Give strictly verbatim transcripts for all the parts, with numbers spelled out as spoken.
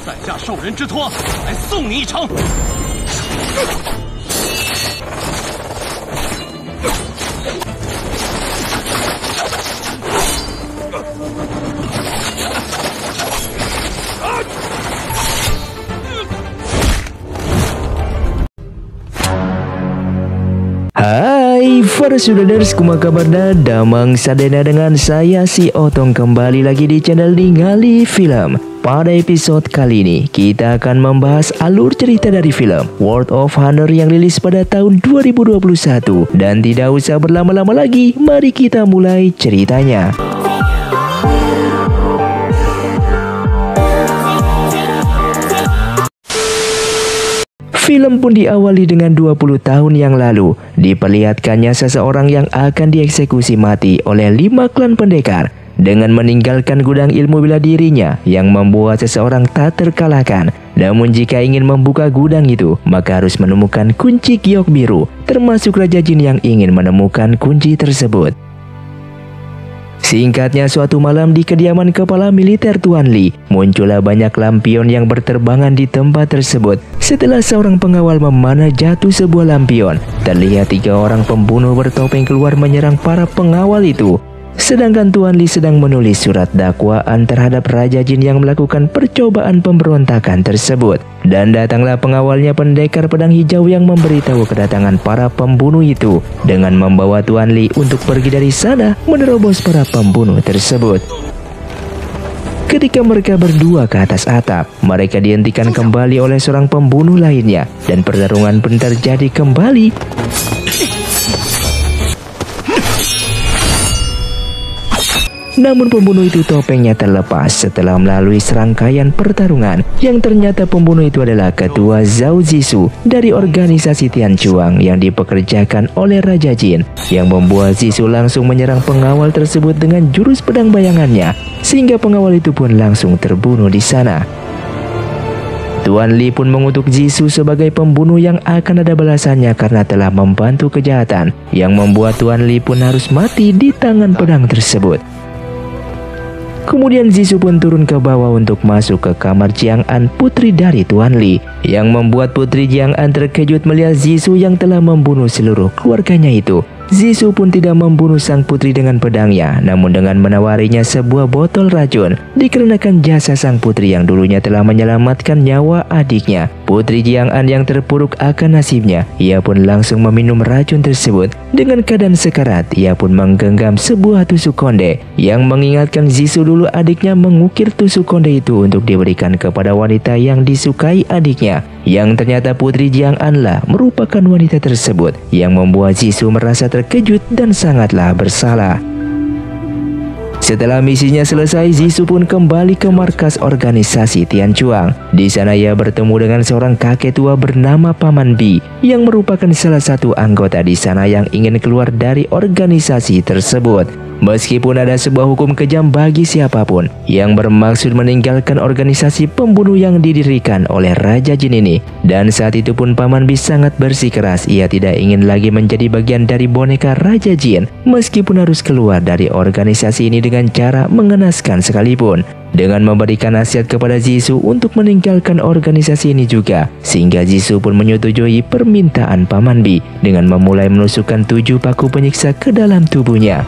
在下受人之托，来送你一程。 Hai para saudara, kumaha kabarna? Damang sadena dengan saya si Otong kembali lagi di channel Ningali Film. Pada episode kali ini kita akan membahas alur cerita dari film World of Honor yang rilis pada tahun dua ribu dua puluh satu. Dan tidak usah berlama-lama lagi, mari kita mulai ceritanya. Film pun diawali dengan dua puluh tahun yang lalu. Diperlihatkannya seseorang yang akan dieksekusi mati oleh lima klan pendekar dengan meninggalkan gudang ilmu bela dirinya yang membuat seseorang tak terkalahkan. Namun jika ingin membuka gudang itu, maka harus menemukan kunci giok biru, termasuk Raja Jin yang ingin menemukan kunci tersebut. Singkatnya, suatu malam di kediaman kepala militer Tuan Lee, muncullah banyak lampion yang berterbangan di tempat tersebut. Setelah seorang pengawal memanah jatuh sebuah lampion, terlihat tiga orang pembunuh bertopeng keluar menyerang para pengawal itu. Sedangkan Tuan Lee sedang menulis surat dakwaan terhadap Raja Jin yang melakukan percobaan pemberontakan tersebut. Dan datanglah pengawalnya pendekar pedang hijau yang memberitahu kedatangan para pembunuh itu dengan membawa Tuan Lee untuk pergi dari sana menerobos para pembunuh tersebut. Ketika mereka berdua ke atas atap, mereka dihentikan kembali oleh seorang pembunuh lainnya dan pertarungan pun terjadi kembali. Namun pembunuh itu topengnya terlepas setelah melalui serangkaian pertarungan yang ternyata pembunuh itu adalah ketua Zhao Zishu dari organisasi Tianchuang yang dipekerjakan oleh Raja Jin, yang membuat Zishu langsung menyerang pengawal tersebut dengan jurus pedang bayangannya sehingga pengawal itu pun langsung terbunuh di sana. Tuan Lee pun mengutuk Zishu sebagai pembunuh yang akan ada balasannya karena telah membantu kejahatan yang membuat Tuan Lee pun harus mati di tangan pedang tersebut. Kemudian Zishu pun turun ke bawah untuk masuk ke kamar Jiang An, putri dari Tuan Lee, yang membuat putri Jiang An terkejut melihat Zishu yang telah membunuh seluruh keluarganya itu. Zishu pun tidak membunuh sang putri dengan pedangnya, namun dengan menawarinya sebuah botol racun dikarenakan jasa sang putri yang dulunya telah menyelamatkan nyawa adiknya. Putri Jiang An yang terpuruk akan nasibnya, ia pun langsung meminum racun tersebut. Dengan keadaan sekarat, ia pun menggenggam sebuah tusuk konde yang mengingatkan Zishu dulu adiknya mengukir tusuk konde itu untuk diberikan kepada wanita yang disukai adiknya, yang ternyata putri Jiang An lah merupakan wanita tersebut, yang membuat Zishu merasa terkejut dan sangatlah bersalah. Setelah misinya selesai, Zishu pun kembali ke markas organisasi Tianchuang. Di sana ia bertemu dengan seorang kakek tua bernama Paman Bi, yang merupakan salah satu anggota di sana yang ingin keluar dari organisasi tersebut. Meskipun ada sebuah hukum kejam bagi siapapun yang bermaksud meninggalkan organisasi pembunuh yang didirikan oleh Raja Jin ini. Dan saat itu pun Paman Bi sangat bersikeras, ia tidak ingin lagi menjadi bagian dari boneka Raja Jin, meskipun harus keluar dari organisasi ini dengan cara mengenaskan sekalipun, dengan memberikan nasihat kepada Zishu untuk meninggalkan organisasi ini juga, sehingga Zishu pun menyetujui permintaan Paman Bi dengan memulai menusukkan tujuh paku penyiksa ke dalam tubuhnya.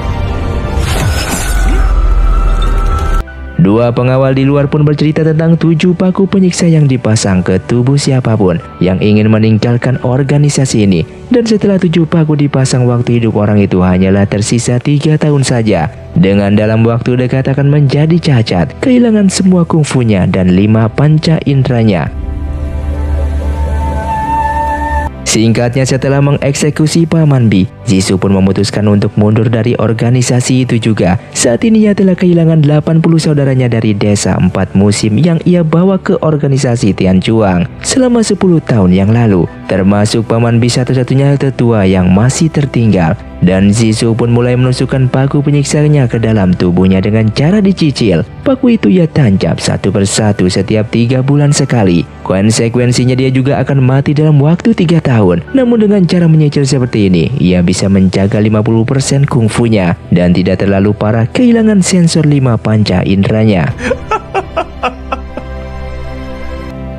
Dua pengawal di luar pun bercerita tentang tujuh paku penyiksa yang dipasang ke tubuh siapapun yang ingin meninggalkan organisasi ini. Dan setelah tujuh paku dipasang, waktu hidup orang itu hanyalah tersisa tiga tahun saja. Dengan dalam waktu dekat akan menjadi cacat, kehilangan semua kungfunya dan lima panca inderanya. Singkatnya, setelah mengeksekusi Paman Bi, Zishu pun memutuskan untuk mundur dari organisasi itu juga. Saat ini ia telah kehilangan delapan puluh saudaranya dari desa empat musim yang ia bawa ke organisasi Tianchuang selama sepuluh tahun yang lalu, termasuk Paman Bi satu-satunya tetua yang masih tertinggal. Dan Zishu pun mulai menusukkan paku penyiksanya ke dalam tubuhnya dengan cara dicicil. Paku itu ia tancap satu persatu setiap tiga bulan sekali. Konsekuensinya dia juga akan mati dalam waktu tiga tahun. Namun dengan cara menyicil seperti ini, ia bisa menjaga lima puluh persen kungfunya dan tidak terlalu parah kehilangan sensor lima panca inderanya.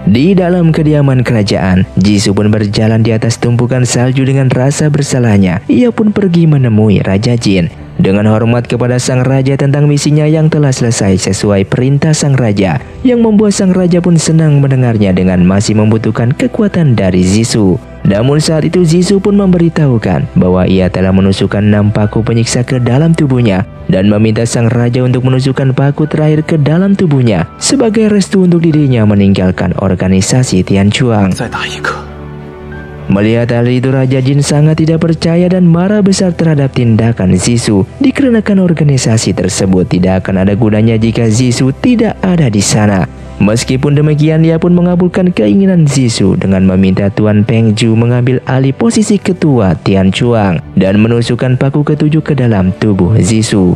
Di dalam kediaman kerajaan, Jisoo pun berjalan di atas tumpukan salju dengan rasa bersalahnya. Ia pun pergi menemui Raja Jin. Dengan hormat kepada sang raja tentang misinya yang telah selesai sesuai perintah sang raja, yang membuat sang raja pun senang mendengarnya dengan masih membutuhkan kekuatan dari Jisoo. Namun saat itu Jisoo pun memberitahukan bahwa ia telah menusukkan enam paku penyiksa ke dalam tubuhnya dan meminta sang raja untuk menusukkan paku terakhir ke dalam tubuhnya sebagai restu untuk dirinya meninggalkan organisasi Tianquan. Melihat hal itu, Raja Jin sangat tidak percaya dan marah besar terhadap tindakan Jisoo, dikarenakan organisasi tersebut tidak akan ada gunanya jika Jisoo tidak ada di sana. Meskipun demikian, ia pun mengabulkan keinginan Jisoo dengan meminta Tuan Peng Ju mengambil alih posisi ketua Tianquan dan menusukkan paku ketujuh ke dalam tubuh Jisoo.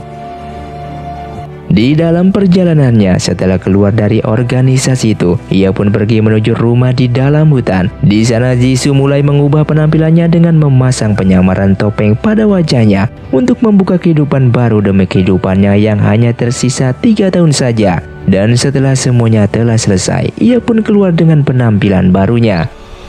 Di dalam perjalanannya, setelah keluar dari organisasi itu, ia pun pergi menuju rumah di dalam hutan. Di sana Jisoo mulai mengubah penampilannya dengan memasang penyamaran topeng pada wajahnya untuk membuka kehidupan baru demi kehidupannya yang hanya tersisa tiga tahun saja. Dan setelah semuanya telah selesai, ia pun keluar dengan penampilan barunya.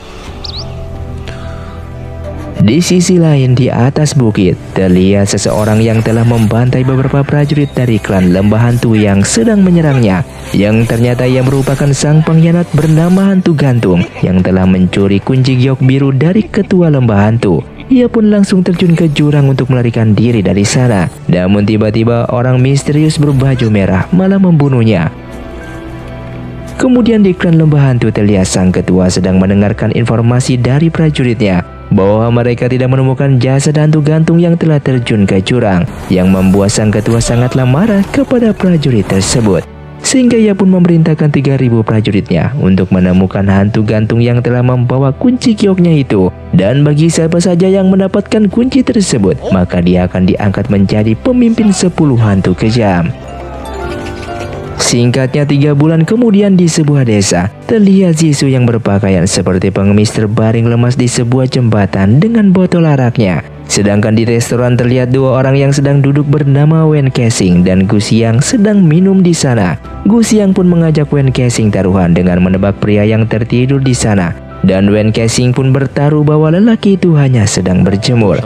Di sisi lain, di atas bukit, terlihat seseorang yang telah membantai beberapa prajurit dari klan Lembah Hantu yang sedang menyerangnya. Yang ternyata ia merupakan sang pengkhianat bernama Hantu Gantung yang telah mencuri kunci giok biru dari ketua Lembah Hantu. Ia pun langsung terjun ke jurang untuk melarikan diri dari sana. Namun tiba-tiba orang misterius berbaju merah malah membunuhnya. Kemudian di klan Lembah Hantu terlihat sang ketua sedang mendengarkan informasi dari prajuritnya bahwa mereka tidak menemukan jasad hantu gantung yang telah terjun ke jurang, yang membuat sang ketua sangatlah marah kepada prajurit tersebut. Sehingga ia pun memerintahkan tiga ribu prajuritnya untuk menemukan hantu gantung yang telah membawa kunci gioknya itu. Dan bagi siapa saja yang mendapatkan kunci tersebut, maka dia akan diangkat menjadi pemimpin sepuluh hantu kejam. Singkatnya, tiga bulan kemudian di sebuah desa, terlihat Jisoo yang berpakaian seperti pengemis terbaring lemas di sebuah jembatan dengan botol araknya. Sedangkan di restoran terlihat dua orang yang sedang duduk bernama Wen Kexing dan Gu Xiang sedang minum di sana. Gu Xiang pun mengajak Wen Kexing taruhan dengan menebak pria yang tertidur di sana. Dan Wen Kexing pun bertaruh bahwa lelaki itu hanya sedang berjemur.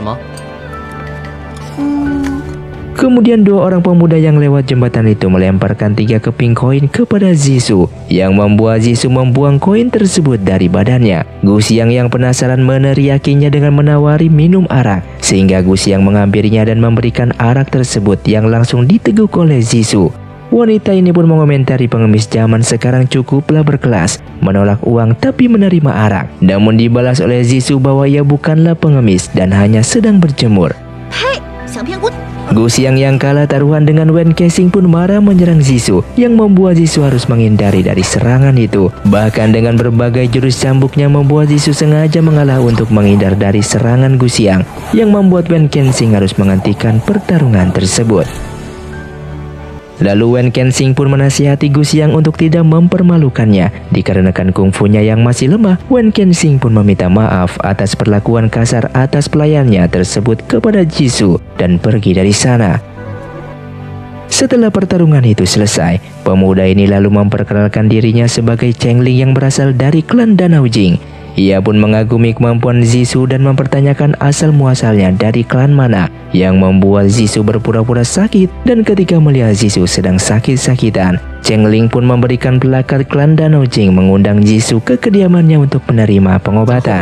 Kemudian dua orang pemuda yang lewat jembatan itu melemparkan tiga keping koin kepada Jisoo, yang membuat Jisoo membuang koin tersebut dari badannya. Gu Xiang yang penasaran meneriakinya dengan menawari minum arak, sehingga Gu Xiang menghampirinya dan memberikan arak tersebut yang langsung diteguk oleh Jisoo. Wanita ini pun mengomentari pengemis zaman sekarang cukuplah berkelas, menolak uang tapi menerima arak. Namun dibalas oleh Jisoo bahwa ia bukanlah pengemis dan hanya sedang berjemur. Hei, Gu Xiang yang kalah taruhan dengan Wen Kexing pun marah menyerang Jisoo, yang membuat Jisoo harus menghindari dari serangan itu. Bahkan dengan berbagai jurus cambuknya membuat Jisoo sengaja mengalah untuk menghindar dari serangan Gu Xiang, yang membuat Wen Kexing harus menghentikan pertarungan tersebut. Lalu Wen Kexing pun menasihati Gu Xiang untuk tidak mempermalukannya. Dikarenakan kungfunya yang masih lemah, Wen Kexing pun meminta maaf atas perlakuan kasar atas pelayannya tersebut kepada Jisoo dan pergi dari sana. Setelah pertarungan itu selesai, pemuda ini lalu memperkenalkan dirinya sebagai Chengling yang berasal dari klan Danau Jing. Ia pun mengagumi kemampuan Jisoo dan mempertanyakan asal-muasalnya dari klan mana, yang membuat Jisoo berpura-pura sakit. Dan ketika melihat Jisoo sedang sakit-sakitan, Chengling pun memberikan pelakat klan Danau Jing mengundang Jisoo ke kediamannya untuk menerima pengobatan.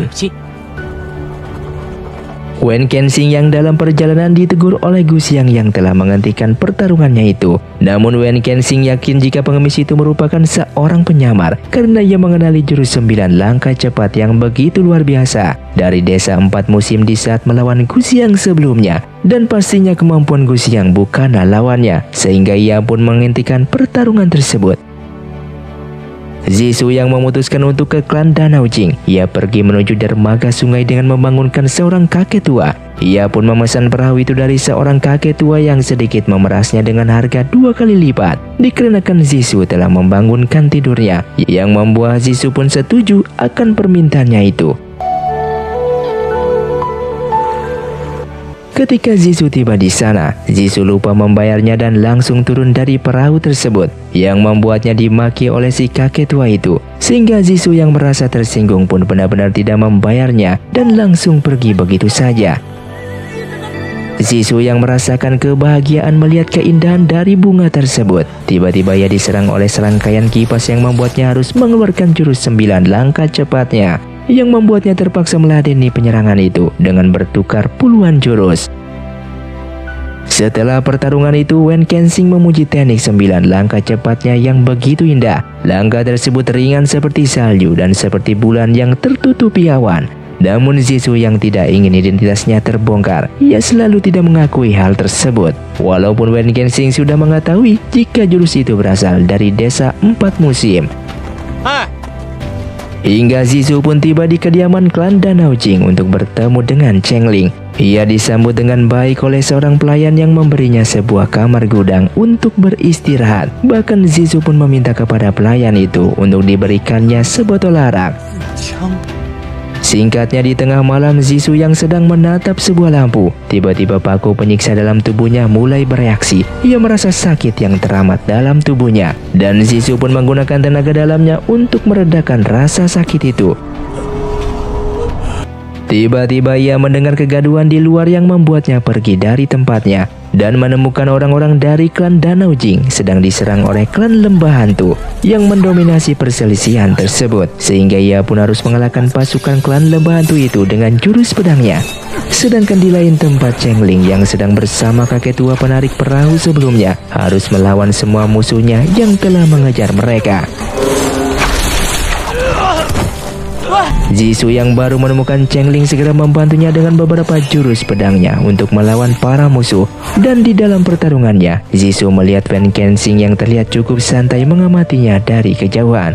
Wen Kexing yang dalam perjalanan ditegur oleh Gu Xiang yang telah menghentikan pertarungannya itu. Namun Wen Kexing yakin jika pengemis itu merupakan seorang penyamar, karena ia mengenali jurus sembilan langkah cepat yang begitu luar biasa dari desa empat musim di saat melawan Gu Xiang sebelumnya. Dan pastinya kemampuan Gu Xiang bukanlah lawannya, sehingga ia pun menghentikan pertarungan tersebut. Jisoo yang memutuskan untuk ke klan Danau Jing. Ia pergi menuju dermaga sungai dengan membangunkan seorang kakek tua. Ia pun memesan perahu itu dari seorang kakek tua yang sedikit memerasnya dengan harga dua kali lipat. Dikarenakan Jisoo telah membangunkan tidurnya, yang membuat Jisoo pun setuju akan permintaannya itu. Ketika Zhisu tiba di sana, Zhisu lupa membayarnya dan langsung turun dari perahu tersebut, yang membuatnya dimaki oleh si kakek tua itu. Sehingga Zhisu yang merasa tersinggung pun benar-benar tidak membayarnya dan langsung pergi begitu saja. Zhisu yang merasakan kebahagiaan melihat keindahan dari bunga tersebut, tiba-tiba ia diserang oleh serangkaian kipas yang membuatnya harus mengeluarkan jurus sembilan langkah cepatnya, yang membuatnya terpaksa meladeni penyerangan itu dengan bertukar puluhan jurus. Setelah pertarungan itu, Wen Kensing memuji teknik sembilan langkah cepatnya yang begitu indah. Langkah tersebut ringan seperti salju dan seperti bulan yang tertutupi awan. Namun Zhisu yang tidak ingin identitasnya terbongkar, ia selalu tidak mengakui hal tersebut. Walaupun Wen Kensing sudah mengetahui jika jurus itu berasal dari desa empat musim. Ah. Hingga Zhisu pun tiba di kediaman klan Danao Jing untuk bertemu dengan Cheng Ling. Ia disambut dengan baik oleh seorang pelayan yang memberinya sebuah kamar gudang untuk beristirahat. Bahkan Zhisu pun meminta kepada pelayan itu untuk diberikannya sebotol arak. Singkatnya, di tengah malam Zhisu yang sedang menatap sebuah lampu, tiba-tiba paku penyiksa dalam tubuhnya mulai bereaksi. Ia merasa sakit yang teramat dalam tubuhnya, dan Zhisu pun menggunakan tenaga dalamnya untuk meredakan rasa sakit itu. Tiba-tiba ia mendengar kegaduhan di luar yang membuatnya pergi dari tempatnya dan menemukan orang-orang dari klan Danao Jing sedang diserang oleh klan Lembah Hantu yang mendominasi perselisihan tersebut, sehingga ia pun harus mengalahkan pasukan klan Lembah Hantu itu dengan jurus pedangnya. Sedangkan di lain tempat, Cheng Ling yang sedang bersama kakek tua penarik perahu sebelumnya harus melawan semua musuhnya yang telah mengejar mereka. Zhisu yang baru menemukan Cheng Ling segera membantunya dengan beberapa jurus pedangnya untuk melawan para musuh. Dan di dalam pertarungannya, Zhisu melihat Wen Kensing yang terlihat cukup santai mengamatinya dari kejauhan.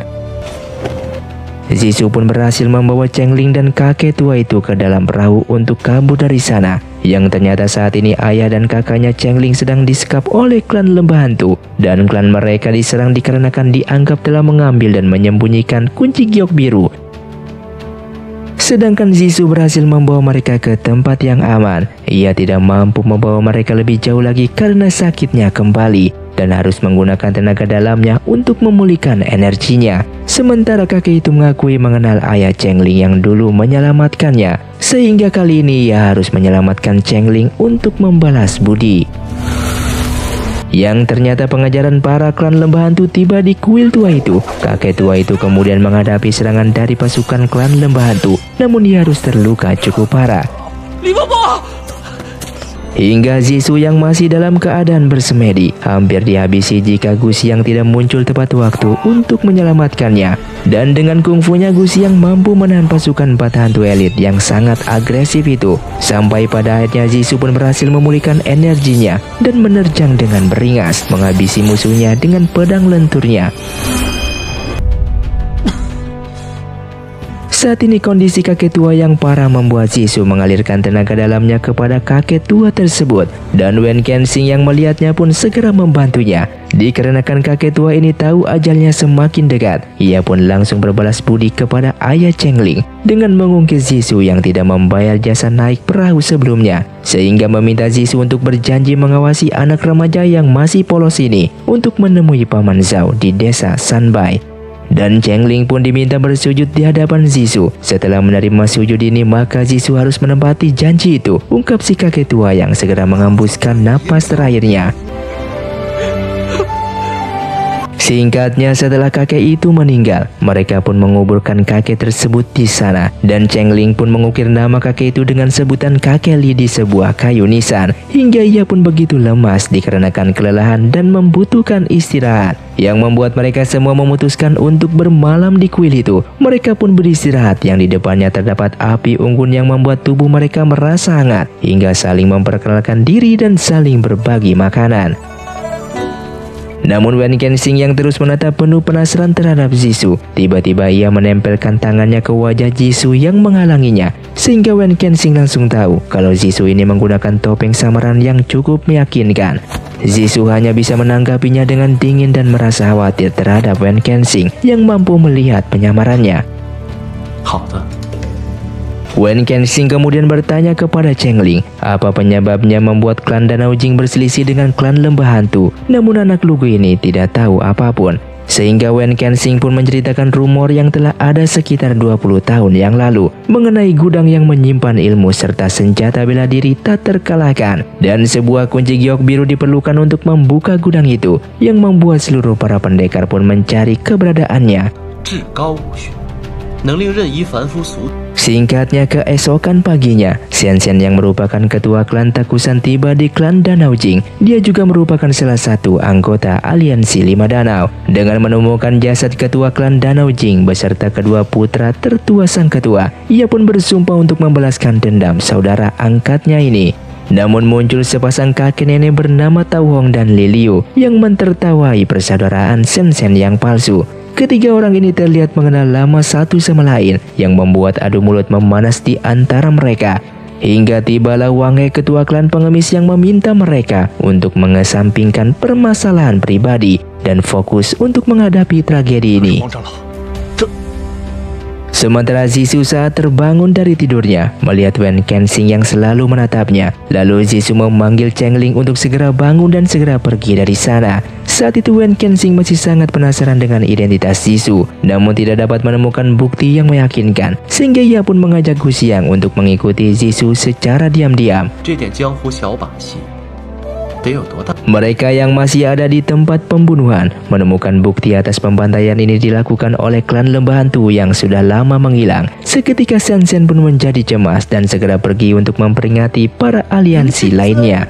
Zhisu pun berhasil membawa Cheng Ling dan kakek tua itu ke dalam perahu untuk kabur dari sana. Yang ternyata saat ini ayah dan kakaknya Cheng Ling sedang disekap oleh klan Lembah Hantu, dan klan mereka diserang dikarenakan dianggap telah mengambil dan menyembunyikan kunci giok biru. Sedangkan Zhisu berhasil membawa mereka ke tempat yang aman. Ia tidak mampu membawa mereka lebih jauh lagi karena sakitnya kembali dan harus menggunakan tenaga dalamnya untuk memulihkan energinya. Sementara kakek itu mengakui mengenal ayah Cheng Ling yang dulu menyelamatkannya, sehingga kali ini ia harus menyelamatkan Cheng Ling untuk membalas budi. Yang ternyata pengajaran para klan Lembah Hantu tiba di kuil tua itu. Kakek tua itu kemudian menghadapi serangan dari pasukan klan Lembah Hantu, namun ia harus terluka cukup parah. Hingga Zhisu yang masih dalam keadaan bersemedi hampir dihabisi jika Gusi yang tidak muncul tepat waktu untuk menyelamatkannya. Dan dengan kungfunya Gusi yang mampu menahan pasukan empat hantu elit yang sangat agresif itu. Sampai pada akhirnya Zhisu pun berhasil memulihkan energinya dan menerjang dengan beringas menghabisi musuhnya dengan pedang lenturnya. Saat ini kondisi kakek tua yang parah membuat Zhisu mengalirkan tenaga dalamnya kepada kakek tua tersebut, dan Wen Kensing yang melihatnya pun segera membantunya. Dikarenakan kakek tua ini tahu ajalnya semakin dekat, ia pun langsung berbalas budi kepada ayah Cheng Ling dengan mengungkit Zhisu yang tidak membayar jasa naik perahu sebelumnya, sehingga meminta Zhisu untuk berjanji mengawasi anak remaja yang masih polos ini untuk menemui Paman Zhao di desa Sanbai. Dan Cheng Ling pun diminta bersujud di hadapan Zhisu. Setelah menerima sujud ini, maka Zhisu harus menepati janji itu, ungkap si kakek tua yang segera mengembuskan napas terakhirnya. Singkatnya, setelah kakek itu meninggal, mereka pun menguburkan kakek tersebut di sana. Dan Cheng Ling pun mengukir nama kakek itu dengan sebutan kakek Li di sebuah kayu nisan. Hingga ia pun begitu lemas dikarenakan kelelahan dan membutuhkan istirahat, yang membuat mereka semua memutuskan untuk bermalam di kuil itu. Mereka pun beristirahat yang di depannya terdapat api unggun yang membuat tubuh mereka merasa hangat, hingga saling memperkenalkan diri dan saling berbagi makanan. Namun Wen Kensing yang terus menatap penuh penasaran terhadap Zhisu, tiba-tiba ia menempelkan tangannya ke wajah Zhisu yang menghalanginya, sehingga Wen Kensing langsung tahu kalau Zhisu ini menggunakan topeng samaran yang cukup meyakinkan. Zhisu hanya bisa menanggapinya dengan dingin dan merasa khawatir terhadap Wen Kensing yang mampu melihat penyamarannya. Wen Kensing kemudian bertanya kepada Chengling apa penyebabnya membuat klan Danau Jing berselisih dengan klan Lembah Hantu. Namun anak lugu ini tidak tahu apapun. Sehingga Wen Kensing pun menceritakan rumor yang telah ada sekitar dua puluh tahun yang lalu mengenai gudang yang menyimpan ilmu serta senjata bela diri tak terkalahkan, dan sebuah kunci giok biru diperlukan untuk membuka gudang itu, yang membuat seluruh para pendekar pun mencari keberadaannya. Singkatnya, keesokan paginya, Xian Xian yang merupakan ketua klan Takusan tiba di klan Danau Jing. Dia juga merupakan salah satu anggota aliansi lima danau. Dengan menemukan jasad ketua klan Danau Jing beserta kedua putra tertua sang ketua, ia pun bersumpah untuk membalaskan dendam saudara angkatnya ini. Namun muncul sepasang kakek nenek bernama Tao Hong dan Li Liu yang mentertawai persaudaraan Xian Xian yang palsu. Ketiga orang ini terlihat mengenal lama satu sama lain, yang membuat adu mulut memanas di antara mereka. Hingga tibalah Wang He, ketua klan pengemis, yang meminta mereka untuk mengesampingkan permasalahan pribadi dan fokus untuk menghadapi tragedi ini. Sementara Zhisu saat terbangun dari tidurnya melihat Wen Kensing yang selalu menatapnya. Lalu Zhisu memanggil Chengling untuk segera bangun dan segera pergi dari sana. Saat itu Wen Kensing masih sangat penasaran dengan identitas Zhisu, namun tidak dapat menemukan bukti yang meyakinkan, sehingga ia pun mengajak Gu Xiang untuk mengikuti Zhisu secara diam-diam. Mereka yang masih ada di tempat pembunuhan menemukan bukti atas pembantaian ini dilakukan oleh klan Lembah Hantu yang sudah lama menghilang. Seketika Xian Xian pun menjadi cemas dan segera pergi untuk memperingati para aliansi lainnya.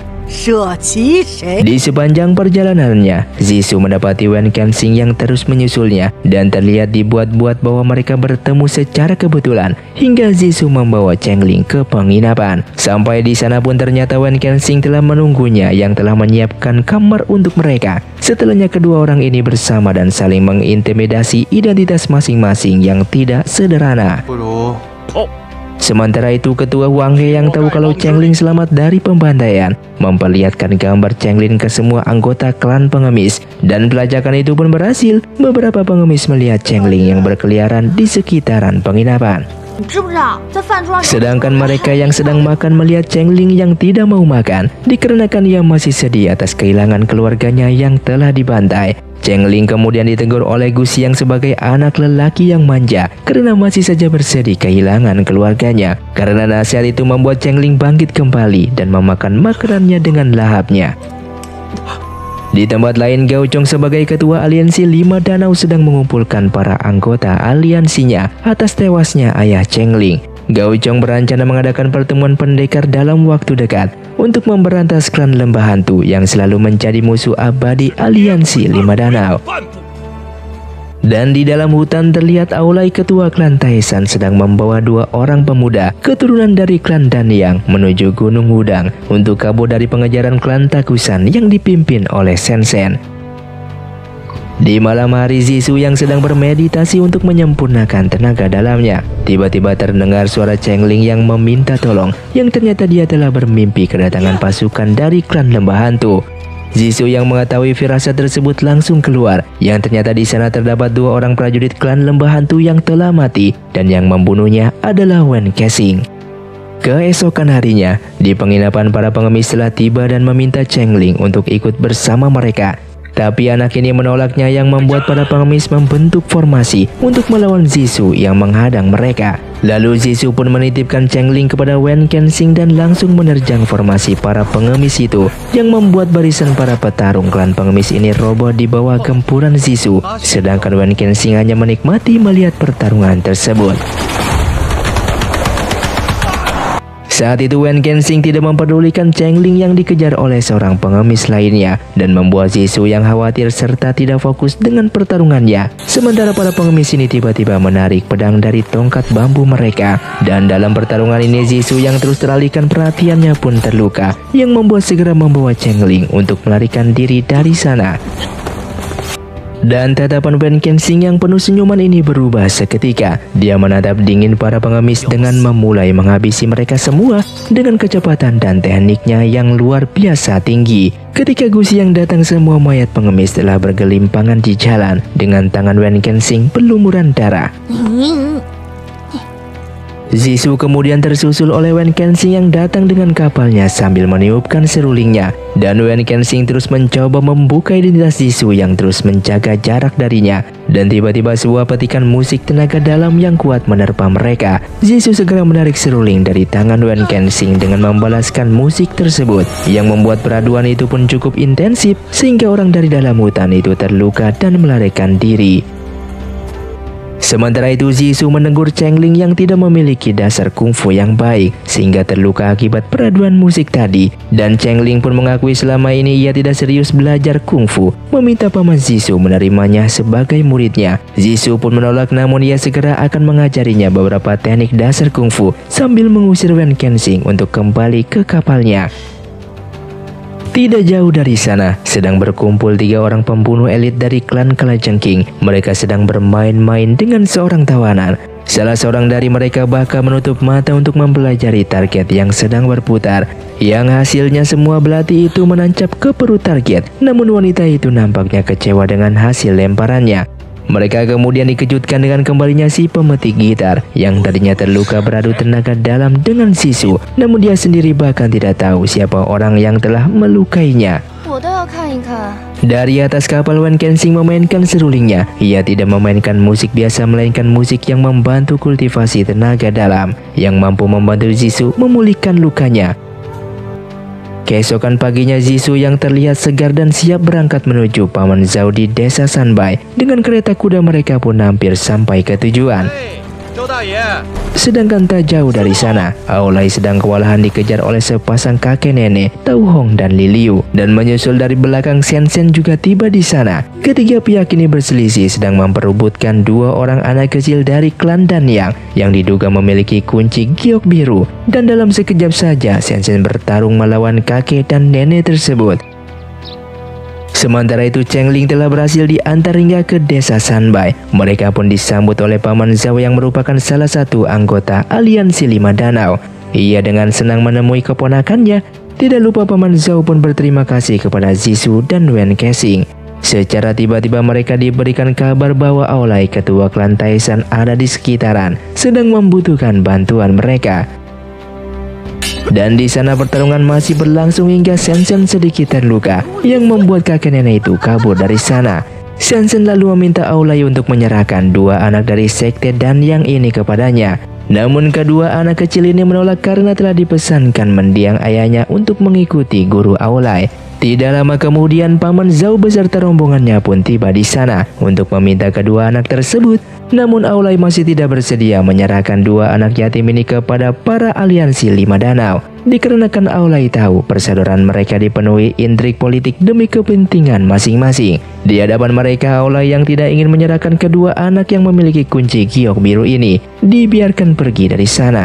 Di sepanjang perjalanannya, Zhisu mendapati Wen Kensing yang terus menyusulnya, dan terlihat dibuat-buat bahwa mereka bertemu secara kebetulan, hingga Zhisu membawa Chengling ke penginapan. Sampai di sana pun ternyata Wen Kensing telah menunggunya yang telah menyiapkan kamar untuk mereka. Setelahnya kedua orang ini bersama dan saling mengintimidasi identitas masing-masing yang tidak sederhana. Sementara itu ketua Wang He yang tahu kalau Chengling selamat dari pembantaian memperlihatkan gambar Chengling ke semua anggota klan pengemis, dan pelacakan itu pun berhasil. Beberapa pengemis melihat Chengling yang berkeliaran di sekitaran penginapan. Sedangkan mereka yang sedang makan melihat Chengling yang tidak mau makan dikarenakan ia masih sedih atas kehilangan keluarganya yang telah dibantai. Chengling kemudian ditegur oleh Gu Xiang sebagai anak lelaki yang manja karena masih saja bersedih kehilangan keluarganya. Karena nasihat itu membuat Chengling bangkit kembali dan memakan makanannya dengan lahapnya. Di tempat lain, Gao Chong sebagai ketua aliansi lima danau sedang mengumpulkan para anggota aliansinya atas tewasnya ayah Chengling. Gao Chong berencana mengadakan pertemuan pendekar dalam waktu dekat untuk memberantas klan Lembah Hantu yang selalu menjadi musuh abadi aliansi lima danau. Dan di dalam hutan terlihat Aulai, ketua klan Taishan, sedang membawa dua orang pemuda keturunan dari klan Danyang menuju Gunung Wudang untuk kabur dari pengejaran klan Takusan yang dipimpin oleh Xian Xian. Di malam hari, Zhisu yang sedang bermeditasi untuk menyempurnakan tenaga dalamnya, tiba-tiba terdengar suara Chengling yang meminta tolong, yang ternyata dia telah bermimpi kedatangan pasukan dari klan Lembah Hantu. Zhisu yang mengetahui firasat tersebut langsung keluar, yang ternyata di sana terdapat dua orang prajurit klan Lembah Hantu yang telah mati, dan yang membunuhnya adalah Wen Kensing. Keesokan harinya, di penginapan para pengemis telah tiba dan meminta Chengling untuk ikut bersama mereka. Tapi anak ini menolaknya, yang membuat para pengemis membentuk formasi untuk melawan Zhisu yang menghadang mereka. Lalu Zhisu pun menitipkan Chengling kepada Wen Kensing dan langsung menerjang formasi para pengemis itu, yang membuat barisan para petarung klan pengemis ini roboh di bawah gempuran Zhisu. Sedangkan Wen Kensing hanya menikmati melihat pertarungan tersebut. Saat itu Wen Kensing tidak mempedulikan Chengling yang dikejar oleh seorang pengemis lainnya, dan membuat Zhisu yang khawatir serta tidak fokus dengan pertarungannya. Sementara para pengemis ini tiba-tiba menarik pedang dari tongkat bambu mereka, dan dalam pertarungan ini Zhisu yang terus teralihkan perhatiannya pun terluka, yang membuat segera membawa Chengling untuk melarikan diri dari sana. Dan tatapan Wen Kensing yang penuh senyuman ini berubah seketika. Dia menatap dingin para pengemis dengan memulai menghabisi mereka semua dengan kecepatan dan tekniknya yang luar biasa tinggi. Ketika Gu Xiang datang, semua mayat pengemis telah bergelimpangan di jalan dengan tangan Wen Kensing berlumuran darah. Zhisu kemudian tersusul oleh Wen Kensing yang datang dengan kapalnya sambil meniupkan serulingnya. Dan Wen Kensing terus mencoba membuka identitas Zhisu yang terus menjaga jarak darinya. Dan tiba-tiba sebuah petikan musik tenaga dalam yang kuat menerpa mereka. Zhisu segera menarik seruling dari tangan Wen Kensing dengan membalaskan musik tersebut, yang membuat peraduan itu pun cukup intensif sehingga orang dari dalam hutan itu terluka dan melarikan diri. Sementara itu Zhisu menegur Chengling yang tidak memiliki dasar kungfu yang baik sehingga terluka akibat peraduan musik tadi. Dan Chengling pun mengakui selama ini ia tidak serius belajar kungfu, meminta paman Zhisu menerimanya sebagai muridnya. Zhisu pun menolak, namun ia segera akan mengajarinya beberapa teknik dasar kungfu sambil mengusir Wen Kensing untuk kembali ke kapalnya. Tidak jauh dari sana, sedang berkumpul tiga orang pembunuh elit dari klan Kalajengking. Mereka sedang bermain-main dengan seorang tawanan. Salah seorang dari mereka bahkan menutup mata untuk mempelajari target yang sedang berputar. Yang hasilnya semua belati itu menancap ke perut target. Namun wanita itu nampaknya kecewa dengan hasil lemparannya. Mereka kemudian dikejutkan dengan kembalinya si pemetik gitar yang tadinya terluka beradu tenaga dalam dengan Zhisu. Namun dia sendiri bahkan tidak tahu siapa orang yang telah melukainya. Dari atas kapal Wen Kensing memainkan serulingnya. Ia tidak memainkan musik biasa, melainkan musik yang membantu kultivasi tenaga dalam, yang mampu membantu Zhisu memulihkan lukanya. Keesokan paginya Zhisu yang terlihat segar dan siap berangkat menuju paman Zhao di desa Sanbai. Dengan kereta kuda mereka pun hampir sampai ke tujuan. Sedangkan tak jauh dari sana, Aolai sedang kewalahan dikejar oleh sepasang kakek nenek, Tau Hong dan Li Liu. Dan menyusul dari belakang Shen Shen juga tiba di sana. Ketiga pihak ini berselisih sedang memperebutkan dua orang anak kecil dari klan Danyang yang diduga memiliki kunci giok biru. Dan dalam sekejap saja Shen Shen bertarung melawan kakek dan nenek tersebut. Sementara itu Chengling telah berhasil diantar hingga ke desa Sanbai. Mereka pun disambut oleh paman Zhao yang merupakan salah satu anggota aliansi lima danau. Ia dengan senang menemui keponakannya. Tidak lupa paman Zhao pun berterima kasih kepada Zhisu dan Wen Kensing. Secara tiba-tiba mereka diberikan kabar bahwa Aolai, ketua klan Taishan, ada di sekitaran, sedang membutuhkan bantuan mereka. Dan di sana pertarungan masih berlangsung hingga Shen Shen sedikit terluka, yang membuat kakek nenek itu kabur dari sana. Shen Shen lalu meminta Aolai untuk menyerahkan dua anak dari sekte Danyang ini kepadanya. Namun kedua anak kecil ini menolak karena telah dipesankan mendiang ayahnya untuk mengikuti guru Aolai. Tidak lama kemudian paman Zhao beserta rombongannya pun tiba di sana untuk meminta kedua anak tersebut. Namun Aolai masih tidak bersedia menyerahkan dua anak yatim ini kepada para aliansi lima danau. Dikarenakan Aolai tahu persaudaraan mereka dipenuhi intrik politik demi kepentingan masing-masing. Di hadapan mereka, Aolai yang tidak ingin menyerahkan kedua anak yang memiliki kunci giok biru ini dibiarkan pergi dari sana.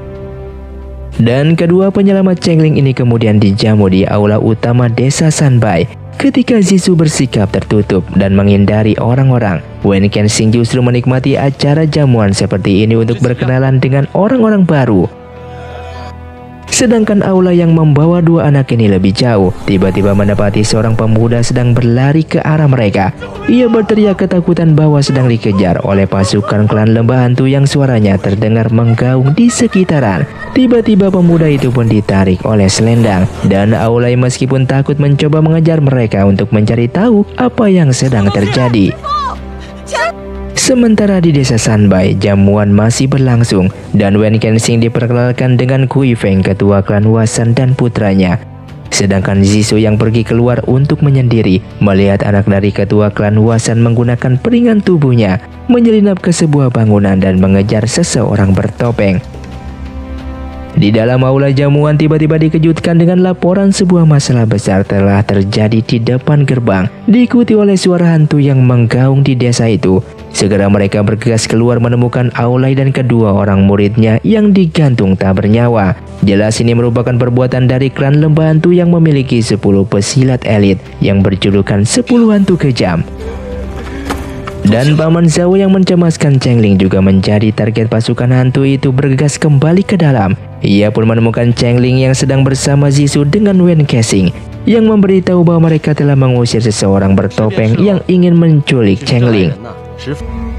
Dan kedua penyelamat Chengling ini kemudian dijamu di aula utama desa Sanbai. Ketika Zhisu bersikap tertutup dan menghindari orang-orang, Wen Kensing justru menikmati acara jamuan seperti ini untuk berkenalan dengan orang-orang baru. Sedangkan aula yang membawa dua anak ini lebih jauh, tiba-tiba mendapati seorang pemuda sedang berlari ke arah mereka. Ia berteriak ketakutan bahwa sedang dikejar oleh pasukan klan lembah hantu yang suaranya terdengar menggaung di sekitaran. Tiba-tiba pemuda itu pun ditarik oleh selendang, dan Aolai meskipun takut mencoba mengejar mereka untuk mencari tahu apa yang sedang terjadi. Sementara di desa Sanbai, jamuan masih berlangsung dan Wen Kensing diperkenalkan dengan Kui Feng, ketua klan Wasan dan putranya. Sedangkan Zhisu yang pergi keluar untuk menyendiri, melihat anak dari ketua klan Wasan menggunakan peringan tubuhnya, menyelinap ke sebuah bangunan dan mengejar seseorang bertopeng. Di dalam aula jamuan tiba-tiba dikejutkan dengan laporan sebuah masalah besar telah terjadi di depan gerbang, diikuti oleh suara hantu yang menggaung di desa itu. Segera mereka bergegas keluar menemukan Aolai dan kedua orang muridnya yang digantung tak bernyawa. Jelas ini merupakan perbuatan dari klan lembah hantu yang memiliki sepuluh pesilat elit yang berjulukan sepuluh hantu kejam. Dan paman Zhao yang mencemaskan Chengling juga menjadi target pasukan hantu itu bergegas kembali ke dalam. Ia pun menemukan Chengling yang sedang bersama Zhisu dengan Wen Kensing, yang memberitahu bahwa mereka telah mengusir seseorang bertopeng yang ingin menculik Chengling.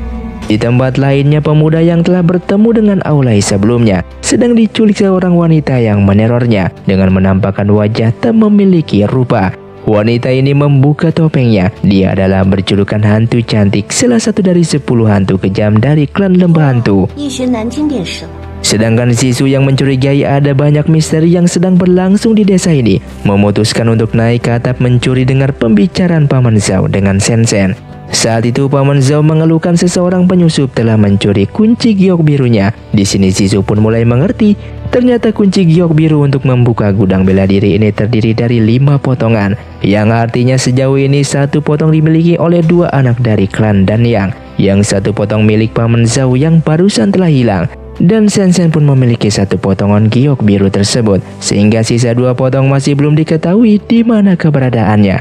Di tempat lainnya, pemuda yang telah bertemu dengan Aulai sebelumnya sedang diculik seorang wanita yang menerornya dengan menampakkan wajah tak memiliki rupa. Wanita ini membuka topengnya. Dia adalah berjulukan hantu cantik, salah satu dari sepuluh hantu kejam dari klan lembah hantu. Sedangkan Zhisu yang mencurigai ada banyak misteri yang sedang berlangsung di desa ini, memutuskan untuk naik ke atap mencuri dengar pembicaraan Paman Zhao dengan Shen-Shen. Saat itu Paman Zhao mengeluhkan seseorang penyusup telah mencuri kunci giok birunya. Di sini Zhisu pun mulai mengerti, ternyata kunci giok biru untuk membuka gudang bela diri ini terdiri dari lima potongan, yang artinya sejauh ini satu potong dimiliki oleh dua anak dari klan Danyang, yang satu potong milik Paman Zhao yang barusan telah hilang. Dan Shen-Shen pun memiliki satu potongan giok biru tersebut, sehingga sisa dua potong masih belum diketahui di mana keberadaannya.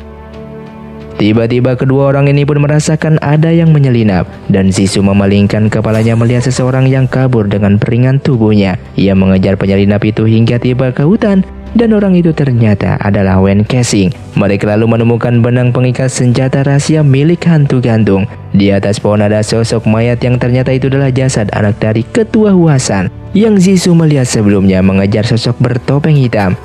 Tiba-tiba kedua orang ini pun merasakan ada yang menyelinap, dan Zhisu memalingkan kepalanya melihat seseorang yang kabur dengan peringan tubuhnya. Ia mengejar penyelinap itu hingga tiba ke hutan, dan orang itu ternyata adalah Wen Kexing. Mereka lalu menemukan benang pengikat senjata rahasia milik hantu gantung. Di atas pohon ada sosok mayat yang ternyata itu adalah jasad anak dari ketua Huasan yang Zhisu melihat sebelumnya mengejar sosok bertopeng hitam.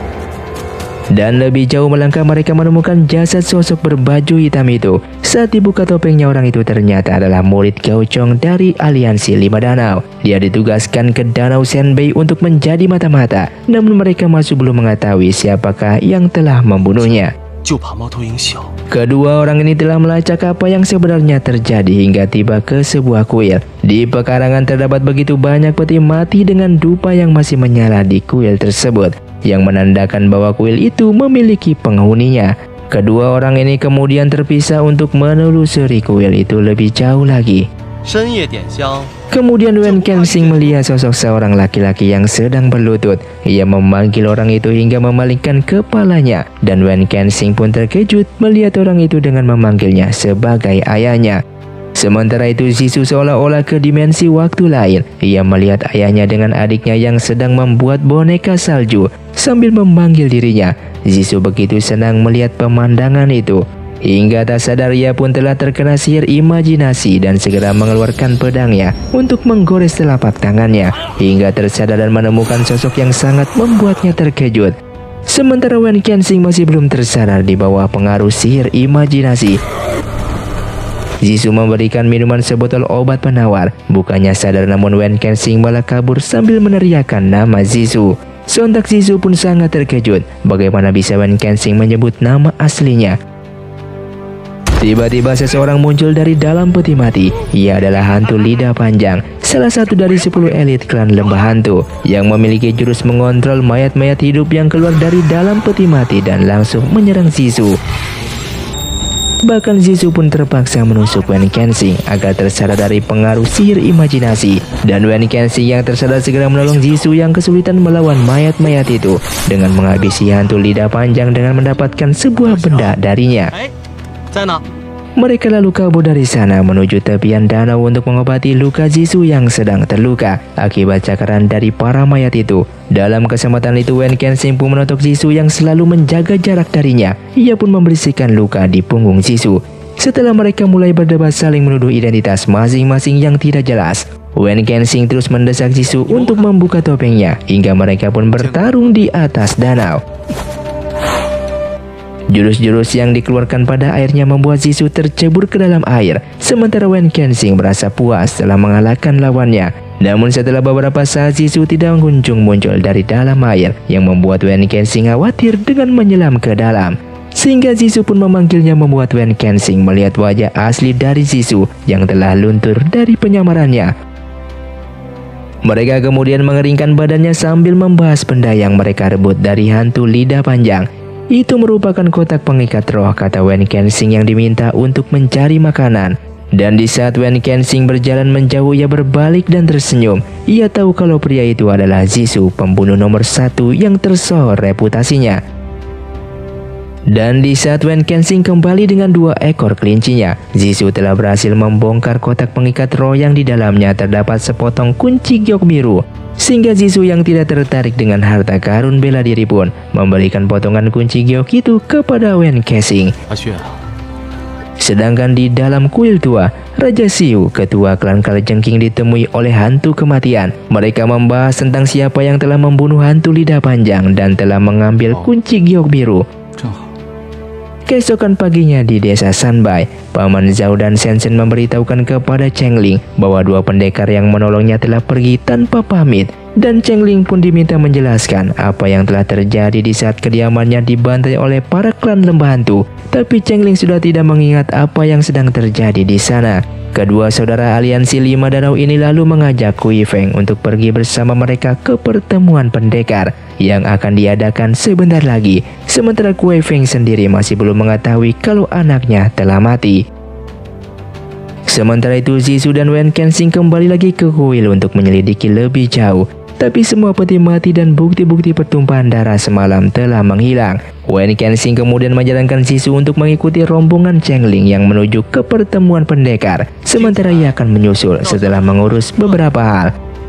Dan lebih jauh melangkah, mereka menemukan jasad sosok berbaju hitam itu. Saat dibuka topengnya, orang itu ternyata adalah murid Gao Chong dari Aliansi Lima Danau. Dia ditugaskan ke Danau Shenbei untuk menjadi mata-mata, namun mereka masih belum mengetahui siapakah yang telah membunuhnya. Kedua orang ini telah melacak apa yang sebenarnya terjadi hingga tiba ke sebuah kuil. Di pekarangan terdapat begitu banyak peti mati dengan dupa yang masih menyala di kuil tersebut, yang menandakan bahwa kuil itu memiliki penghuninya. Kedua orang ini kemudian terpisah untuk menelusuri kuil itu lebih jauh lagi. Kemudian Wen Kexing melihat sosok seorang laki-laki yang sedang berlutut. Ia memanggil orang itu hingga memalingkan kepalanya, dan Wen Kexing pun terkejut melihat orang itu dengan memanggilnya sebagai ayahnya. Sementara itu Zhisu seolah-olah ke dimensi waktu lain. Ia melihat ayahnya dengan adiknya yang sedang membuat boneka salju sambil memanggil dirinya. Zhisu begitu senang melihat pemandangan itu, hingga tak sadar ia pun telah terkena sihir imajinasi dan segera mengeluarkan pedangnya untuk menggores telapak tangannya, hingga tersadar dan menemukan sosok yang sangat membuatnya terkejut. Sementara Wen Kexing masih belum tersadar di bawah pengaruh sihir imajinasi. Zhisu memberikan minuman sebotol obat penawar. Bukannya sadar, namun Wen Kexing malah kabur sambil meneriakkan nama Zhisu. Sontak Zhisu pun sangat terkejut. Bagaimana bisa Wen Kexing menyebut nama aslinya? Tiba-tiba seseorang muncul dari dalam peti mati. Ia adalah hantu lidah panjang, salah satu dari sepuluh elit klan lembah hantu, yang memiliki jurus mengontrol mayat-mayat hidup yang keluar dari dalam peti mati dan langsung menyerang Zhisu. Bahkan Zhisu pun terpaksa menusuk Wen Kexing agar tersadar dari pengaruh sihir imajinasi. Dan Wen Kexing yang tersadar segera menolong Zhisu yang kesulitan melawan mayat-mayat itu dengan menghabisi hantu lidah panjang dengan mendapatkan sebuah benda darinya. Mereka lalu kabur dari sana menuju tepian danau untuk mengobati luka Zhisu yang sedang terluka akibat cakaran dari para mayat itu. Dalam kesempatan itu Wen Kexing pun menotok Zhisu yang selalu menjaga jarak darinya. Ia pun membersihkan luka di punggung Zhisu. Setelah mereka mulai berdebat saling menuduh identitas masing-masing yang tidak jelas, Wen Kexing terus mendesak Zhisu untuk membuka topengnya hingga mereka pun bertarung di atas danau. Jurus-jurus yang dikeluarkan pada airnya membuat Zhisu tercebur ke dalam air, sementara Wen Kexing merasa puas setelah mengalahkan lawannya. Namun setelah beberapa saat Zhisu tidak kunjung muncul dari dalam air, yang membuat Wen Kexing khawatir dengan menyelam ke dalam. Sehingga Zhisu pun memanggilnya, membuat Wen Kexing melihat wajah asli dari Zhisu yang telah luntur dari penyamarannya. Mereka kemudian mengeringkan badannya sambil membahas benda yang mereka rebut dari hantu lidah panjang. Itu merupakan kotak pengikat roh, kata Wen Kexing yang diminta untuk mencari makanan. Dan di saat Wen Kexing berjalan menjauh, ia berbalik dan tersenyum. Ia tahu kalau pria itu adalah Zhisu, pembunuh nomor satu yang tersohor reputasinya. Dan di saat Wen Kexing kembali dengan dua ekor kelincinya, Zhisu telah berhasil membongkar kotak pengikat roh yang di dalamnya terdapat sepotong kunci giok biru. Sehingga Zhisu yang tidak tertarik dengan harta karun bela diri pun memberikan potongan kunci giok itu kepada Wen Kexing. Sedangkan di dalam kuil tua, Raja Xiu, ketua klan Kalajengking, ditemui oleh hantu kematian. Mereka membahas tentang siapa yang telah membunuh hantu lidah panjang dan telah mengambil kunci giok biru. Keesokan paginya di desa Sanbai, Paman Zhao dan Shenzhen memberitahukan kepada Chengling bahwa dua pendekar yang menolongnya telah pergi tanpa pamit. Dan Chengling pun diminta menjelaskan apa yang telah terjadi di saat kediamannya dibantai oleh para klan lembah hantu. Tapi Chengling sudah tidak mengingat apa yang sedang terjadi di sana. Kedua saudara aliansi lima danau ini lalu mengajak Kui Feng untuk pergi bersama mereka ke pertemuan pendekar yang akan diadakan sebentar lagi. Sementara Kui Feng sendiri masih belum mengetahui kalau anaknya telah mati. Sementara itu Zhisu dan Wen Kensing kembali lagi ke kuil untuk menyelidiki lebih jauh. Tapi semua peti mati dan bukti-bukti pertumpahan darah semalam telah menghilang. Wen Kensing kemudian menjalankan Zhisu untuk mengikuti rombongan Chengling yang menuju ke pertemuan pendekar. Sementara ia akan menyusul setelah mengurus beberapa hal.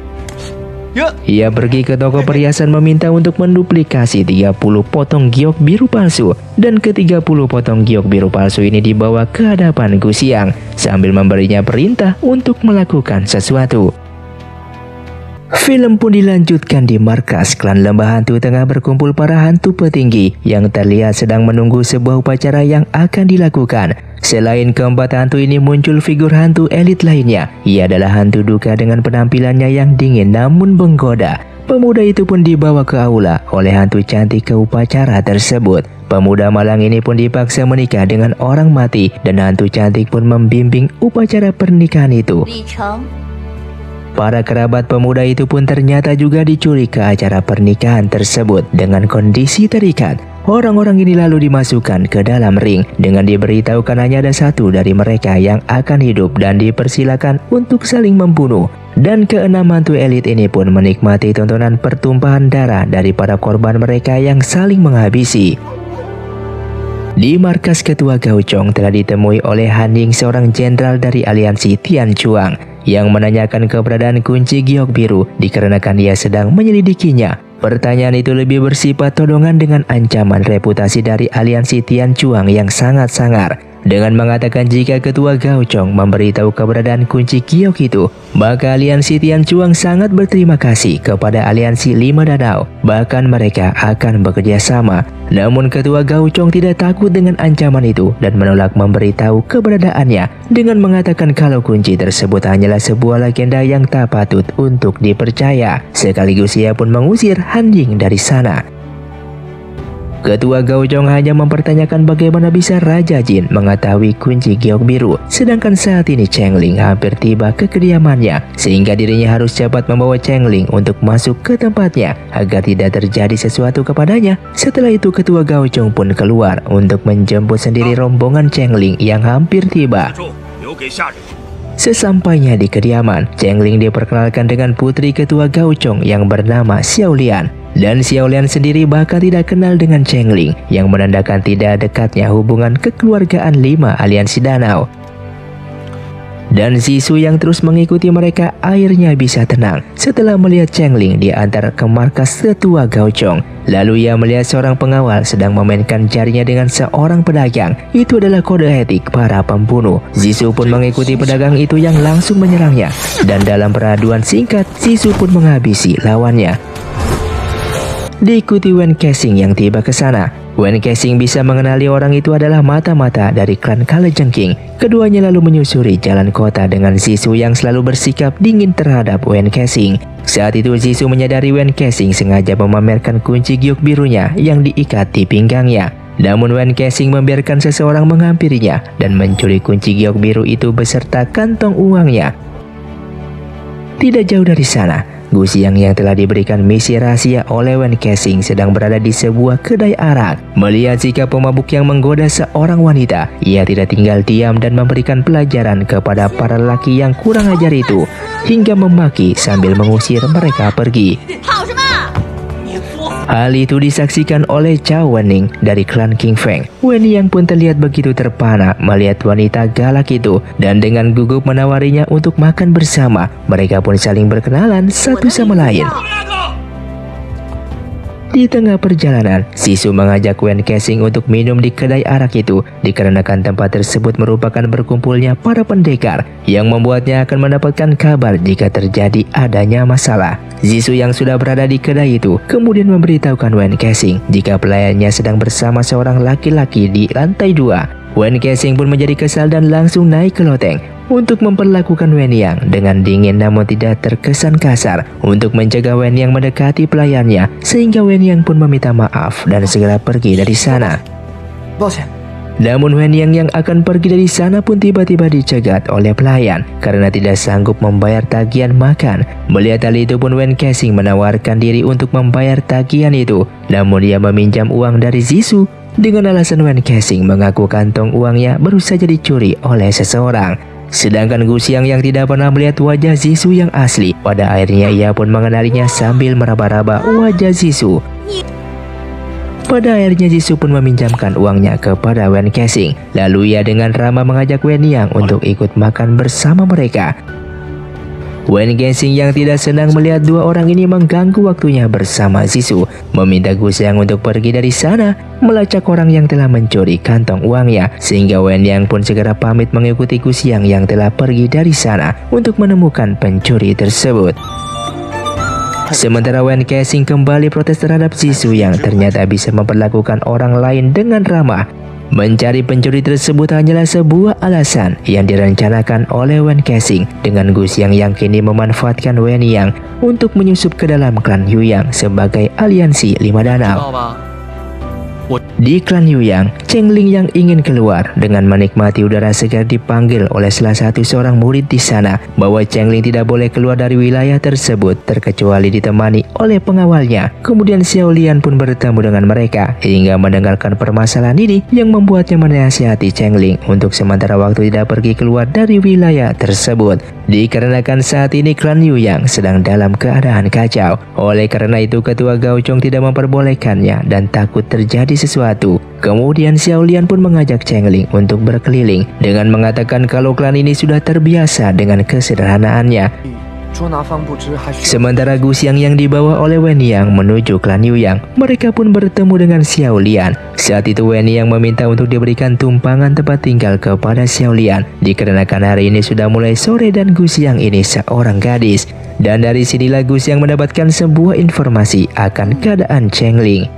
Ia pergi ke toko perhiasan meminta untuk menduplikasi tiga puluh potong giok biru palsu. Dan ke tiga puluh potong giok biru palsu ini dibawa ke hadapan Gu Xiang sambil memberinya perintah untuk melakukan sesuatu. Film pun dilanjutkan di markas klan lembah hantu tengah berkumpul para hantu petinggi yang terlihat sedang menunggu sebuah upacara yang akan dilakukan. Selain keempat hantu ini muncul figur hantu elit lainnya. Ia adalah hantu duka dengan penampilannya yang dingin namun menggoda. Pemuda itu pun dibawa ke aula oleh hantu cantik ke upacara tersebut. Pemuda malang ini pun dipaksa menikah dengan orang mati dan hantu cantik pun membimbing upacara pernikahan itu. Para kerabat pemuda itu pun ternyata juga diculik ke acara pernikahan tersebut dengan kondisi terikat. Orang-orang ini lalu dimasukkan ke dalam ring dengan diberitahukan hanya ada satu dari mereka yang akan hidup dan dipersilakan untuk saling membunuh. Dan keenam hantu elit ini pun menikmati tontonan pertumpahan darah dari para korban mereka yang saling menghabisi. Di markas ketua Gauchong telah ditemui oleh Han Ying, seorang jenderal dari aliansi Tian Chuang, yang menanyakan keberadaan kunci giok biru dikarenakan ia sedang menyelidikinya. Pertanyaan itu lebih bersifat todongan dengan ancaman reputasi dari aliansi Tian Chuang yang sangat sangar. Dengan mengatakan jika ketua Gauchong memberitahu keberadaan kunci giok itu, maka aliansi Tian Chuang sangat berterima kasih kepada aliansi lima danau. Bahkan mereka akan bekerja sama. Namun ketua Gauchong tidak takut dengan ancaman itu dan menolak memberitahu keberadaannya dengan mengatakan kalau kunci tersebut hanyalah sebuah legenda yang tak patut untuk dipercaya. Sekaligus ia pun mengusir Han Ying dari sana. Ketua Gauchong hanya mempertanyakan bagaimana bisa Raja Jin mengetahui kunci giok biru, sedangkan saat ini Chengling hampir tiba ke kediamannya, sehingga dirinya harus cepat membawa Chengling untuk masuk ke tempatnya agar tidak terjadi sesuatu kepadanya. Setelah itu ketua Gauchong pun keluar untuk menjemput sendiri rombongan Chengling yang hampir tiba. Sesampainya di kediaman, Chengling diperkenalkan dengan putri ketua Gauchong yang bernama Xiao Lian. Dan Xiao Lian sendiri bahkan tidak kenal dengan Chengling, yang menandakan tidak dekatnya hubungan kekeluargaan lima aliansi danau. Dan Zhisu yang terus mengikuti mereka akhirnya bisa tenang setelah melihat Chengling diantar ke markas ketua Gauchong. Lalu ia melihat seorang pengawal sedang memainkan jarinya dengan seorang pedagang. Itu adalah kode etik para pembunuh. Zhisu pun mengikuti pedagang itu yang langsung menyerangnya. Dan dalam peraduan singkat, Zhisu pun menghabisi lawannya. Diikuti Wen Kexing yang tiba ke sana. Wen Kexing bisa mengenali orang itu adalah mata-mata dari klan Kalajengking. Keduanya lalu menyusuri jalan kota dengan Zhisu yang selalu bersikap dingin terhadap Wen Kexing. Saat itu Zhisu menyadari Wen Kexing sengaja memamerkan kunci giok birunya yang diikat di pinggangnya. Namun Wen Kexing membiarkan seseorang menghampirinya dan mencuri kunci giok biru itu beserta kantong uangnya. Tidak jauh dari sana, Gu Xiang yang telah diberikan misi rahasia oleh Wen Kexing sedang berada di sebuah kedai arak. Melihat sikap pemabuk yang menggoda seorang wanita, ia tidak tinggal diam dan memberikan pelajaran kepada para lelaki yang kurang ajar itu, hingga memaki sambil mengusir mereka pergi. Hal itu disaksikan oleh Zhao Wening dari klan King Feng. Wen Yang pun terlihat begitu terpana melihat wanita galak itu dan dengan gugup menawarinya untuk makan bersama. Mereka pun saling berkenalan satu sama lain. Di tengah perjalanan, Zhisu mengajak Wen Kexing untuk minum di kedai arak itu dikarenakan tempat tersebut merupakan berkumpulnya para pendekar yang membuatnya akan mendapatkan kabar jika terjadi adanya masalah. Zhisu yang sudah berada di kedai itu kemudian memberitahukan Wen Kexing jika pelayannya sedang bersama seorang laki-laki di lantai dua. Wen Kexing pun menjadi kesal dan langsung naik ke loteng untuk memperlakukan Wen Yang dengan dingin namun tidak terkesan kasar untuk mencegah Wen Yang mendekati pelayannya, sehingga Wen Yang pun meminta maaf dan segera pergi dari sana. Namun Wen Yang yang akan pergi dari sana pun tiba-tiba dicegat oleh pelayan karena tidak sanggup membayar tagihan makan. Melihat hal itu pun Wen Kexing menawarkan diri untuk membayar tagihan itu, namun dia meminjam uang dari Zhisu dengan alasan Wen Kexing mengaku kantong uangnya baru saja dicuri oleh seseorang. Sedangkan Gu Xiang yang tidak pernah melihat wajah Zhisu yang asli, pada akhirnya ia pun mengenalinya sambil meraba-raba wajah Zhisu. Pada akhirnya Zhisu pun meminjamkan uangnya kepada Wen Kexing. Lalu ia dengan ramah mengajak Wen Yang untuk ikut makan bersama mereka. Wen Kexing yang tidak senang melihat dua orang ini mengganggu waktunya bersama Zhisu, meminta Gu Xiang untuk pergi dari sana, melacak orang yang telah mencuri kantong uangnya, sehingga Wen Yang pun segera pamit mengikuti Gu Xiang yang telah pergi dari sana untuk menemukan pencuri tersebut. Sementara Wen Kexing kembali protes terhadap Zhisu yang ternyata bisa memperlakukan orang lain dengan ramah. Mencari pencuri tersebut hanyalah sebuah alasan yang direncanakan oleh Wen Kexing dengan Gu Xiang yang kini memanfaatkan Wen Yang untuk menyusup ke dalam klan Yuyang sebagai aliansi lima danau. Di klan Yuyang, Cheng Ling yang ingin keluar dengan menikmati udara segar dipanggil oleh salah satu seorang murid di sana bahwa Cheng Ling tidak boleh keluar dari wilayah tersebut terkecuali ditemani oleh pengawalnya. Kemudian Xiao Lian pun bertemu dengan mereka hingga mendengarkan permasalahan ini yang membuatnya menasihati Cheng Ling untuk sementara waktu tidak pergi keluar dari wilayah tersebut. Dikarenakan saat ini klan Yuyang sedang dalam keadaan kacau. Oleh karena itu ketua Gaochong tidak memperbolehkannya dan takut terjadi sesuatu. Kemudian Xiao Lian pun mengajak Cheng Ling untuk berkeliling dengan mengatakan kalau klan ini sudah terbiasa dengan kesederhanaannya. Sementara Gu Xiang yang dibawa oleh Wen Yang menuju klan Yuyang, mereka pun bertemu dengan Xiao Lian. Saat itu Wen Yang meminta untuk diberikan tumpangan tempat tinggal kepada Xiao Lian dikarenakan hari ini sudah mulai sore dan Gu Xiang ini seorang gadis. Dan dari sinilah Gu Xiang mendapatkan sebuah informasi akan keadaan Cheng Ling.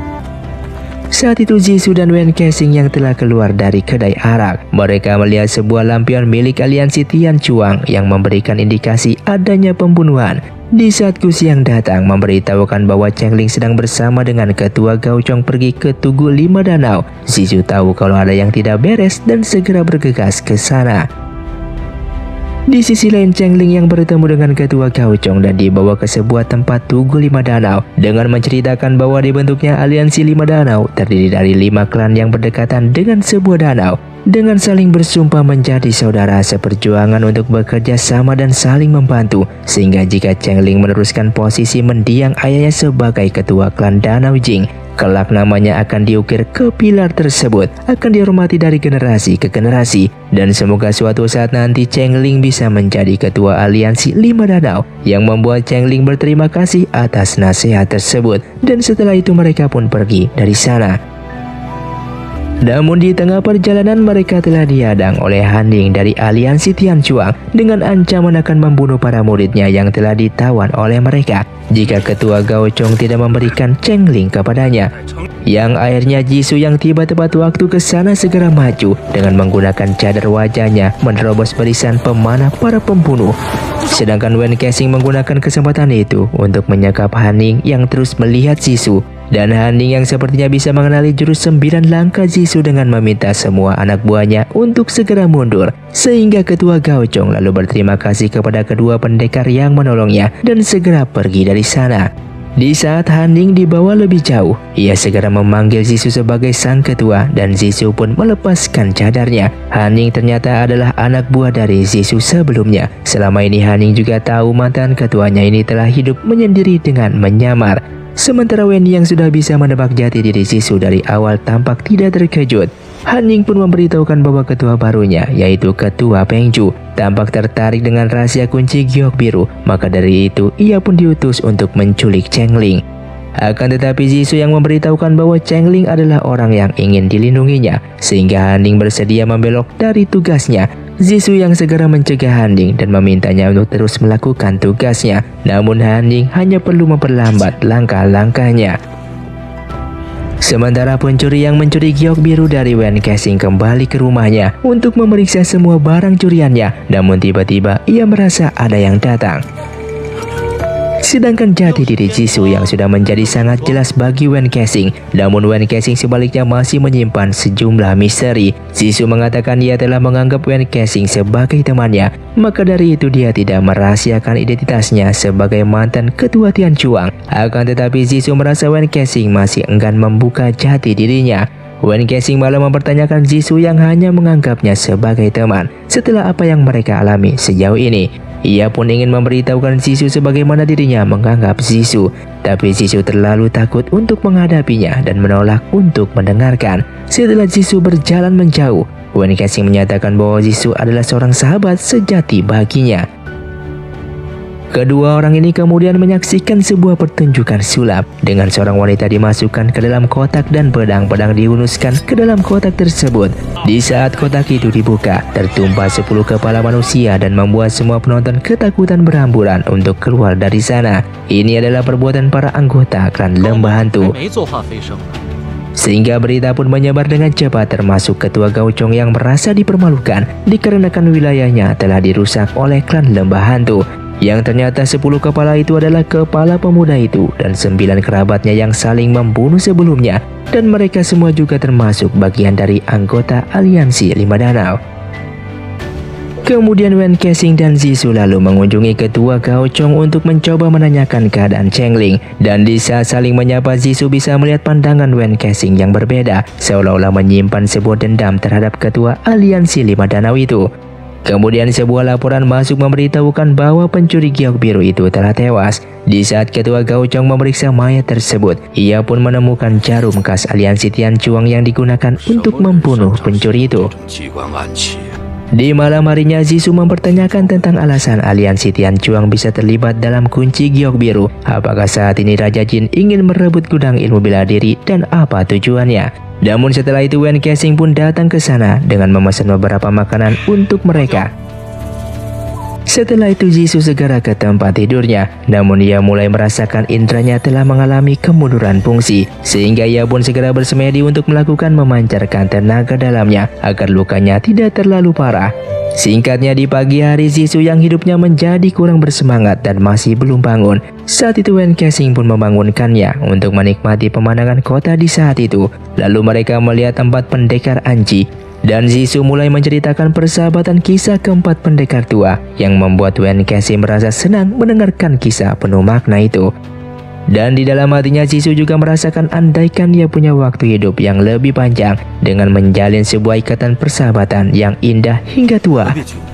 Saat itu Zhisu dan Wen Kexing yang telah keluar dari kedai arak. Mereka melihat sebuah lampion milik aliansi Tian Chuang yang memberikan indikasi adanya pembunuhan. Di saat Gu Xiang datang memberitahukan bahwa Cheng Ling sedang bersama dengan ketua Gaochong pergi ke Tugu Lima Danau, Zhisu tahu kalau ada yang tidak beres dan segera bergegas ke sana. Di sisi lain Cheng Ling yang bertemu dengan ketua Gaochong dan dibawa ke sebuah tempat Tugu Lima Danau dengan menceritakan bahwa dibentuknya aliansi Lima Danau terdiri dari lima klan yang berdekatan dengan sebuah danau dengan saling bersumpah menjadi saudara seperjuangan untuk bekerja sama dan saling membantu, sehingga jika Cheng Ling meneruskan posisi mendiang ayahnya sebagai ketua klan Danau Jing, kelak namanya akan diukir ke pilar tersebut, akan dihormati dari generasi ke generasi, dan semoga suatu saat nanti Cheng Ling bisa menjadi ketua aliansi Lima Danau, yang membuat Cheng Ling berterima kasih atas nasihat tersebut. Dan setelah itu mereka pun pergi dari sana. Namun di tengah perjalanan mereka telah dihadang oleh Han Ning dari aliansi Tian Chuang dengan ancaman akan membunuh para muridnya yang telah ditawan oleh mereka jika ketua Gaochong tidak memberikan Cheng Ling kepadanya. Yang akhirnya Zhisu yang tiba tepat waktu ke sana segera maju dengan menggunakan cadar wajahnya menerobos barisan pemanah para pembunuh. Sedangkan Wen Kexing menggunakan kesempatan itu untuk menyekap Han Ning yang terus melihat Zhisu. Dan Han Ning yang sepertinya bisa mengenali jurus sembilan langkah Zhisu dengan meminta semua anak buahnya untuk segera mundur, sehingga ketua Gaochong lalu berterima kasih kepada kedua pendekar yang menolongnya dan segera pergi dari sana. Di saat Han Ning dibawa lebih jauh, ia segera memanggil Zhisu sebagai sang ketua dan Zhisu pun melepaskan cadarnya. Han Ning ternyata adalah anak buah dari Zhisu sebelumnya. Selama ini Han Ning juga tahu mantan ketuanya ini telah hidup menyendiri dengan menyamar. Sementara Wen yang sudah bisa menebak jati diri Zhisu dari awal tampak tidak terkejut. Han Ning pun memberitahukan bahwa ketua barunya, yaitu ketua Peng Zhu, tampak tertarik dengan rahasia kunci giok biru. Maka dari itu ia pun diutus untuk menculik Cheng Ling. Akan tetapi Jisoo yang memberitahukan bahwa Chengling adalah orang yang ingin dilindunginya, sehingga Han Ning bersedia membelok dari tugasnya. Jisoo yang segera mencegah Han Ning dan memintanya untuk terus melakukan tugasnya. Namun Han Ning hanya perlu memperlambat langkah-langkahnya. Sementara pencuri yang mencuri giok biru dari Wen Kexing kembali ke rumahnya untuk memeriksa semua barang curiannya. Namun tiba-tiba ia merasa ada yang datang. Sedangkan jati diri Jisoo yang sudah menjadi sangat jelas bagi Wen Kexing. Namun Wen Kexing sebaliknya masih menyimpan sejumlah misteri. Jisoo mengatakan dia telah menganggap Wen Kexing sebagai temannya. Maka dari itu dia tidak merahasiakan identitasnya sebagai mantan ketua Tian Chuang. Akan tetapi Jisoo merasa Wen Kexing masih enggan membuka jati dirinya. Wen Kexing malah mempertanyakan Jisoo yang hanya menganggapnya sebagai teman setelah apa yang mereka alami sejauh ini. Ia pun ingin memberitahukan Jisoo sebagaimana dirinya menganggap Jisoo. Tapi Jisoo terlalu takut untuk menghadapinya dan menolak untuk mendengarkan. Setelah Jisoo berjalan menjauh, Wen Kexing menyatakan bahwa Jisoo adalah seorang sahabat sejati baginya. Kedua orang ini kemudian menyaksikan sebuah pertunjukan sulap dengan seorang wanita dimasukkan ke dalam kotak dan pedang-pedang dihunuskan ke dalam kotak tersebut. Di saat kotak itu dibuka, tertumpah sepuluh kepala manusia dan membuat semua penonton ketakutan berhamburan untuk keluar dari sana. Ini adalah perbuatan para anggota klan Lembah Hantu. Sehingga berita pun menyebar dengan cepat, termasuk ketua Gauchong yang merasa dipermalukan dikarenakan wilayahnya telah dirusak oleh klan Lembah Hantu. Yang ternyata sepuluh kepala itu adalah kepala pemuda itu dan sembilan kerabatnya yang saling membunuh sebelumnya. Dan mereka semua juga termasuk bagian dari anggota aliansi Lima Danau. Kemudian Wen Kexing dan Jisoo lalu mengunjungi ketua Gauchong untuk mencoba menanyakan keadaan Chengling. Dan di saat saling menyapa, Jisoo bisa melihat pandangan Wen Kexing yang berbeda, seolah-olah menyimpan sebuah dendam terhadap ketua aliansi Lima Danau itu. Kemudian sebuah laporan masuk memberitahukan bahwa pencuri giok biru itu telah tewas. Di saat ketua Gauchong memeriksa mayat tersebut, ia pun menemukan jarum khas aliansi Tian Chuang yang digunakan untuk membunuh pencuri itu. Di malam harinya, Jisoo mempertanyakan tentang alasan aliansi Tian Chuang bisa terlibat dalam kunci giok biru. Apakah saat ini Raja Jin ingin merebut gudang ilmu bela diri dan apa tujuannya? Namun setelah itu Wen Kexing pun datang ke sana dengan memesan beberapa makanan untuk mereka. Setelah itu Jisoo segera ke tempat tidurnya. Namun ia mulai merasakan indranya telah mengalami kemunduran fungsi, sehingga ia pun segera bersemedi untuk melakukan memancarkan tenaga dalamnya agar lukanya tidak terlalu parah. Singkatnya, di pagi hari Jisoo yang hidupnya menjadi kurang bersemangat dan masih belum bangun. Saat itu Wen Kexing pun membangunkannya untuk menikmati pemandangan kota di saat itu. Lalu mereka melihat tempat pendekar Anji. Dan Jisoo mulai menceritakan persahabatan kisah keempat pendekar tua yang membuat Wen Kexing merasa senang mendengarkan kisah penuh makna itu. Dan di dalam hatinya Jisoo juga merasakan andaikan dia punya waktu hidup yang lebih panjang dengan menjalin sebuah ikatan persahabatan yang indah hingga tua.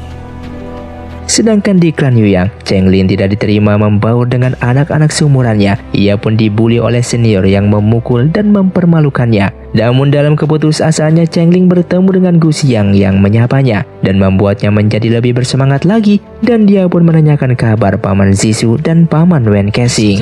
Sedangkan di klan Yuyang, Chengling tidak diterima membaur dengan anak-anak seumurannya. Ia pun dibuli oleh senior yang memukul dan mempermalukannya. Namun dalam keputusasaannya, Chengling bertemu dengan Gu Xiang yang menyapanya dan membuatnya menjadi lebih bersemangat lagi. Dan dia pun menanyakan kabar paman Jisoo dan paman Wen Kexing.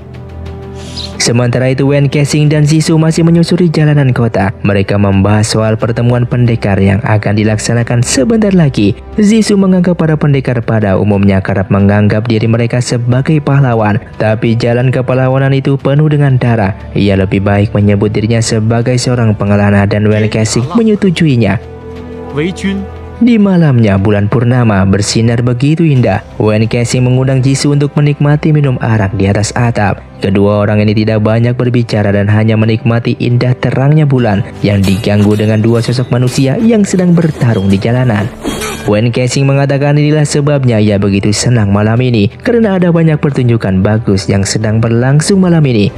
Sementara itu Wen Kexing dan Jisoo masih menyusuri jalanan kota. Mereka membahas soal pertemuan pendekar yang akan dilaksanakan sebentar lagi. Jisoo menganggap para pendekar pada umumnya kerap menganggap diri mereka sebagai pahlawan. Tapi jalan kepahlawanan itu penuh dengan darah. Ia lebih baik menyebut dirinya sebagai seorang pengelana dan Wen Kexing menyetujuinya. Di malamnya bulan purnama bersinar begitu indah. Wen Kexing mengundang Jisoo untuk menikmati minum arak di atas atap. Kedua orang ini tidak banyak berbicara dan hanya menikmati indah terangnya bulan yang diganggu dengan dua sosok manusia yang sedang bertarung di jalanan. Wen Kexing mengatakan inilah sebabnya ia begitu senang malam ini, karena ada banyak pertunjukan bagus yang sedang berlangsung malam ini.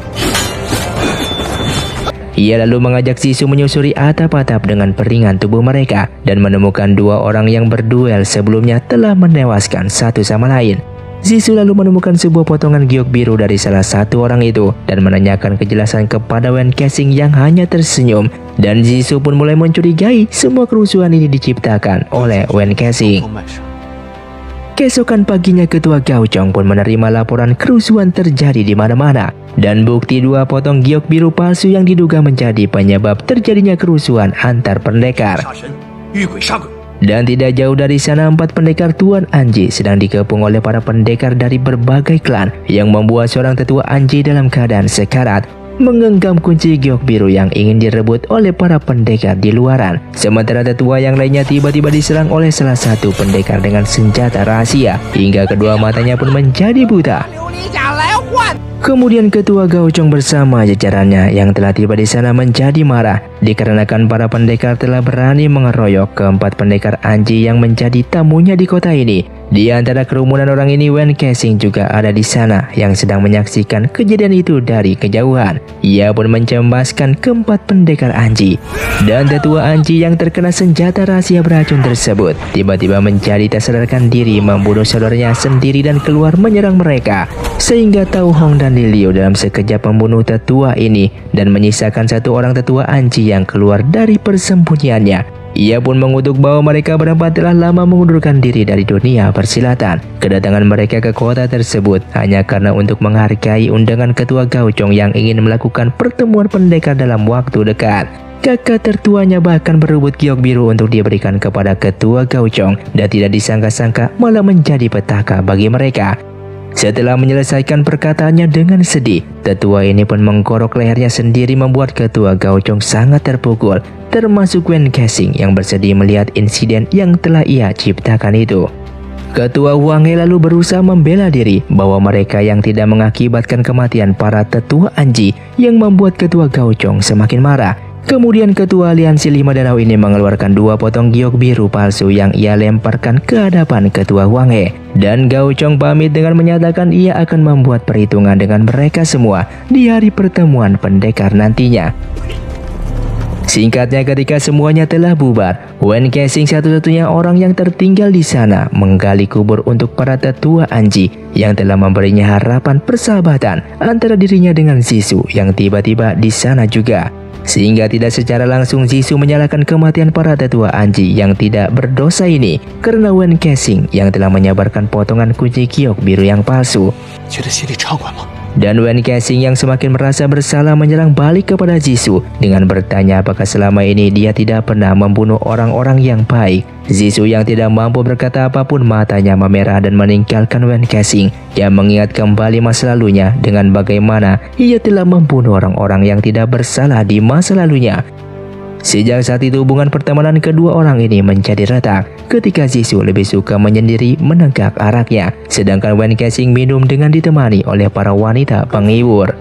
Ia lalu mengajak Jisoo menyusuri atap-atap dengan peringan tubuh mereka dan menemukan dua orang yang berduel sebelumnya telah menewaskan satu sama lain. Jisoo lalu menemukan sebuah potongan giok biru dari salah satu orang itu dan menanyakan kejelasan kepada Wen Kexing yang hanya tersenyum. Dan Jisoo pun mulai mencurigai semua kerusuhan ini diciptakan oleh Wen Kexing. Keesokan paginya ketua Gaochong pun menerima laporan kerusuhan terjadi di mana-mana dan bukti dua potong giok biru palsu yang diduga menjadi penyebab terjadinya kerusuhan antar pendekar. Dan tidak jauh dari sana empat pendekar Tuan Anji sedang dikepung oleh para pendekar dari berbagai klan yang membuat seorang tetua Anji dalam keadaan sekarat menggenggam kunci giok biru yang ingin direbut oleh para pendekar di luaran. Sementara tetua yang lainnya tiba-tiba diserang oleh salah satu pendekar dengan senjata rahasia hingga kedua matanya pun menjadi buta. Kemudian ketua Gaochong bersama jajarannya yang telah tiba di sana menjadi marah dikarenakan para pendekar telah berani mengeroyok keempat pendekar Anji yang menjadi tamunya di kota ini. Di antara kerumunan orang ini, Wen Kexing juga ada di sana yang sedang menyaksikan kejadian itu dari kejauhan. Ia pun mencembaskan keempat pendekar Anji. Dan tetua Anji yang terkena senjata rahasia beracun tersebut tiba-tiba menjadi tak sadarkan diri membunuh saudaranya sendiri dan keluar menyerang mereka. Sehingga Tao Hong dan Li Liu dalam sekejap membunuh tetua ini dan menyisakan satu orang tetua Anji yang keluar dari persembunyiannya. Ia pun mengutuk bahwa mereka berempat telah lama mengundurkan diri dari dunia persilatan. Kedatangan mereka ke kota tersebut hanya karena untuk menghargai undangan ketua Gaochong yang ingin melakukan pertemuan pendekar dalam waktu dekat. Kakak tertuanya bahkan berebut giok biru untuk diberikan kepada ketua Gaochong dan tidak disangka-sangka malah menjadi petaka bagi mereka. Setelah menyelesaikan perkataannya dengan sedih, tetua ini pun menggorok lehernya sendiri membuat ketua Gaochong sangat terpukul, termasuk Wen Kexing yang bersedih melihat insiden yang telah ia ciptakan itu. Ketua Wang He lalu berusaha membela diri bahwa mereka yang tidak mengakibatkan kematian para tetua Anji yang membuat ketua Gaochong semakin marah. Kemudian ketua aliansi lima danau ini mengeluarkan dua potong giok biru palsu yang ia lemparkan ke hadapan ketua Wang He. Dan Gaochong pamit dengan menyatakan ia akan membuat perhitungan dengan mereka semua di hari pertemuan pendekar nantinya. Singkatnya, ketika semuanya telah bubar, Wen Kexing satu-satunya orang yang tertinggal di sana menggali kubur untuk para tetua Anji yang telah memberinya harapan persahabatan antara dirinya dengan Zhisu yang tiba-tiba di sana juga. Sehingga tidak secara langsung Zhisu menyalahkan kematian para tetua Anji yang tidak berdosa ini karena Wen Kexing yang telah menyebarkan potongan kunci giok biru yang palsu. Dan Wen Kexing yang semakin merasa bersalah menyerang balik kepada Zhisu dengan bertanya apakah selama ini dia tidak pernah membunuh orang-orang yang baik. Zhisu yang tidak mampu berkata apapun matanya memerah dan meninggalkan Wen Kexing yang mengingat kembali masa lalunya dengan bagaimana ia telah membunuh orang-orang yang tidak bersalah di masa lalunya. Sejak saat itu hubungan pertemanan kedua orang ini menjadi retak ketika Zhisu lebih suka menyendiri menegak araknya, sedangkan Wen Kexing minum dengan ditemani oleh para wanita penghibur.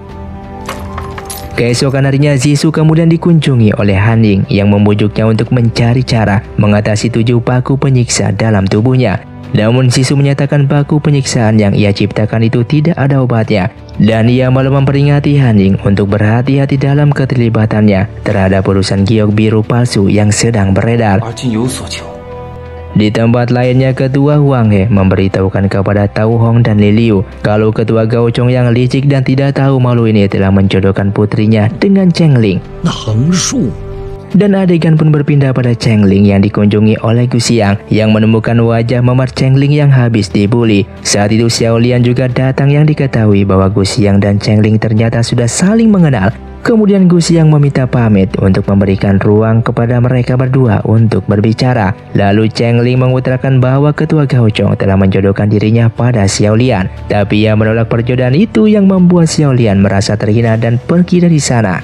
Keesokan harinya Zhisu kemudian dikunjungi oleh Han Ying yang membujuknya untuk mencari cara mengatasi tujuh paku penyiksa dalam tubuhnya. Namun Zhisu menyatakan paku penyiksaan yang ia ciptakan itu tidak ada obatnya. Dan ia malah memperingati Han Ying untuk berhati-hati dalam keterlibatannya terhadap urusan giok biru palsu yang sedang beredar. Di tempat lainnya, ketua Wang He memberitahukan kepada Tao Hong dan Li Liu kalau ketua Gaochong yang licik dan tidak tahu malu ini telah menjodohkan putrinya dengan Cheng Ling. Dan adegan pun berpindah pada Cheng Ling yang dikunjungi oleh Gu Xiang yang menemukan wajah memar Cheng Ling yang habis dibuli. Saat itu Xiao Lian juga datang yang diketahui bahwa Gu Xiang dan Cheng Ling ternyata sudah saling mengenal. Kemudian Gu Xiang meminta pamit untuk memberikan ruang kepada mereka berdua untuk berbicara. Lalu Cheng Ling mengutarakan bahwa ketua Gaochong telah menjodohkan dirinya pada Xiao Lian. Tapi ia menolak perjodohan itu yang membuat Xiao Lian merasa terhina dan pergi dari sana.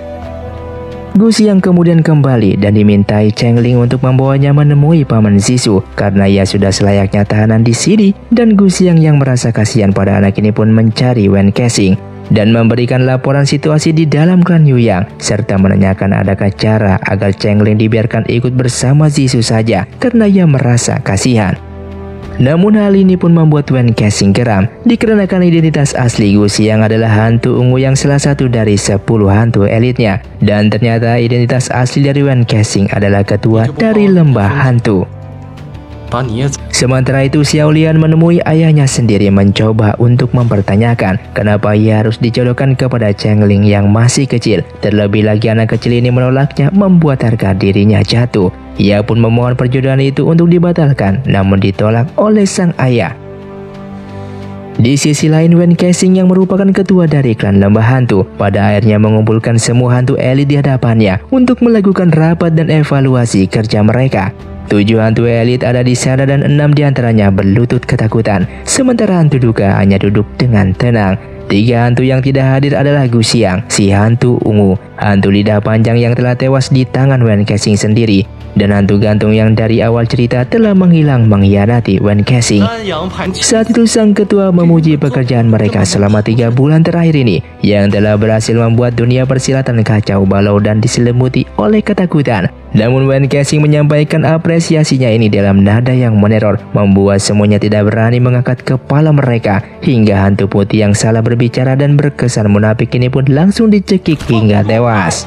Gu Xiang kemudian kembali dan dimintai Cheng Ling untuk membawanya menemui paman Zhisu karena ia sudah selayaknya tahanan di sini. Dan Gu Xiang yang merasa kasihan pada anak ini pun mencari Wen Kexing dan memberikan laporan situasi di dalam klan Yuyang serta menanyakan adakah cara agar Cheng Ling dibiarkan ikut bersama Zhisu saja karena ia merasa kasihan. Namun hal ini pun membuat Wen Kexing geram dikarenakan identitas asli Gu Xiang adalah hantu ungu yang salah satu dari sepuluh hantu elitnya. Dan ternyata identitas asli dari Wen Kexing adalah ketua dari lembah hantu. Sementara itu Xiaolian menemui ayahnya sendiri mencoba untuk mempertanyakan kenapa ia harus dijodohkan kepada Chengling yang masih kecil. Terlebih lagi anak kecil ini menolaknya, membuat harga dirinya jatuh. Ia pun memohon perjodohan itu untuk dibatalkan, namun ditolak oleh sang ayah. Di sisi lain, Wen Kexing yang merupakan ketua dari klan Lembah Hantu pada akhirnya mengumpulkan semua hantu elit di hadapannya untuk melakukan rapat dan evaluasi kerja mereka. Tujuh hantu elit ada di sana dan enam diantaranya berlutut ketakutan, sementara hantu duka hanya duduk dengan tenang. Tiga hantu yang tidak hadir adalah Gu Xiang, si hantu ungu, hantu lidah panjang yang telah tewas di tangan Wen Kexing sendiri, dan hantu gantung yang dari awal cerita telah menghilang mengkhianati Wen Kexing. Saat itu sang ketua memuji pekerjaan mereka selama tiga bulan terakhir ini yang telah berhasil membuat dunia persilatan kacau balau dan diselimuti oleh ketakutan. Namun Wen Kexing menyampaikan apresiasinya ini dalam nada yang meneror, membuat semuanya tidak berani mengangkat kepala mereka, hingga hantu putih yang salah berbicara dan berkesan munafik ini pun langsung dicekik hingga tewas.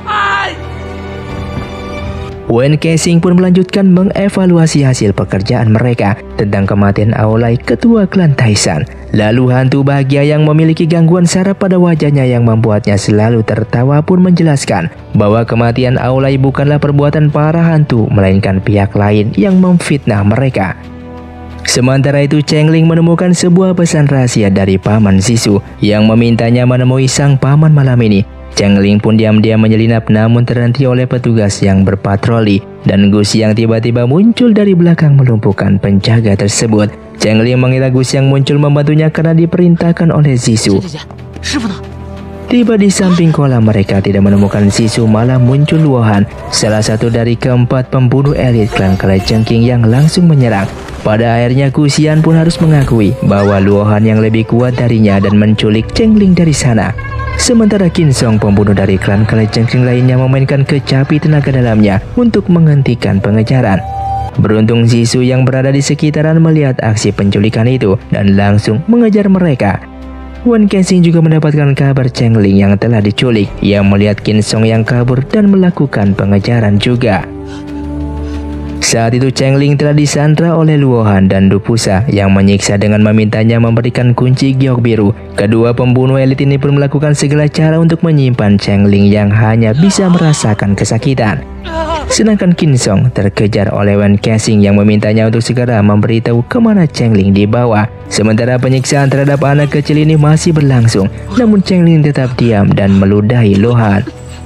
Wen Kexing pun melanjutkan mengevaluasi hasil pekerjaan mereka tentang kematian Aolai, ketua klan Taisan. Lalu hantu bahagia yang memiliki gangguan saraf pada wajahnya yang membuatnya selalu tertawa pun menjelaskan bahwa kematian Aolai bukanlah perbuatan para hantu, melainkan pihak lain yang memfitnah mereka. Sementara itu Chengling menemukan sebuah pesan rahasia dari Paman Zhisu yang memintanya menemui sang paman malam ini. Chengling pun diam-diam menyelinap namun terhenti oleh petugas yang berpatroli, dan Gu Xiang tiba-tiba muncul dari belakang melumpuhkan penjaga tersebut. Chengling mengira Gu Xiang muncul membantunya karena diperintahkan oleh Zhisu. Tiba di samping kolam mereka tidak menemukan Zhisu, malah muncul Luohan, salah satu dari keempat pembunuh elit klan Kalajengking yang langsung menyerang. Pada akhirnya Gu Xiang pun harus mengakui bahwa Luohan yang lebih kuat darinya dan menculik Chengling dari sana. Sementara Qin Song, pembunuh dari klan Kalajengking lainnya, memainkan kecapi tenaga dalamnya untuk menghentikan pengejaran. Beruntung Zhisu yang berada di sekitaran melihat aksi penculikan itu dan langsung mengejar mereka. Wen Kexing juga mendapatkan kabar Chengling yang telah diculik. Ia melihat Qin Song yang kabur dan melakukan pengejaran juga. Saat itu Chengling telah disandra oleh Luohan dan Dupusa yang menyiksa dengan memintanya memberikan kunci giok biru. Kedua pembunuh elit ini pun melakukan segala cara untuk menyimpan Chengling yang hanya bisa merasakan kesakitan. Sedangkan Qin Song terkejar oleh Wen Kexing yang memintanya untuk segera memberitahu kemana Chengling dibawa. Sementara penyiksaan terhadap anak kecil ini masih berlangsung, namun Chengling tetap diam dan meludahi Luohan.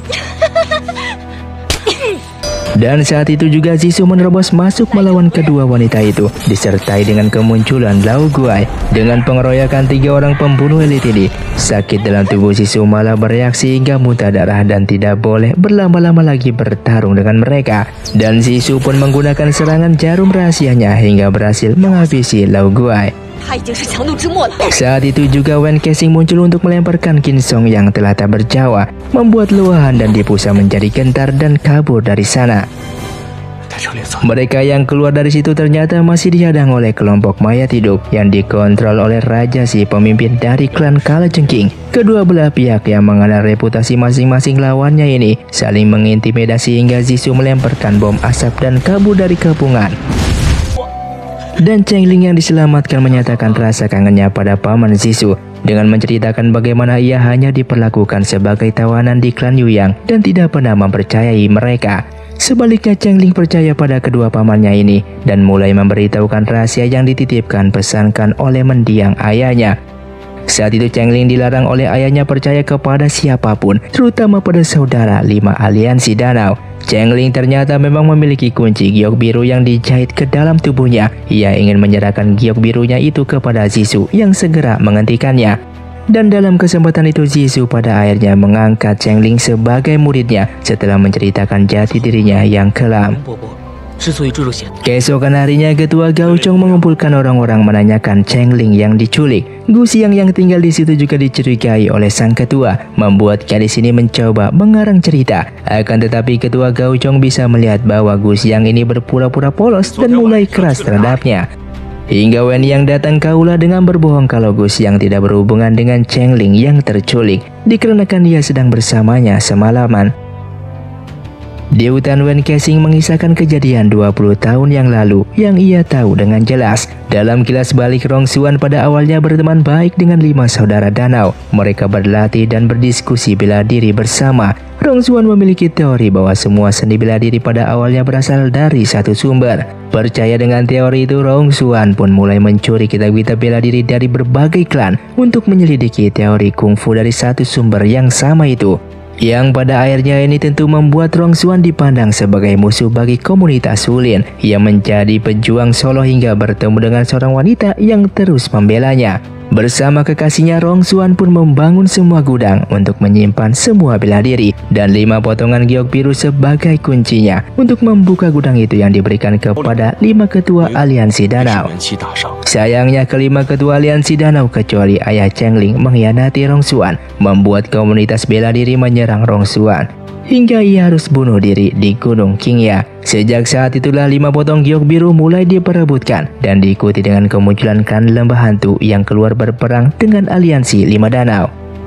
Dan saat itu juga Zhisu menerobos masuk melawan kedua wanita itu, disertai dengan kemunculan Lao Guai. Dengan pengeroyokan tiga orang pembunuh elit ini, sakit dalam tubuh Zhisu malah bereaksi hingga muntah darah dan tidak boleh berlama-lama lagi bertarung dengan mereka. Dan Zhisu pun menggunakan serangan jarum rahasianya hingga berhasil menghabisi Lao Guai. Saat itu juga Wen Kexing muncul untuk melemparkan Qin Song yang telah tak berjawa, membuat Luohan dan Dupusa menjadi gentar dan kabur dari sana. Mereka yang keluar dari situ ternyata masih dihadang oleh kelompok mayat hidup yang dikontrol oleh Raja, si pemimpin dari klan Kalajengking. Kedua belah pihak yang mengenal reputasi masing-masing lawannya ini saling mengintimidasi hingga Zhisu melemparkan bom asap dan kabur dari kepungan. Dan Chengling yang diselamatkan menyatakan rasa kangennya pada Paman Zhisu dengan menceritakan bagaimana ia hanya diperlakukan sebagai tawanan di klan Yuyang dan tidak pernah mempercayai mereka. Sebaliknya Chengling percaya pada kedua pamannya ini dan mulai memberitahukan rahasia yang dititipkan pesankan oleh mendiang ayahnya. Saat itu Chengling dilarang oleh ayahnya percaya kepada siapapun, terutama pada saudara lima aliansi danau. Chengling ternyata memang memiliki kunci giok biru yang dijahit ke dalam tubuhnya. Ia ingin menyerahkan giok birunya itu kepada Zhisu yang segera menghentikannya. Dan dalam kesempatan itu Zhisu pada akhirnya mengangkat Chengling sebagai muridnya setelah menceritakan jati dirinya yang kelam. Keesokan harinya Ketua Gauchong mengumpulkan orang-orang menanyakan Chengling yang diculik. Gu Xiang yang tinggal di situ juga dicurigai oleh sang ketua, membuat gadis ini mencoba mengarang cerita. Akan tetapi Ketua Gauchong bisa melihat bahwa Gu Xiang ini berpura-pura polos dan mulai keras terhadapnya. Hingga Wen yang datang kaula dengan berbohong kalau Gu Xiang tidak berhubungan dengan Chengling yang terculik, dikarenakan dia sedang bersamanya semalaman. Di hutan, Wen Kexing mengisahkan kejadian dua puluh tahun yang lalu yang ia tahu dengan jelas. Dalam kilas balik, Rong Xuan pada awalnya berteman baik dengan lima saudara danau. Mereka berlatih dan berdiskusi bela diri bersama. Rong Xuan memiliki teori bahwa semua seni bela diri pada awalnya berasal dari satu sumber. Percaya dengan teori itu, Rong Xuan pun mulai mencuri kitab-kitab bela diri dari berbagai klan untuk menyelidiki teori kungfu dari satu sumber yang sama itu. Yang pada akhirnya ini tentu membuat Rong Xuan dipandang sebagai musuh bagi komunitas Wulin. Ia menjadi pejuang solo hingga bertemu dengan seorang wanita yang terus membelanya. Bersama kekasihnya, Rong Xuan pun membangun semua gudang untuk menyimpan semua bela diri dan lima potongan giok biru sebagai kuncinya untuk membuka gudang itu yang diberikan kepada lima ketua aliansi danau. Sayangnya kelima ketua aliansi danau kecuali ayah Chengling mengkhianati Rong Xuan, membuat komunitas bela diri menyerang Rong Xuan hingga ia harus bunuh diri di Gunung Qingya. Sejak saat itulah lima potong giok biru mulai diperebutkan dan diikuti dengan kemunculan klan lembah hantu yang keluar berperang dengan aliansi lima danau.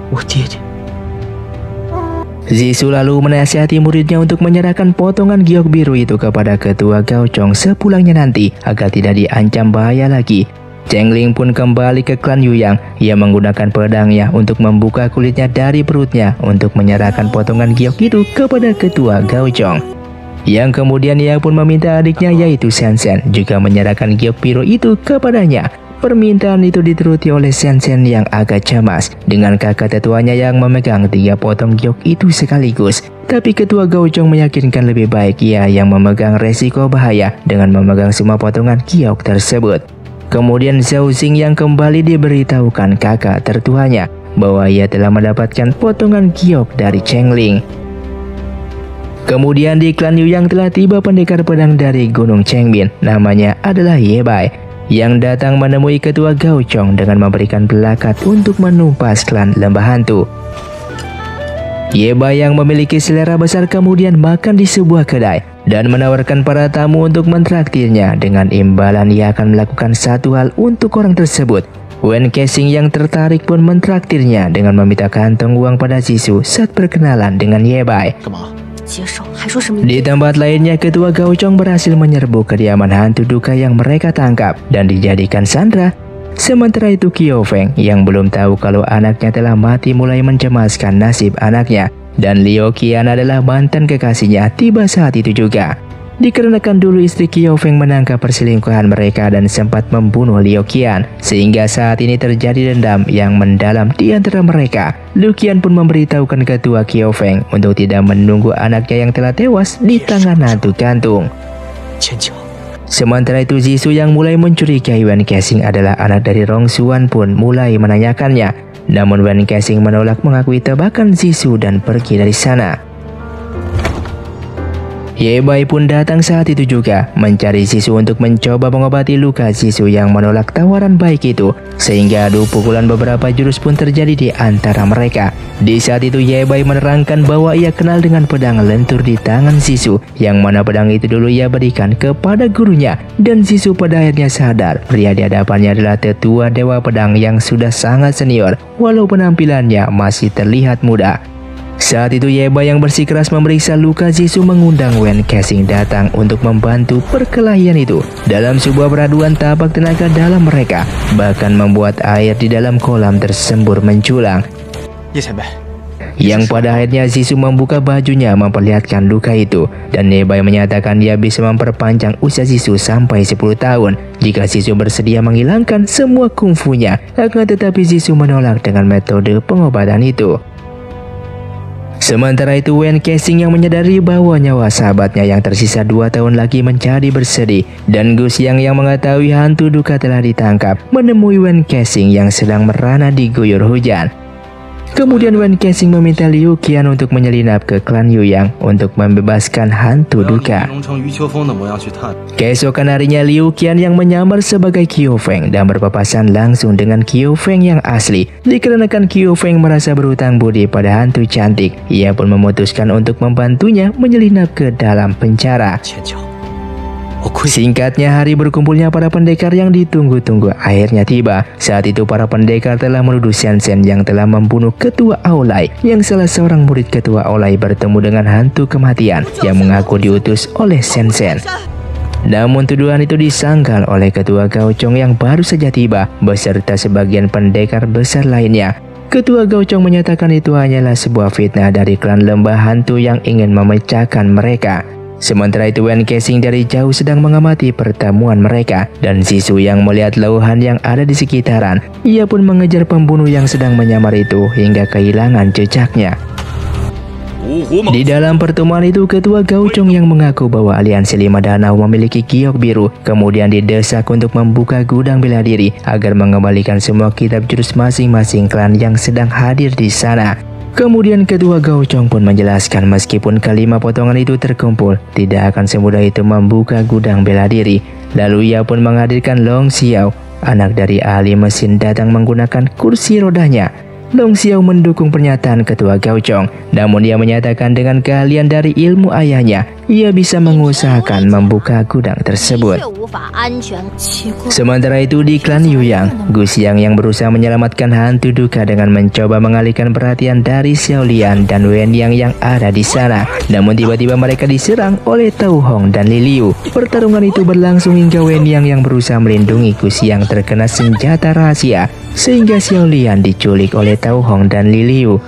Zhisu lalu menasihati muridnya untuk menyerahkan potongan giok biru itu kepada ketua Gaochong sepulangnya nanti agar tidak diancam bahaya lagi. Chengling pun kembali ke klan Yuyang. Ia menggunakan pedangnya untuk membuka kulitnya dari perutnya untuk menyerahkan potongan giok itu kepada ketua Gaochong. Yang kemudian ia pun meminta adiknya yaitu Shen-Shen juga menyerahkan giok biru itu kepadanya. Permintaan itu dituruti oleh Shen-Shen yang agak cemas dengan kakak tetuanya yang memegang tiga potong giok itu sekaligus. Tapi ketua Gaochong meyakinkan lebih baik ia yang memegang resiko bahaya dengan memegang semua potongan giok tersebut. Kemudian Zhao Xing yang kembali diberitahukan kakak tertuanya bahwa ia telah mendapatkan potongan giok dari Chengling. Kemudian di klan Yuyang telah tiba pendekar pedang dari Gunung Chengbin, namanya adalah Ye Bai, yang datang menemui ketua Gaochong dengan memberikan pelakat untuk menumpas klan lembah hantu. Ye Bai yang memiliki selera besar kemudian makan di sebuah kedai dan menawarkan para tamu untuk mentraktirnya. Dengan imbalan ia akan melakukan satu hal untuk orang tersebut. Wen Kexing yang tertarik pun mentraktirnya dengan meminta kantong uang pada Zhisu saat berkenalan dengan Ye Bai. Di tempat lainnya, ketua Gaochong berhasil menyerbu kediaman hantu duka yang mereka tangkap dan dijadikan sandera. Sementara itu Qiao Feng yang belum tahu kalau anaknya telah mati mulai mencemaskan nasib anaknya. Dan Liu Qian adalah mantan kekasihnya tiba saat itu juga. Dikarenakan dulu istri Qiao Feng menangkap perselingkuhan mereka dan sempat membunuh Liu Qian, sehingga saat ini terjadi dendam yang mendalam di antara mereka. Liu Qian pun memberitahukan ketua Qiao Feng untuk tidak menunggu anaknya yang telah tewas di tangan hantu gantung. Sementara itu Zhisu yang mulai mencurigai Wen Kexing adalah anak dari Rong Xuan pun mulai menanyakannya. Namun Wen Kexing menolak mengakui tebakan Zhisu dan pergi dari sana. Ye Bai pun datang saat itu juga mencari Zhisu untuk mencoba mengobati luka Zhisu yang menolak tawaran baik itu, sehingga adu pukulan beberapa jurus pun terjadi di antara mereka. Di saat itu Ye Bai menerangkan bahwa ia kenal dengan pedang lentur di tangan Zhisu, yang mana pedang itu dulu ia berikan kepada gurunya. Dan Zhisu pada akhirnya sadar pria di hadapannya adalah tetua dewa pedang yang sudah sangat senior, walau penampilannya masih terlihat muda. Saat itu Ye Bai yang bersikeras memeriksa luka Zhisu mengundang Wen Kexing datang untuk membantu perkelahian itu. Dalam sebuah peraduan tapak tenaga dalam mereka, bahkan membuat air di dalam kolam tersembur menculang. Yang pada akhirnya Zhisu membuka bajunya memperlihatkan luka itu, dan Ye Bai menyatakan dia bisa memperpanjang usia Zhisu sampai sepuluh tahun jika Zhisu bersedia menghilangkan semua kungfunya. Akan tetapi Zhisu menolak dengan metode pengobatan itu. Sementara itu Wen Kexing yang menyadari bahwa nyawa sahabatnya yang tersisa dua tahun lagi menjadi bersedih, dan Gu Xiang yang mengetahui hantu duka telah ditangkap menemui Wen Kexing yang sedang merana diguyur hujan. Kemudian Wen Kexing meminta Liu Qian untuk menyelinap ke klan Yuyang untuk membebaskan hantu duka. Keesokan harinya Liu Qian yang menyamar sebagai Qiao Feng dan berpapasan langsung dengan Qiao Feng yang asli. Dikarenakan Qiao Feng merasa berhutang budi pada hantu cantik, ia pun memutuskan untuk membantunya menyelinap ke dalam penjara. Singkatnya, hari berkumpulnya para pendekar yang ditunggu-tunggu akhirnya tiba. Saat itu para pendekar telah menuduh Shen-Shen yang telah membunuh ketua Aulai, yang salah seorang murid ketua Aulai bertemu dengan hantu kematian yang mengaku diutus oleh Shen-Shen. Namun tuduhan itu disangkal oleh ketua Gaochong yang baru saja tiba beserta sebagian pendekar besar lainnya. Ketua Gaochong menyatakan itu hanyalah sebuah fitnah dari klan lembah hantu yang ingin memecahkan mereka. Sementara itu Wen Kexing dari jauh sedang mengamati pertemuan mereka, dan Zhisu yang melihat lauhan yang ada di sekitaran, ia pun mengejar pembunuh yang sedang menyamar itu hingga kehilangan jejaknya. Di dalam pertemuan itu, ketua Gaochong yang mengaku bahwa aliansi lima danau memiliki giok biru kemudian didesak untuk membuka gudang bela diri agar mengembalikan semua kitab jurus masing-masing klan yang sedang hadir di sana. Kemudian ketua Gaochong pun menjelaskan meskipun kelima potongan itu terkumpul, tidak akan semudah itu membuka gudang bela diri. Lalu ia pun menghadirkan Long Xiao, anak dari ahli mesin, datang menggunakan kursi rodanya. Long Xiao mendukung pernyataan ketua Gaochong, namun ia menyatakan dengan keahlian dari ilmu ayahnya, ia bisa mengusahakan membuka gudang tersebut. Sementara itu di klan Yuyang, Gu Xiang yang berusaha menyelamatkan hantu duka dengan mencoba mengalihkan perhatian dari Xiao Lian dan Wen Yang yang ada di sana. Namun tiba-tiba mereka diserang oleh Tao Hong dan Li Liu. Pertarungan itu berlangsung hingga Wen Yang yang berusaha melindungi Gu Xiang terkena senjata rahasia, sehingga Xiao Lian diculik oleh Tao Hong dan Li Liu.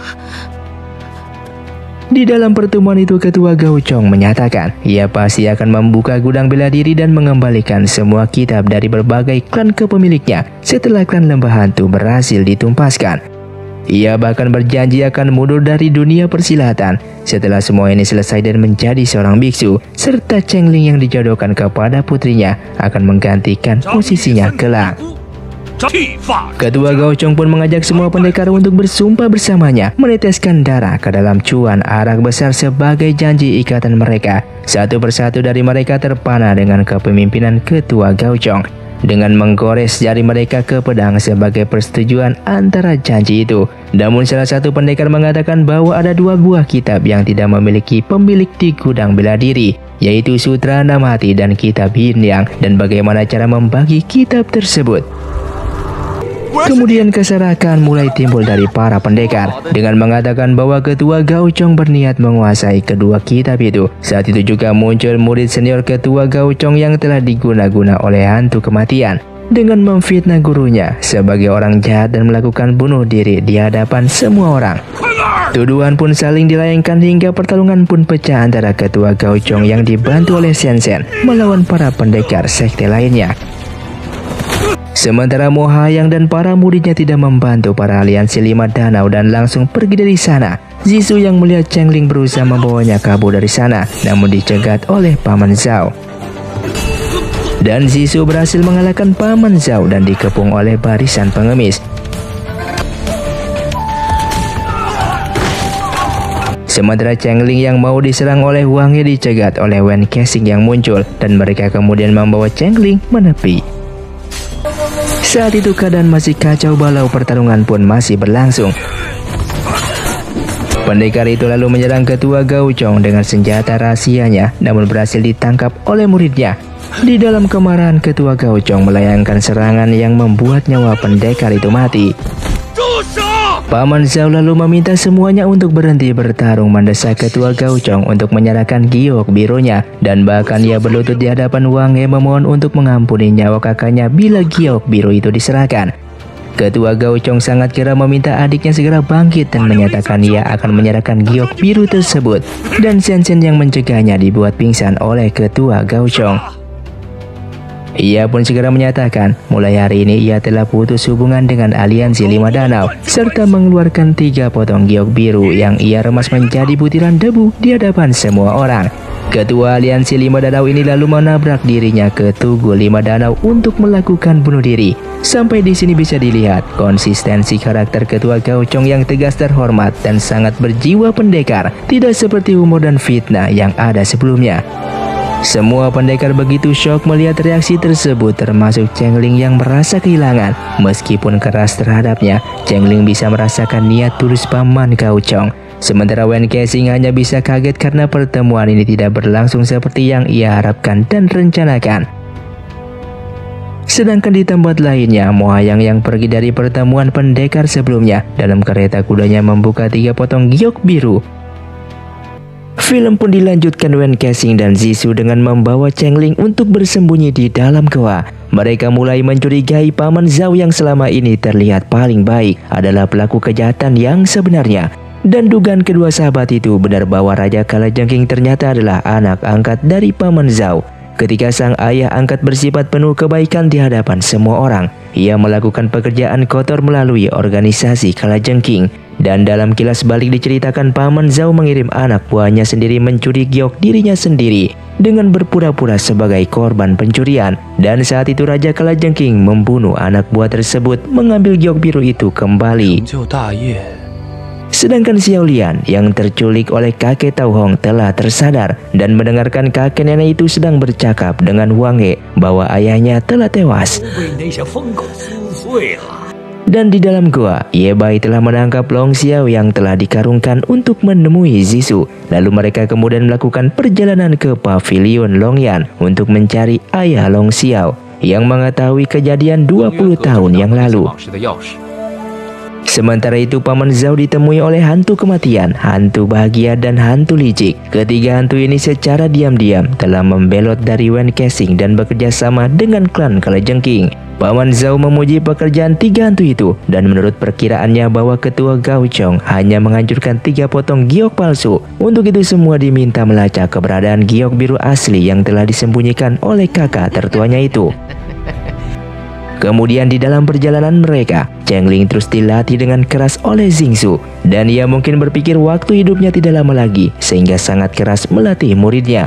Di dalam pertemuan itu, ketua Gaochong menyatakan ia pasti akan membuka gudang bela diri dan mengembalikan semua kitab dari berbagai klan ke pemiliknya setelah klan lembah hantu berhasil ditumpaskan. Ia bahkan berjanji akan mundur dari dunia persilatan setelah semua ini selesai dan menjadi seorang biksu, serta Chengling yang dijodohkan kepada putrinya akan menggantikan posisinya kelak. Ketua Gaochong pun mengajak semua pendekar untuk bersumpah bersamanya meneteskan darah ke dalam cuan arak besar sebagai janji ikatan mereka. Satu persatu dari mereka terpana dengan kepemimpinan ketua Gaochong dengan menggores jari mereka ke pedang sebagai persetujuan antara janji itu. Namun salah satu pendekar mengatakan bahwa ada dua buah kitab yang tidak memiliki pemilik di gudang bela diri, yaitu Sutra Enam Hati dan Kitab Yin Yang, dan bagaimana cara membagi kitab tersebut. Kemudian keserakan mulai timbul dari para pendekar dengan mengatakan bahwa ketua Gaochong berniat menguasai kedua kitab itu. Saat itu juga muncul murid senior ketua Gaochong yang telah diguna-guna oleh hantu kematian dengan memfitnah gurunya sebagai orang jahat dan melakukan bunuh diri di hadapan semua orang. Tuduhan pun saling dilayangkan hingga pertarungan pun pecah antara ketua Gaochong yang dibantu oleh Shen-Shen melawan para pendekar sekte lainnya. Sementara Mo Hayang dan para muridnya tidak membantu para aliansi lima danau dan langsung pergi dari sana. Zhisu yang melihat Chengling berusaha membawanya kabur dari sana, namun dicegat oleh Paman Zhao. Dan Zhisu berhasil mengalahkan Paman Zhao dan dikepung oleh barisan pengemis. Sementara Chengling yang mau diserang oleh Wang Ye dicegat oleh Wen Kexing yang muncul, dan mereka kemudian membawa Chengling menepi. Saat itu keadaan masih kacau balau, pertarungan pun masih berlangsung. Pendekar itu lalu menyerang ketua Gaochong dengan senjata rahasianya, namun berhasil ditangkap oleh muridnya. Di dalam kemarahan, ketua Gaochong melayangkan serangan yang membuat nyawa pendekar itu mati. Paman Zhao lalu meminta semuanya untuk berhenti bertarung, mendesak ketua Gaochong untuk menyerahkan giok birunya, dan bahkan ia berlutut di hadapan Wang Ye memohon untuk mengampuni nyawa kakaknya bila giok biru itu diserahkan. Ketua Gaochong sangat geram meminta adiknya segera bangkit dan menyatakan ia akan menyerahkan giok biru tersebut, dan Shen-Shen yang mencegahnya dibuat pingsan oleh ketua Gaochong. Ia pun segera menyatakan mulai hari ini ia telah putus hubungan dengan aliansi lima danau, serta mengeluarkan tiga potong giok biru yang ia remas menjadi butiran debu di hadapan semua orang. Ketua aliansi lima danau ini lalu menabrak dirinya ke tugu lima danau untuk melakukan bunuh diri. Sampai di sini bisa dilihat konsistensi karakter ketua Gaochong yang tegas, terhormat, dan sangat berjiwa pendekar, tidak seperti humor dan fitnah yang ada sebelumnya. Semua pendekar begitu syok melihat reaksi tersebut, termasuk Chengling yang merasa kehilangan. Meskipun keras terhadapnya, Chengling bisa merasakan niat tulus Paman Gaochong. Sementara Wen Kexing hanya bisa kaget karena pertemuan ini tidak berlangsung seperti yang ia harapkan dan rencanakan. Sedangkan di tempat lainnya, Mo Hayang yang pergi dari pertemuan pendekar sebelumnya dalam kereta kudanya membuka tiga potong giok biru. Film pun dilanjutkan Wen Kexing dan Zhisu dengan membawa Chengling untuk bersembunyi di dalam goa. Mereka mulai mencurigai Paman Zhao yang selama ini terlihat paling baik adalah pelaku kejahatan yang sebenarnya. Dan dugaan kedua sahabat itu benar bahwa Raja Kalajengking ternyata adalah anak angkat dari Paman Zhao. Ketika sang ayah angkat bersifat penuh kebaikan di hadapan semua orang, ia melakukan pekerjaan kotor melalui organisasi Kalajengking. Dan dalam kilas balik diceritakan Paman Zhao mengirim anak buahnya sendiri mencuri giok dirinya sendiri dengan berpura-pura sebagai korban pencurian. Dan saat itu Raja Kalajengking membunuh anak buah tersebut, mengambil giok biru itu kembali. Sedangkan Xiao Lian yang terculik oleh kakek Tao Hong telah tersadar dan mendengarkan kakek nenek itu sedang bercakap dengan Huang He bahwa ayahnya telah tewas. Dan di dalam gua, Ye Bai telah menangkap Long Xiao yang telah dikarungkan untuk menemui Zhisu. Lalu mereka kemudian melakukan perjalanan ke pavilion Long Yan untuk mencari ayah Long Xiao yang mengetahui kejadian dua puluh tahun yang lalu. Sementara itu Paman Zhao ditemui oleh hantu kematian, hantu bahagia, dan hantu licik. Ketiga hantu ini secara diam-diam telah membelot dari Wen Kexing dan bekerja sama dengan klan Kalajengking. Paman Zhao memuji pekerjaan tiga hantu itu dan menurut perkiraannya bahwa ketua Gao Chong hanya menghancurkan tiga potong giok palsu. Untuk itu semua diminta melacak keberadaan giok biru asli yang telah disembunyikan oleh kakak tertuanya itu. Kemudian di dalam perjalanan mereka, Chengling terus dilatih dengan keras oleh Xingsu. Dan ia mungkin berpikir waktu hidupnya tidak lama lagi, sehingga sangat keras melatih muridnya.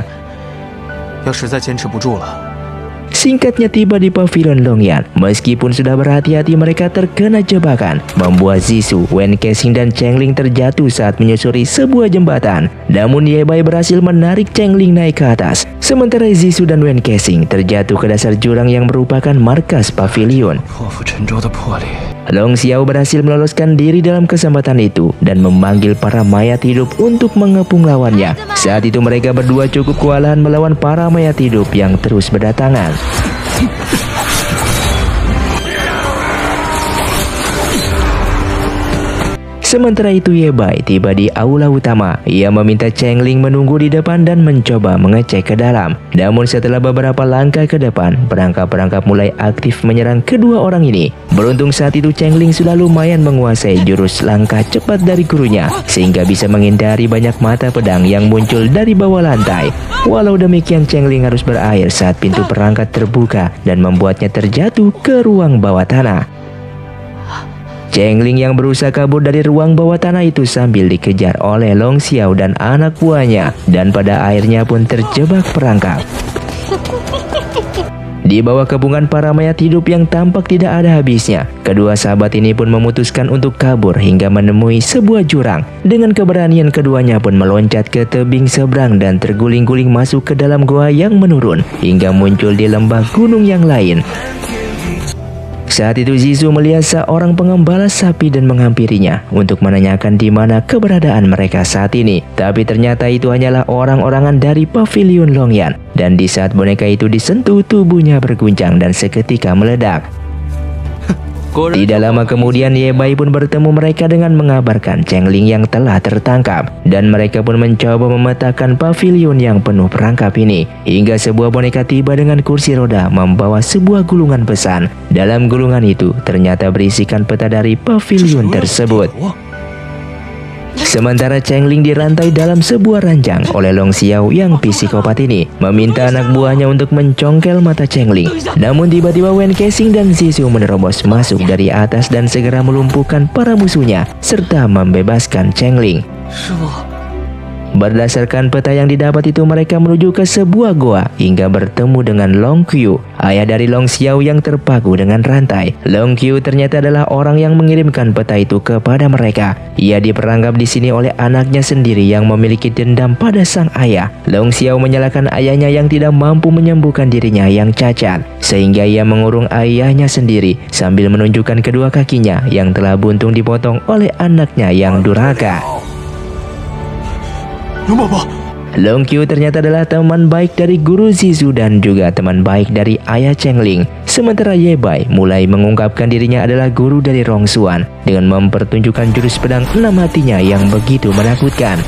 Singkatnya tiba di pavilion Long Yan. Meskipun sudah berhati-hati, mereka terkena jebakan, membuat Zhisu, Wen Kexing, dan Chengling terjatuh saat menyusuri sebuah jembatan. Namun Ye Bai berhasil menarik Chengling naik ke atas. Sementara Zhisu dan Wen Kexing terjatuh ke dasar jurang yang merupakan markas pavilion. Long Xiao berhasil meloloskan diri dalam kesempatan itu dan memanggil para mayat hidup untuk mengepung lawannya. Saat itu mereka berdua cukup kewalahan melawan para mayat hidup yang terus berdatangan. Sementara itu Ye Bai tiba di aula utama. Ia meminta Chengling menunggu di depan dan mencoba mengecek ke dalam. Namun setelah beberapa langkah ke depan, perangkap-perangkap mulai aktif menyerang kedua orang ini. Beruntung saat itu Chengling sudah lumayan menguasai jurus langkah cepat dari gurunya, sehingga bisa menghindari banyak mata pedang yang muncul dari bawah lantai. Walau demikian Chengling harus berakhir saat pintu perangkat terbuka dan membuatnya terjatuh ke ruang bawah tanah. Chengling yang berusaha kabur dari ruang bawah tanah itu sambil dikejar oleh Long Xiao dan anak buahnya, dan pada akhirnya pun terjebak perangkap. Di bawah kepungan para mayat hidup yang tampak tidak ada habisnya, kedua sahabat ini pun memutuskan untuk kabur hingga menemui sebuah jurang. Dengan keberanian keduanya pun meloncat ke tebing seberang dan terguling-guling masuk ke dalam goa yang menurun hingga muncul di lembah gunung yang lain. Saat itu Zhisu melihat seorang pengembala sapi dan menghampirinya untuk menanyakan di mana keberadaan mereka saat ini. Tapi ternyata itu hanyalah orang-orangan dari pavilion Long Yan. Dan di saat boneka itu disentuh, tubuhnya berguncang dan seketika meledak. Tidak lama kemudian Ye Bai pun bertemu mereka dengan mengabarkan Chengling yang telah tertangkap. Dan mereka pun mencoba memetakan pavilion yang penuh perangkap ini. Hingga sebuah boneka tiba dengan kursi roda membawa sebuah gulungan pesan. Dalam gulungan itu ternyata berisikan peta dari pavilion tersebut. Sementara Chengling dirantai dalam sebuah ranjang oleh Long Xiao yang psikopat ini, meminta anak buahnya untuk mencongkel mata Chengling. Namun tiba-tiba Wen Kexing dan Zhisu menerobos masuk dari atas dan segera melumpuhkan para musuhnya serta membebaskan Chengling. Berdasarkan peta yang didapat itu, mereka menuju ke sebuah goa hingga bertemu dengan Long Qiu, ayah dari Long Xiao yang terpaku dengan rantai. Long Qiu ternyata adalah orang yang mengirimkan peta itu kepada mereka. Ia diperangkap di sini oleh anaknya sendiri yang memiliki dendam pada sang ayah. Long Xiao menyalahkan ayahnya yang tidak mampu menyembuhkan dirinya yang cacat, sehingga ia mengurung ayahnya sendiri sambil menunjukkan kedua kakinya yang telah buntung dipotong oleh anaknya yang durhaka. Long Qiu ternyata adalah teman baik dari guru Zhisu dan juga teman baik dari ayah Chengling. Sementara Ye Bai mulai mengungkapkan dirinya adalah guru dari Rong Xuan dengan mempertunjukkan jurus pedang enam hatinya yang begitu menakutkan.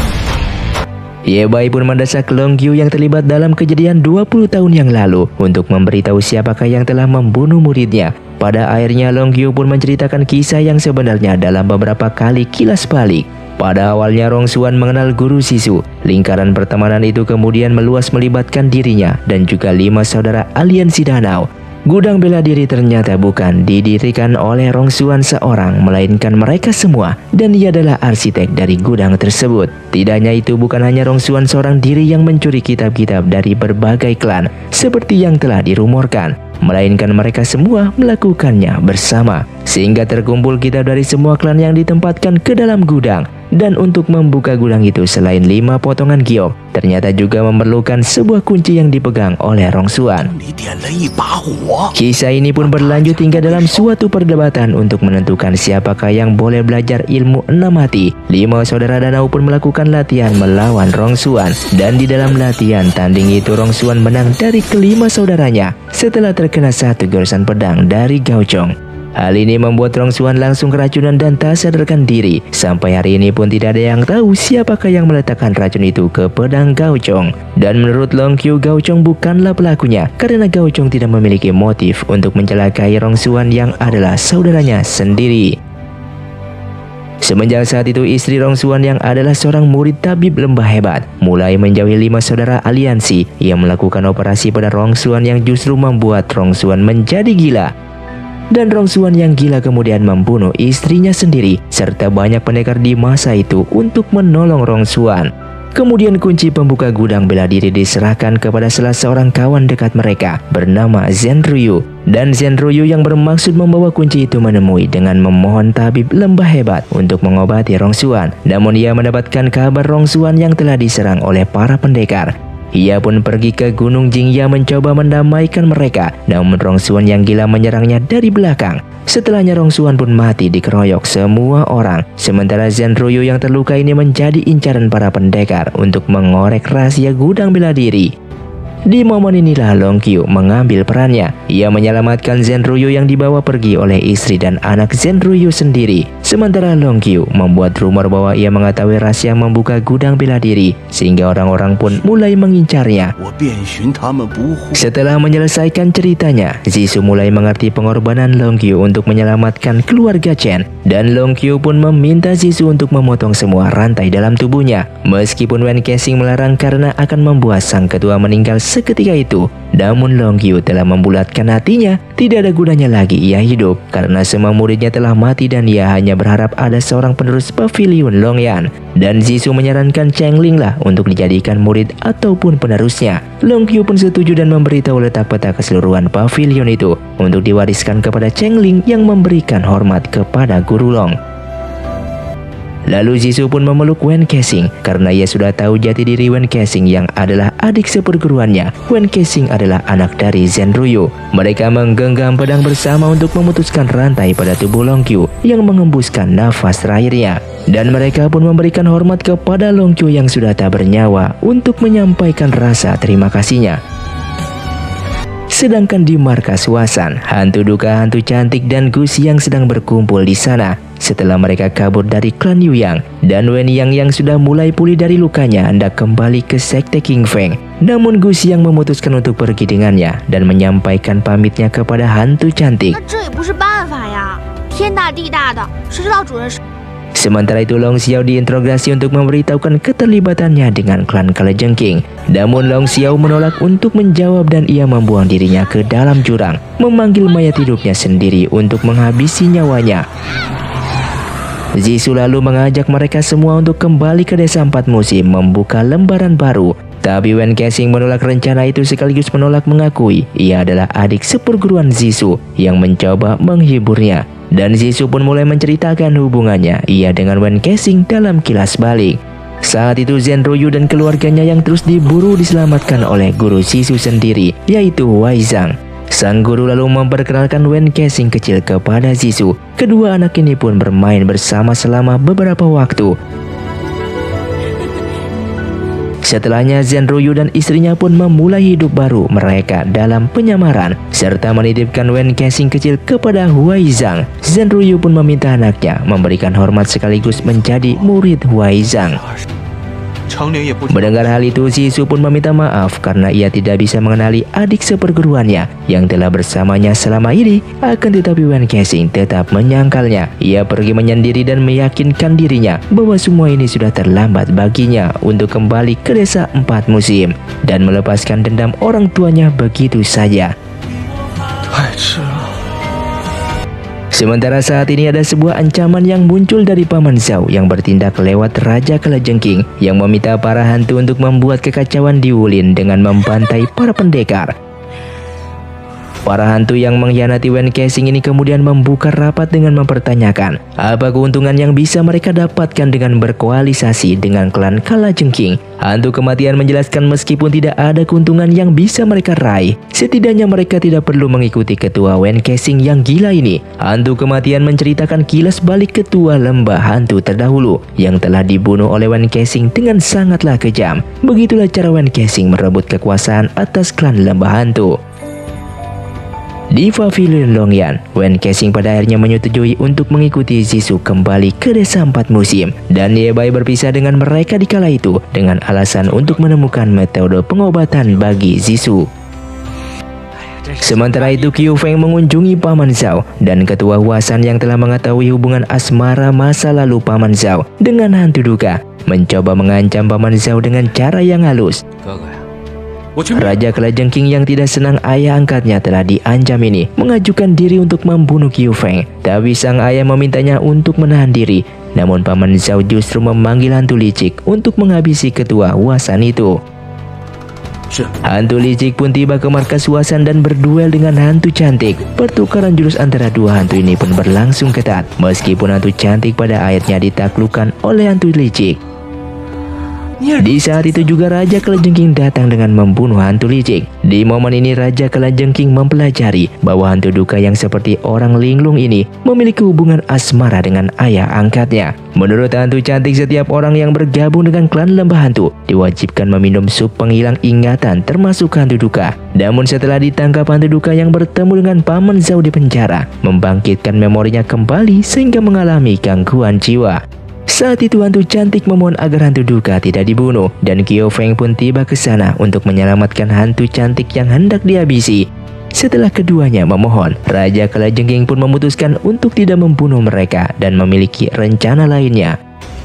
Ye Bai pun mendesak Long Qiu yang terlibat dalam kejadian dua puluh tahun yang lalu untuk memberitahu siapakah yang telah membunuh muridnya. Pada akhirnya Long Qiu pun menceritakan kisah yang sebenarnya dalam beberapa kali kilas balik. Pada awalnya Rong Xuan mengenal guru Zhisu. Lingkaran pertemanan itu kemudian meluas melibatkan dirinya dan juga lima saudara aliansi danau. Gudang bela diri ternyata bukan didirikan oleh Rong Xuan seorang, melainkan mereka semua, dan ia adalah arsitek dari gudang tersebut. Tidak hanya itu, bukan hanya Rong Xuan seorang diri yang mencuri kitab-kitab dari berbagai klan seperti yang telah dirumorkan, melainkan mereka semua melakukannya bersama, sehingga terkumpul kitab dari semua klan yang ditempatkan ke dalam gudang. Dan untuk membuka gudang itu, selain lima potongan giok, ternyata juga memerlukan sebuah kunci yang dipegang oleh Rong Xuan. Kisah ini pun berlanjut hingga dalam suatu perdebatan untuk menentukan siapakah yang boleh belajar ilmu enam hati. Lima saudara danau pun melakukan latihan melawan Rong Xuan, dan di dalam latihan tanding itu Rong Xuan menang dari kelima saudaranya setelah terkena satu goresan pedang dari Gao Chong. Hal ini membuat Rong Xuan langsung keracunan dan tak sadarkan diri. Sampai hari ini pun tidak ada yang tahu siapakah yang meletakkan racun itu ke pedang Gao Chong. Dan menurut Long Qiu, Gao Chong bukanlah pelakunya karena Gao Chong tidak memiliki motif untuk mencelakai Rong Xuan yang adalah saudaranya sendiri. Semenjak saat itu, istri Rong Xuan yang adalah seorang murid tabib lembah hebat mulai menjauhi lima saudara aliansi yang melakukan operasi pada Rong Xuan yang justru membuat Rong Xuan menjadi gila. Dan Rong Xuan yang gila kemudian membunuh istrinya sendiri serta banyak pendekar di masa itu untuk menolong Rong Xuan. Kemudian kunci pembuka gudang bela diri diserahkan kepada salah seorang kawan dekat mereka bernama Zhen Ruyu. Dan Zhen Ruyu yang bermaksud membawa kunci itu menemui dengan memohon tabib lembah hebat untuk mengobati Rong Xuan. Namun ia mendapatkan kabar Rong Xuan yang telah diserang oleh para pendekar. Ia pun pergi ke Gunung Jingya mencoba mendamaikan mereka, namun Rong Xuan yang gila menyerangnya dari belakang. Setelahnya Rong Xuan pun mati dikeroyok semua orang. Sementara Zhen Ruyu yang terluka ini menjadi incaran para pendekar untuk mengorek rahasia gudang bela diri. Di momen inilah Long Qiu mengambil perannya. Ia menyelamatkan Zhen Ruyu yang dibawa pergi oleh istri dan anak Zhen Ruyu sendiri. Sementara Long Qiu membuat rumor bahwa ia mengetahui rahasia membuka gudang bela diri, sehingga orang-orang pun mulai mengincarnya. Setelah menyelesaikan ceritanya, Zhisu mulai mengerti pengorbanan Long Qiu untuk menyelamatkan keluarga Chen. Dan Long Qiu pun meminta Zhisu untuk memotong semua rantai dalam tubuhnya. Meskipun Wen Kexing melarang karena akan membuat sang ketua meninggal seketika itu, namun Long Qiu telah membulatkan hatinya. Tidak ada gunanya lagi ia hidup karena semua muridnya telah mati dan ia hanya berharap ada seorang penerus pavilion Longyan. Dan Zhisu menyarankan Chengling lah untuk dijadikan murid ataupun penerusnya. Long Qiu pun setuju dan memberitahu letak peta keseluruhan pavilion itu untuk diwariskan kepada Chengling yang memberikan hormat kepada Guru Long. Lalu Zhisu pun memeluk Wen Kexing karena ia sudah tahu jati diri Wen Kexing yang adalah adik seperguruannya. Wen Kexing adalah anak dari Zhen Ruyu. Mereka menggenggam pedang bersama untuk memutuskan rantai pada tubuh Long Qiu yang mengembuskan nafas terakhirnya. Dan mereka pun memberikan hormat kepada Long Qiu yang sudah tak bernyawa untuk menyampaikan rasa terima kasihnya. Sedangkan di markas Wasan, hantu duka, hantu cantik, dan Gu Xiang sedang berkumpul di sana setelah mereka kabur dari klan Yuyang. Dan Wen Yang yang sudah mulai pulih dari lukanya hendak kembali ke sekte King Feng. Namun Gu Xiang memutuskan untuk pergi dengannya dan menyampaikan pamitnya kepada hantu cantik. Sementara itu Long Xiao diinterogasi untuk memberitahukan keterlibatannya dengan klan Kalajengking. Namun Long Xiao menolak untuk menjawab dan ia membuang dirinya ke dalam jurang, memanggil mayat hidupnya sendiri untuk menghabisi nyawanya. Zhisu lalu mengajak mereka semua untuk kembali ke desa empat musim membuka lembaran baru. Tapi Wen Kexing menolak rencana itu sekaligus menolak mengakui ia adalah adik seperguruan Zhisu yang mencoba menghiburnya. Dan Zhisu pun mulai menceritakan hubungannya ia dengan Wen Kexing dalam kilas balik. Saat itu Zhen Ruyu dan keluarganya yang terus diburu diselamatkan oleh guru Zhisu sendiri, yaitu Wei Zhang. Sang guru lalu memperkenalkan Wen Kexing kecil kepada Zhisu. Kedua anak ini pun bermain bersama selama beberapa waktu. Setelahnya Zhen Ruyu dan istrinya pun memulai hidup baru mereka dalam penyamaran serta menitipkan Wen Kexing kecil kepada Huai Zhang. Zhen Ruyu pun meminta anaknya memberikan hormat sekaligus menjadi murid Huai Zhang. Mendengar hal itu, Zhisu pun meminta maaf karena ia tidak bisa mengenali adik seperguruannya yang telah bersamanya selama ini. Akan tetapi Wen Kexing tetap menyangkalnya. Ia pergi menyendiri dan meyakinkan dirinya bahwa semua ini sudah terlambat baginya untuk kembali ke desa empat musim dan melepaskan dendam orang tuanya begitu saja. Sementara saat ini ada sebuah ancaman yang muncul dari Paman Zhao yang bertindak lewat Raja Kalajengking yang meminta para hantu untuk membuat kekacauan di Wulin dengan membantai para pendekar. Para hantu yang mengkhianati Wen Kexing ini kemudian membuka rapat dengan mempertanyakan apa keuntungan yang bisa mereka dapatkan dengan berkoalisasi dengan klan Kalajengking. Hantu kematian menjelaskan meskipun tidak ada keuntungan yang bisa mereka raih, setidaknya mereka tidak perlu mengikuti ketua Wen Kexing yang gila ini. Hantu kematian menceritakan kilas balik ketua lembah hantu terdahulu yang telah dibunuh oleh Wen Kexing dengan sangatlah kejam. Begitulah cara Wen Kexing merebut kekuasaan atas klan lembah hantu. Di Pavilion Longyan, Wen Kexing pada akhirnya menyetujui untuk mengikuti Zhisu kembali ke desa empat musim, dan Ye Bai berpisah dengan mereka di kala itu dengan alasan untuk menemukan metode pengobatan bagi Zhisu. Sementara itu, Qiu Feng mengunjungi Paman Zhao dan ketua Huasan yang telah mengetahui hubungan asmara masa lalu Paman Zhao dengan hantu duka, mencoba mengancam Paman Zhao dengan cara yang halus. Raja Kalajengking yang tidak senang ayah angkatnya telah diancam ini mengajukan diri untuk membunuh Qiu Feng, tapi sang ayah memintanya untuk menahan diri. Namun Paman Zhao justru memanggil hantu licik untuk menghabisi ketua Huasan itu. Hantu licik pun tiba ke markas Huasan dan berduel dengan hantu cantik. Pertukaran jurus antara dua hantu ini pun berlangsung ketat, meskipun hantu cantik pada akhirnya ditaklukkan oleh hantu licik. Di saat itu juga Raja Kalajengking datang dengan membunuh hantu licik. Di momen ini Raja Kalajengking mempelajari bahwa hantu duka yang seperti orang linglung ini memiliki hubungan asmara dengan ayah angkatnya. Menurut hantu cantik, setiap orang yang bergabung dengan klan lembah hantu diwajibkan meminum sup penghilang ingatan termasuk hantu duka. Namun setelah ditangkap, hantu duka yang bertemu dengan Paman Zhao di penjara membangkitkan memorinya kembali sehingga mengalami gangguan jiwa. Saat itu hantu cantik memohon agar hantu duka tidak dibunuh, dan Qiu Feng pun tiba ke sana untuk menyelamatkan hantu cantik yang hendak dihabisi. Setelah keduanya memohon, Raja Kalajengking pun memutuskan untuk tidak membunuh mereka dan memiliki rencana lainnya.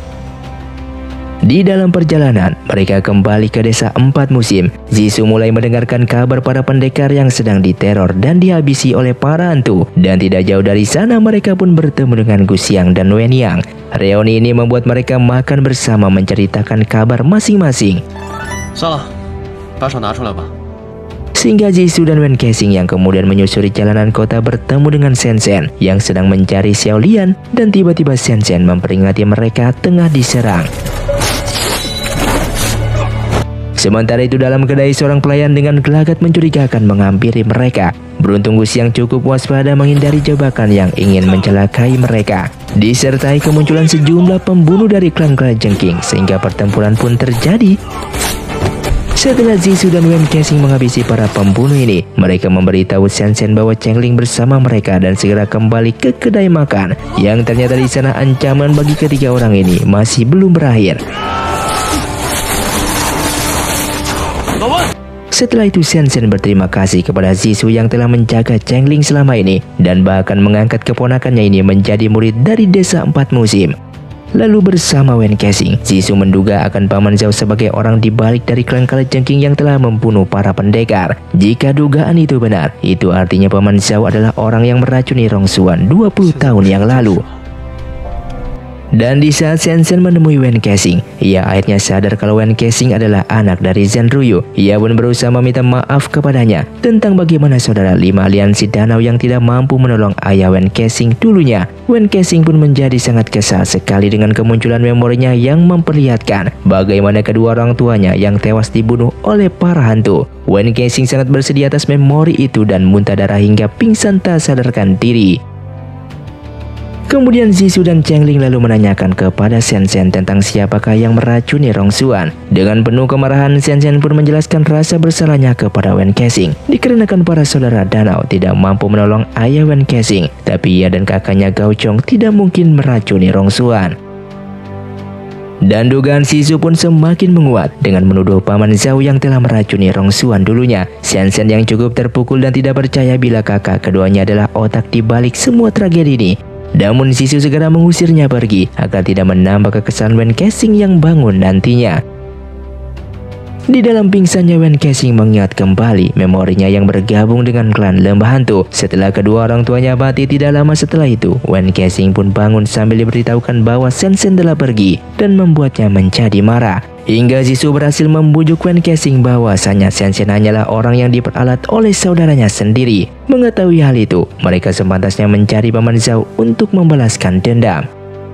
Di dalam perjalanan, mereka kembali ke desa empat musim. Zhisu mulai mendengarkan kabar para pendekar yang sedang diteror dan dihabisi oleh para hantu. Dan tidak jauh dari sana mereka pun bertemu dengan Gu Xiang dan Wen Yang. Reuni ini membuat mereka makan bersama menceritakan kabar masing-masing. Sehingga Zhisu dan Wen Kexing yang kemudian menyusuri jalanan kota bertemu dengan Shen Shen yang sedang mencari Xiao Lian, dan tiba-tiba Shen Shen memperingati mereka tengah diserang. Sementara itu dalam kedai, seorang pelayan dengan gelagat mencurigakan menghampiri mereka. Beruntung Gu Xiang cukup waspada menghindari jebakan yang ingin mencelakai mereka. Disertai kemunculan sejumlah pembunuh dari klan Kalajengking sehingga pertempuran pun terjadi. Setelah Zhisu dan Wen Kexing menghabisi para pembunuh ini, mereka memberitahu Shen Shen bahwa Chengling bersama mereka dan segera kembali ke kedai makan. Yang ternyata di sana ancaman bagi ketiga orang ini masih belum berakhir. Setelah itu Shen Shen berterima kasih kepada Zhisu yang telah menjaga Chengling selama ini dan bahkan mengangkat keponakannya ini menjadi murid dari desa empat musim. Lalu bersama Wen Kexing, Zhisu menduga akan Paman Zhao sebagai orang di balik dari klan Kalajengking yang telah membunuh para pendekar. Jika dugaan itu benar, itu artinya Paman Zhao adalah orang yang meracuni Rongsuan dua puluh tahun yang lalu. Dan di saat Shen Shen menemui Wen Kexing, ia akhirnya sadar kalau Wen Kexing adalah anak dari Zhen Ruyu. Ia pun berusaha meminta maaf kepadanya tentang bagaimana saudara lima aliansi danau yang tidak mampu menolong ayah Wen Kexing dulunya. Wen Kexing pun menjadi sangat kesal sekali dengan kemunculan memorinya yang memperlihatkan bagaimana kedua orang tuanya yang tewas dibunuh oleh para hantu. Wen Kexing sangat bersedih atas memori itu dan muntah darah hingga pingsan tak sadarkan diri. Kemudian Zhisu dan Chengling lalu menanyakan kepada Shen Shen tentang siapakah yang meracuni Rongxuan. Dengan penuh kemarahan, Shen Shen pun menjelaskan rasa bersalahnya kepada Wen Kexing, dikarenakan para saudara danau tidak mampu menolong ayah Wen Kexing, tapi ia dan kakaknya Gao Chong tidak mungkin meracuni Rongxuan. Dan dugaan Zhisu pun semakin menguat dengan menuduh paman Zhao yang telah meracuni Rongxuan dulunya. Shen Shen yang cukup terpukul dan tidak percaya bila kakak keduanya adalah otak di balik semua tragedi ini. Namun Zhisu segera mengusirnya pergi agar tidak menambah kekesalan Wen Kexing yang bangun nantinya. Di dalam pingsannya, Wen Kexing mengingat kembali memorinya yang bergabung dengan klan Lembah Hantu. Setelah kedua orang tuanya mati tidak lama setelah itu, Wen Kexing pun bangun sambil diberitahukan bahwa Shen Shen telah pergi dan membuatnya menjadi marah. Hingga Zhisu berhasil membujuk Wen Kexing bahwasanya Shen Shen hanyalah orang yang diperalat oleh saudaranya sendiri. Mengetahui hal itu, mereka sepantasnya mencari paman Zhao untuk membalaskan dendam.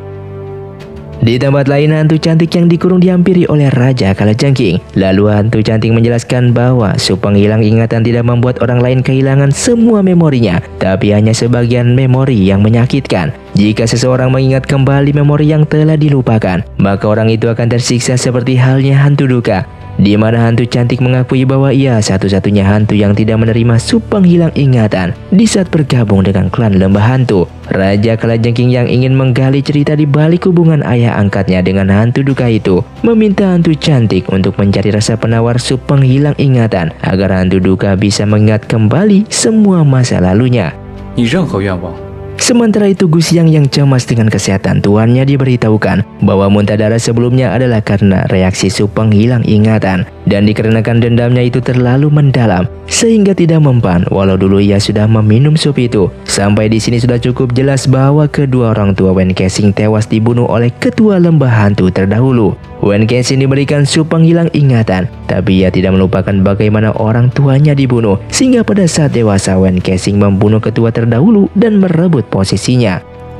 Di tempat lain, hantu cantik yang dikurung dihampiri oleh Raja Kalajengking. Lalu hantu cantik menjelaskan bahwa Su Penghilang Ingatan tidak membuat orang lain kehilangan semua memorinya, tapi hanya sebagian memori yang menyakitkan. Jika seseorang mengingat kembali memori yang telah dilupakan, maka orang itu akan tersiksa seperti halnya hantu duka, di mana hantu cantik mengakui bahwa ia satu-satunya hantu yang tidak menerima Su Penghilang Ingatan di saat bergabung dengan klan Lembah Hantu. Raja Kalajengking yang ingin menggali cerita di balik hubungan ayah angkatnya dengan hantu duka itu, meminta hantu cantik untuk mencari rasa penawar Su Penghilang Ingatan agar hantu duka bisa mengingat kembali semua masa lalunya. Sementara itu, Gu Xiang yang cemas dengan kesehatan tuannya diberitahukan bahwa muntah darah sebelumnya adalah karena reaksi Su Penghilang Ingatan, dan dikarenakan dendamnya itu terlalu mendalam sehingga tidak mempan walau dulu ia sudah meminum sup itu. Sampai di sini sudah cukup jelas bahwa kedua orang tua Wen Kexing tewas dibunuh oleh ketua Lembah Hantu terdahulu. Wen Kexing diberikan Su Penghilang Ingatan, tapi ia tidak melupakan bagaimana orang tuanya dibunuh, sehingga pada saat dewasa Wen Kexing membunuh ketua terdahulu dan merebut posisinya.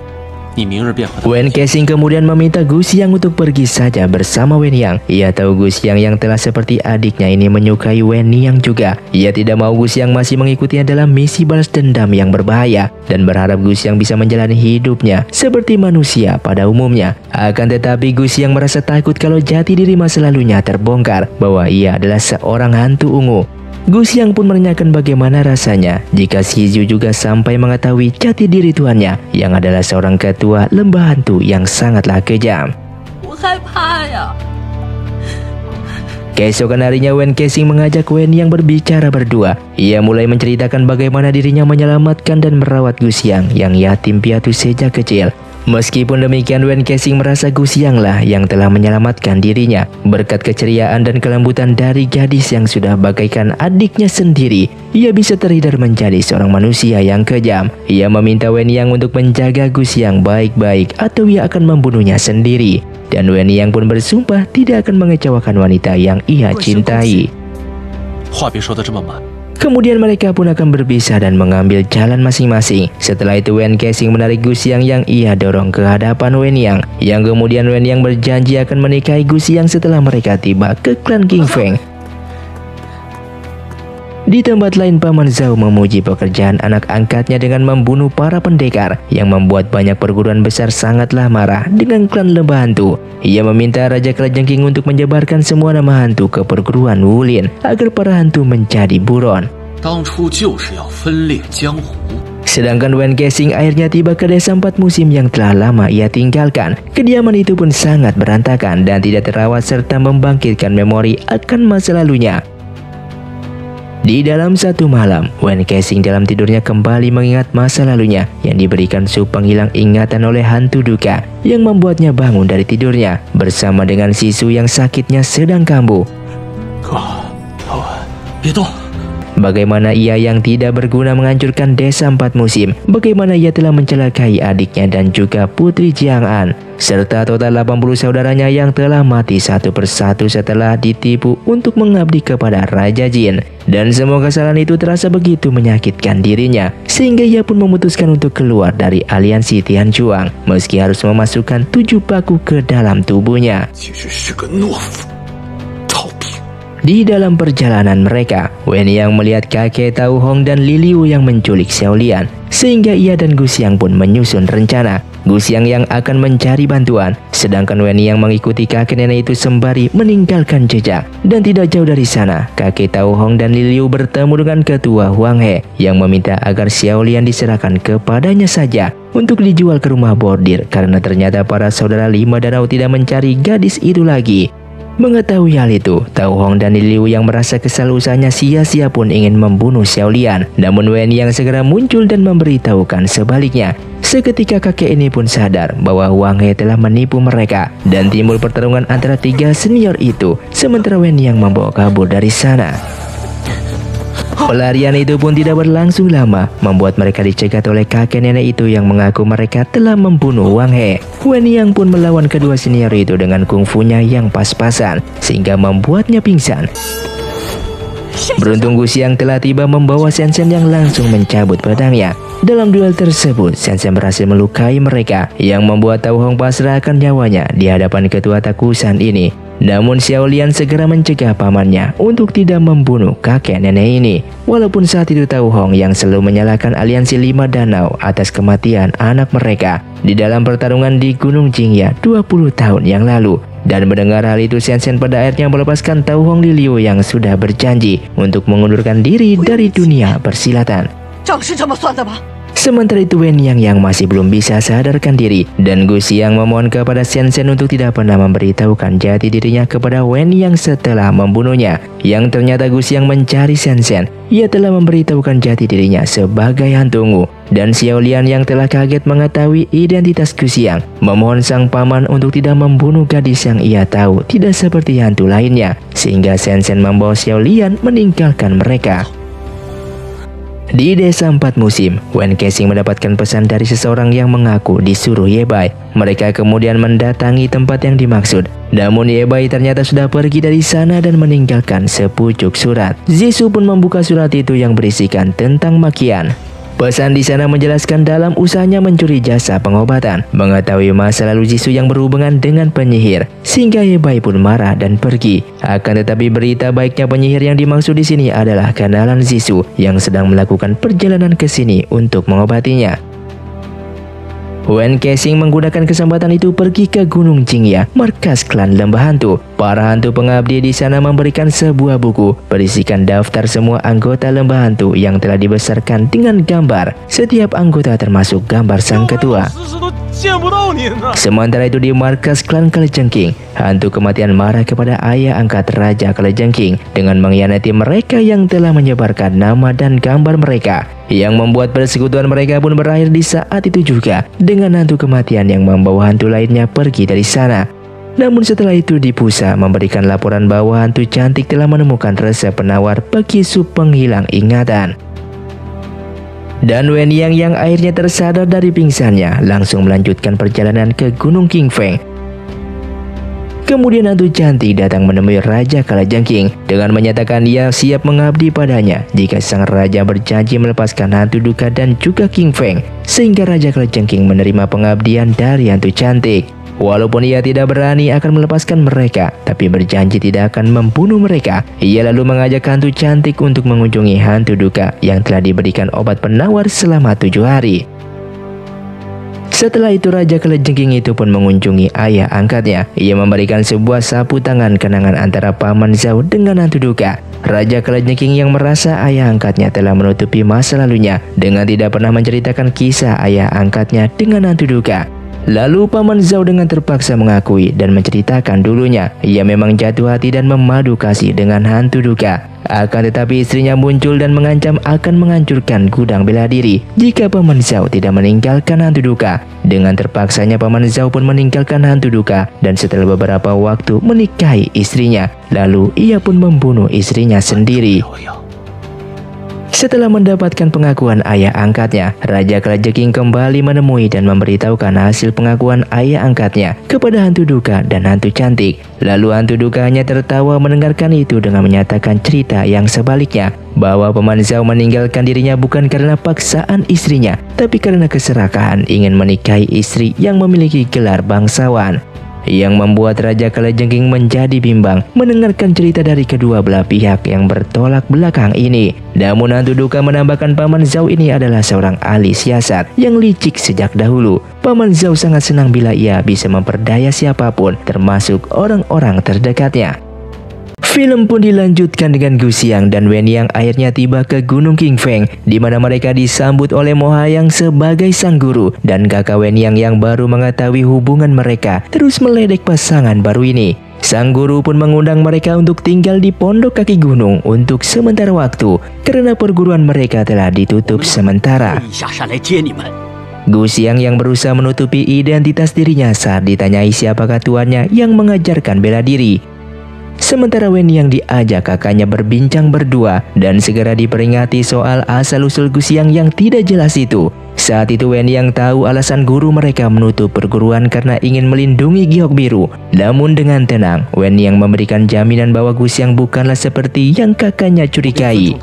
Wen Kexing kemudian meminta Gu Xiang untuk pergi saja bersama Wen Yang. Ia tahu Gu Xiang yang telah seperti adiknya ini menyukai Wen Yang juga. Ia tidak mau Gu Xiang masih mengikutinya dalam misi balas dendam yang berbahaya, dan berharap Gu Xiang bisa menjalani hidupnya seperti manusia pada umumnya. Akan tetapi Gu Xiang merasa takut kalau jati diri masa lalunya terbongkar, bahwa ia adalah seorang hantu ungu. Gu Xiang pun menanyakan bagaimana rasanya jika Xi Zhu juga sampai mengetahui jati diri tuannya yang adalah seorang ketua Lembah Hantu yang sangatlah kejam. Keesokan harinya, Wen Kexing mengajak Wen Yang berbicara berdua. Ia mulai menceritakan bagaimana dirinya menyelamatkan dan merawat Gu Xiang yang yatim piatu sejak kecil. Meskipun demikian, Wen Kexing merasa Gu Xiang lah yang telah menyelamatkan dirinya. Berkat keceriaan dan kelembutan dari gadis yang sudah bagaikan adiknya sendiri, ia bisa terhindar menjadi seorang manusia yang kejam. Ia meminta Wen Yang untuk menjaga Gu Xiang baik-baik atau ia akan membunuhnya sendiri. Dan Wen Yang pun bersumpah tidak akan mengecewakan wanita yang ia cintai. Kemudian mereka pun akan berpisah dan mengambil jalan masing-masing. Setelah itu Wen Kexing menarik Gu Xiang yang ia dorong ke hadapan Wen Yang. Yang kemudian Wen Yang berjanji akan menikahi Gu Xiang setelah mereka tiba ke klan King Feng. Di tempat lain, paman Zhao memuji pekerjaan anak angkatnya dengan membunuh para pendekar, yang membuat banyak perguruan besar sangatlah marah dengan klan Lembah Hantu. Ia meminta Raja Kalajengking untuk menyebarkan semua nama hantu ke perguruan Wulin agar para hantu menjadi buron. Sedangkan Wen Kexing akhirnya tiba ke desa empat musim yang telah lama ia tinggalkan. Kediaman itu pun sangat berantakan dan tidak terawat serta membangkitkan memori akan masa lalunya. Di dalam satu malam, Wen Kexing dalam tidurnya kembali mengingat masa lalunya yang diberikan Su Penghilang Ingatan oleh hantu duka, yang membuatnya bangun dari tidurnya bersama dengan Zhisu yang sakitnya sedang kambuh. Bagaimana ia yang tidak berguna menghancurkan desa empat musim, bagaimana ia telah mencelakai adiknya dan juga putri Jiang'an, serta total delapan puluh saudaranya yang telah mati satu persatu setelah ditipu untuk mengabdi kepada Raja Jin. Dan semua kesalahan itu terasa begitu menyakitkan dirinya, sehingga ia pun memutuskan untuk keluar dari aliansi Tianjuang, meski harus memasukkan tujuh paku ke dalam tubuhnya. Di dalam perjalanan mereka, Wen Yang melihat kakek Tao Hong dan Li Liu yang menculik Xiao Lian, sehingga ia dan Gu Xiang pun menyusun rencana. Gu Xiang yang akan mencari bantuan, sedangkan Wen yang mengikuti kakek nenek itu sembari meninggalkan jejak. Dan tidak jauh dari sana, kakek Tao Hong dan Li Liu bertemu dengan ketua Huang He yang meminta agar Xiao Lian diserahkan kepadanya saja untuk dijual ke rumah bordir karena ternyata para saudara lima danau tidak mencari gadis itu lagi. Mengetahui hal itu, Tao Hong dan Li Liu yang merasa kesal usahanya sia-sia pun ingin membunuh Xiao Lian. Namun Wen yang segera muncul dan memberitahukan sebaliknya. Seketika kakek ini pun sadar bahwa Huang He telah menipu mereka dan timbul pertarungan antara tiga senior itu, sementara Wen yang membawa kabur dari sana. Pelarian itu pun tidak berlangsung lama, membuat mereka dicegat oleh kakek nenek itu yang mengaku mereka telah membunuh Huang He. Wen Yang pun melawan kedua senior itu dengan kungfunya yang pas-pasan, sehingga membuatnya pingsan. Beruntung Gu Xiang telah tiba membawa Shen Shen yang langsung mencabut pedangnya. Dalam duel tersebut, Shen Shen berhasil melukai mereka, yang membuat Tao Hong pasrah akan nyawanya di hadapan ketua takusan ini. Namun Xiao Lian segera mencegah pamannya untuk tidak membunuh kakek nenek ini. Walaupun saat itu Tao Hong yang selalu menyalahkan aliansi lima danau atas kematian anak mereka di dalam pertarungan di Gunung Jingya dua puluh tahun yang lalu. Dan mendengar hal itu, Shen Shen pada akhirnya melepaskan Tao Hong Li Liu yang sudah berjanji untuk mengundurkan diri dari dunia persilatan. Sementara itu Wen Yang yang masih belum bisa sadarkan diri, dan Gu Xiang memohon kepada Shen Shen untuk tidak pernah memberitahukan jati dirinya kepada Wen Yang setelah membunuhnya. Yang ternyata Gu Xiang mencari Shen Shen, ia telah memberitahukan jati dirinya sebagai hantu. Dan Xiao Lian yang telah kaget mengetahui identitas Gu Xiang, memohon sang paman untuk tidak membunuh gadis yang ia tahu tidak seperti hantu lainnya, sehingga Shen Shen membawa Xiao Lian meninggalkan mereka. Di desa empat musim, Wen Kexing mendapatkan pesan dari seseorang yang mengaku disuruh Ye Bai. Mereka kemudian mendatangi tempat yang dimaksud. Namun Ye Bai ternyata sudah pergi dari sana dan meninggalkan sepucuk surat. Zhisu pun membuka surat itu yang berisikan tentang makian. Pesan di sana menjelaskan dalam usahanya mencuri jasa pengobatan, mengetahui masa lalu Zhisu yang berhubungan dengan penyihir, sehingga Ye Bai pun marah dan pergi. Akan tetapi berita baiknya penyihir yang dimaksud di sini adalah kenalan Zhisu yang sedang melakukan perjalanan ke sini untuk mengobatinya. Wen Kexing menggunakan kesempatan itu pergi ke Gunung Jingya, markas klan Lembah Hantu. Para hantu pengabdi di sana memberikan sebuah buku berisikan daftar semua anggota Lembah Hantu yang telah dibesarkan dengan gambar setiap anggota termasuk gambar sang ketua. Sementara itu di markas klan Kalajengking, hantu kematian marah kepada ayah angkat Raja Kalajengking dengan mengkhianati mereka yang telah menyebarkan nama dan gambar mereka, yang membuat persekutuan mereka pun berakhir di saat itu juga dengan hantu kematian yang membawa hantu lainnya pergi dari sana. Namun setelah itu Dipusa memberikan laporan bahwa hantu cantik telah menemukan resep penawar bagi sup penghilang ingatan. Dan Wen Yang yang akhirnya tersadar dari pingsannya langsung melanjutkan perjalanan ke Gunung Qingfeng. Kemudian hantu cantik datang menemui Raja Kalajengking dengan menyatakan ia siap mengabdi padanya jika sang raja berjanji melepaskan hantu duka dan juga Qingfeng, sehingga Raja Kalajengking menerima pengabdian dari hantu cantik. Walaupun ia tidak berani akan melepaskan mereka, tapi berjanji tidak akan membunuh mereka. Ia lalu mengajak hantu cantik untuk mengunjungi hantu duka yang telah diberikan obat penawar selama tujuh hari. Setelah itu Raja Kalajengking itu pun mengunjungi ayah angkatnya. Ia memberikan sebuah sapu tangan kenangan antara Paman Zhao dengan hantu duka. Raja Kalajengking yang merasa ayah angkatnya telah menutupi masa lalunya dengan tidak pernah menceritakan kisah ayah angkatnya dengan hantu duka. Lalu Paman Zhao dengan terpaksa mengakui dan menceritakan dulunya ia memang jatuh hati dan memadu kasih dengan hantu duka. Akan tetapi istrinya muncul dan mengancam akan menghancurkan gudang bela diri jika Paman Zhao tidak meninggalkan hantu duka. Dengan terpaksanya Paman Zhao pun meninggalkan hantu duka dan setelah beberapa waktu menikahi istrinya. Lalu ia pun membunuh istrinya sendiri. Setelah mendapatkan pengakuan ayah angkatnya, Raja Kalajengking kembali menemui dan memberitahukan hasil pengakuan ayah angkatnya kepada hantu duka dan hantu cantik. Lalu hantu duka hanya tertawa mendengarkan itu dengan menyatakan cerita yang sebaliknya, bahwa Paman Zhao meninggalkan dirinya bukan karena paksaan istrinya, tapi karena keserakahan ingin menikahi istri yang memiliki gelar bangsawan. yang membuat Raja Kalajengking menjadi bimbang mendengarkan cerita dari kedua belah pihak yang bertolak belakang ini. Namun hantu duka menambahkan Paman Zhao ini adalah seorang ahli siasat yang licik sejak dahulu. Paman Zhao sangat senang bila ia bisa memperdaya siapapun, termasuk orang-orang terdekatnya. Film pun dilanjutkan dengan Gu Xiang dan Wen Yang akhirnya tiba ke Gunung Qingfeng, di mana mereka disambut oleh Mo Hayang sebagai sang guru, dan kakak Wen Yang yang baru mengetahui hubungan mereka terus meledek pasangan baru ini. Sang guru pun mengundang mereka untuk tinggal di pondok kaki gunung untuk sementara waktu karena perguruan mereka telah ditutup sementara. Gu Xiang yang berusaha menutupi identitas dirinya saat ditanyai siapakah tuannya yang mengajarkan bela diri. Sementara Wen Yang diajak kakaknya berbincang berdua dan segera diperingati soal asal-usul Gu Xiang yang tidak jelas itu. Saat itu Wen Yang tahu alasan guru mereka menutup perguruan karena ingin melindungi Giok Biru. Namun dengan tenang, Wen Yang memberikan jaminan bahwa Gu Xiang bukanlah seperti yang kakaknya curigai.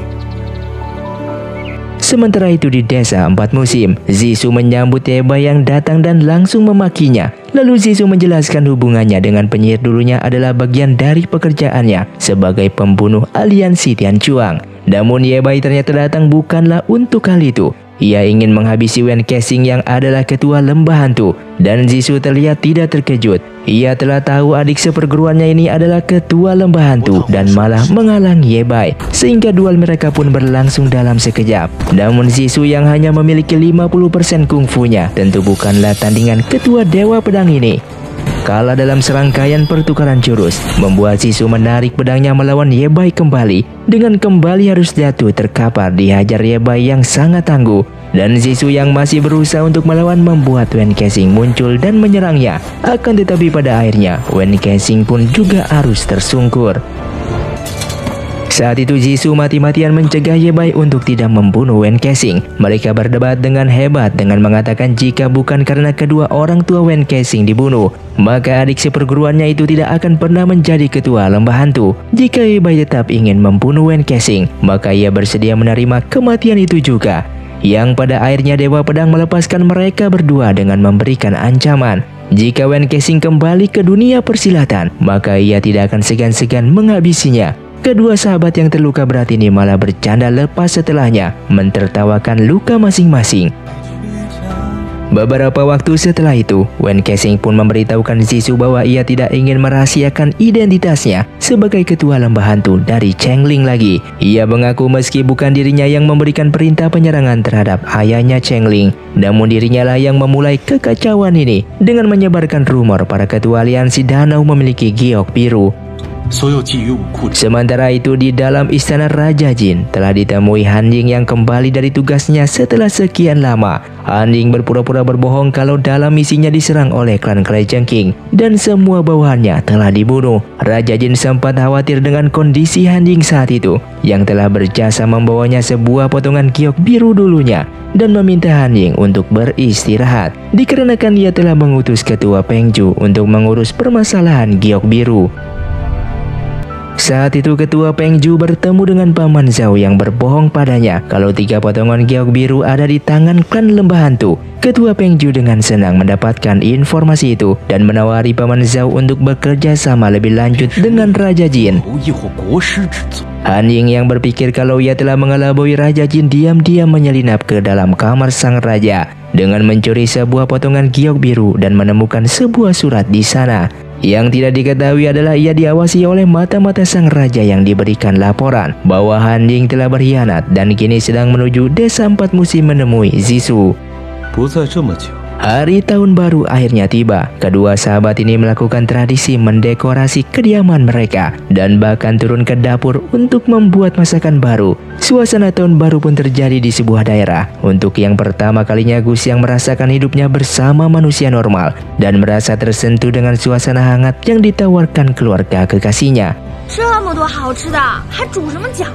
Sementara itu di desa empat musim, Zixu menyambut Ye Bai yang datang dan langsung memakinya. Lalu Zixu menjelaskan hubungannya dengan penyihir dulunya adalah bagian dari pekerjaannya sebagai pembunuh aliansi Tianchuang. Namun Ye Bai ternyata datang bukanlah untuk hal itu. Ia ingin menghabisi Wen Kexing yang adalah ketua lembah hantu, dan Zixu terlihat tidak terkejut. Ia telah tahu adik seperguruannya ini adalah ketua lembah hantu dan malah menghalangi Ye Bai, sehingga duel mereka pun berlangsung dalam sekejap. Namun Zixu yang hanya memiliki lima puluh persen kungfunya tentu bukanlah tandingan ketua dewa pedang ini. Kalah dalam serangkaian pertukaran jurus membuat Zixu menarik pedangnya melawan Ye Bai kembali. Dengan kembali harus jatuh terkapar dihajar Ye Bai yang sangat tangguh. Dan Zixu yang masih berusaha untuk melawan membuat Wen Kexing muncul dan menyerangnya. Akan tetapi pada akhirnya Wen Kexing pun juga harus tersungkur. Saat itu Zixu mati-matian mencegah Ye Bai untuk tidak membunuh Wen Kexing. Mereka berdebat dengan hebat dengan mengatakan jika bukan karena kedua orang tua Wen Kexing dibunuh, maka adik seperguruannya itu tidak akan pernah menjadi ketua lembah hantu. Jika Ye Bai tetap ingin membunuh Wen Kexing, maka ia bersedia menerima kematian itu juga. Yang pada akhirnya Dewa Pedang melepaskan mereka berdua dengan memberikan ancaman. Jika Wen Kexing kembali ke dunia persilatan, maka ia tidak akan segan-segan menghabisinya. Kedua sahabat yang terluka berat ini malah bercanda lepas setelahnya, mentertawakan luka masing-masing. Beberapa waktu setelah itu, Wen Kexing pun memberitahukan Zixu bahwa ia tidak ingin merahasiakan identitasnya sebagai ketua lembah hantu dari Chengling lagi. Ia mengaku meski bukan dirinya yang memberikan perintah penyerangan terhadap ayahnya Chengling, namun dirinya lah yang memulai kekacauan ini dengan menyebarkan rumor para ketua aliansi danau memiliki giok biru. Sementara itu di dalam istana Raja Jin telah ditemui Han Ying yang kembali dari tugasnya setelah sekian lama. Han Ying berpura-pura berbohong kalau dalam misinya diserang oleh klan Kalajengking dan semua bawahannya telah dibunuh. Raja Jin sempat khawatir dengan kondisi Han Ying saat itu, yang telah berjasa membawanya sebuah potongan giok biru dulunya dan meminta Han Ying untuk beristirahat dikarenakan ia telah mengutus ketua Pengju untuk mengurus permasalahan giok biru. Saat itu ketua Pengju bertemu dengan Paman Zhao yang berbohong padanya kalau tiga potongan giok biru ada di tangan klan lembah hantu. Ketua Pengju dengan senang mendapatkan informasi itu dan menawari Paman Zhao untuk bekerja sama lebih lanjut dengan Raja Jin. Han Ying yang berpikir kalau ia telah mengelabui Raja Jin diam-diam menyelinap ke dalam kamar sang raja dengan mencuri sebuah potongan giok biru dan menemukan sebuah surat di sana. Yang tidak diketahui adalah ia diawasi oleh mata-mata sang raja yang diberikan laporan bahwa Han Ying telah berkhianat dan kini sedang menuju desa empat musim menemui Zixu. Hari tahun baru akhirnya tiba. Kedua sahabat ini melakukan tradisi mendekorasi kediaman mereka dan bahkan turun ke dapur untuk membuat masakan baru. Suasana tahun baru pun terjadi di sebuah daerah. Untuk yang pertama kalinya Gu Xiang merasakan hidupnya bersama manusia normal dan merasa tersentuh dengan suasana hangat yang ditawarkan keluarga kekasihnya.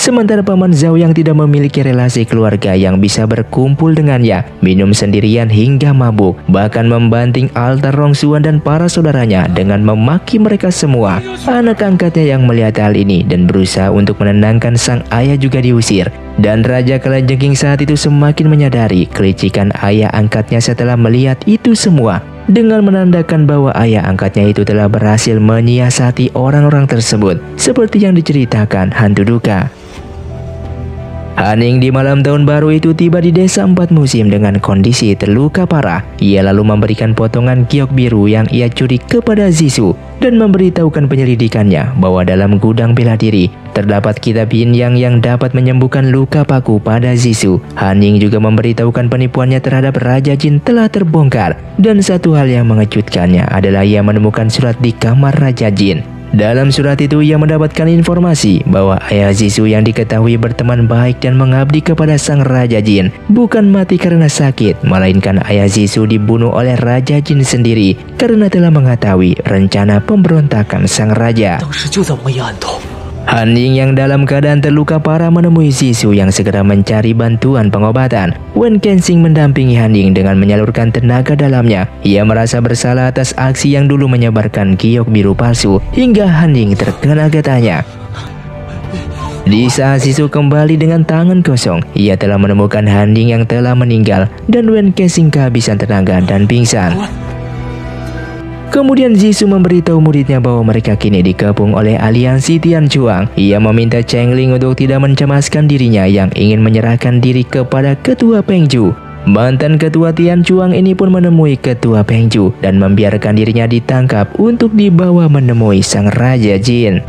Sementara Paman Zhao yang tidak memiliki relasi keluarga yang bisa berkumpul dengannya, minum sendirian hingga mabuk, bahkan membanting altar Rongsuan dan para saudaranya dengan memaki mereka semua. Anak angkatnya yang melihat hal ini dan berusaha untuk menenangkan sang ayah juga diusir. Dan Raja Kalajengking saat itu semakin menyadari kelicikan ayah angkatnya setelah melihat itu semua, dengan menandakan bahwa ayah angkatnya itu telah berhasil menyiasati orang-orang tersebut, seperti yang diceritakan hantu duka. Haning di malam tahun baru itu tiba di desa empat musim dengan kondisi terluka parah. Ia lalu memberikan potongan giok biru yang ia curi kepada Zhisu dan memberitahukan penyelidikannya bahwa dalam gudang bela diri terdapat kitab yin yang yang dapat menyembuhkan luka paku pada Zhisu. Haning juga memberitahukan penipuannya terhadap Raja Jin telah terbongkar, dan satu hal yang mengejutkannya adalah ia menemukan surat di kamar Raja Jin. Dalam surat itu ia mendapatkan informasi bahwa ayah Zhisu yang diketahui berteman baik dan mengabdi kepada sang Raja Jin bukan mati karena sakit, melainkan ayah Zhisu dibunuh oleh Raja Jin sendiri karena telah mengetahui rencana pemberontakan sang raja. Haning yang dalam keadaan terluka parah menemui Zhisu yang segera mencari bantuan pengobatan. Wen Kexing mendampingi Haning dengan menyalurkan tenaga dalamnya. Ia merasa bersalah atas aksi yang dulu menyebarkan giok biru palsu hingga Haning terkena getahnya. Di saat Zhisu kembali dengan tangan kosong, ia telah menemukan Haning yang telah meninggal dan Wen Kexing kehabisan tenaga dan pingsan. Kemudian Zhisu memberitahu muridnya bahwa mereka kini dikepung oleh aliansi Tianchuang. Ia meminta Chengling untuk tidak mencemaskan dirinya yang ingin menyerahkan diri kepada ketua Pengju. Mantan ketua Tianchuang ini pun menemui ketua Pengju dan membiarkan dirinya ditangkap untuk dibawa menemui sang Raja Jin.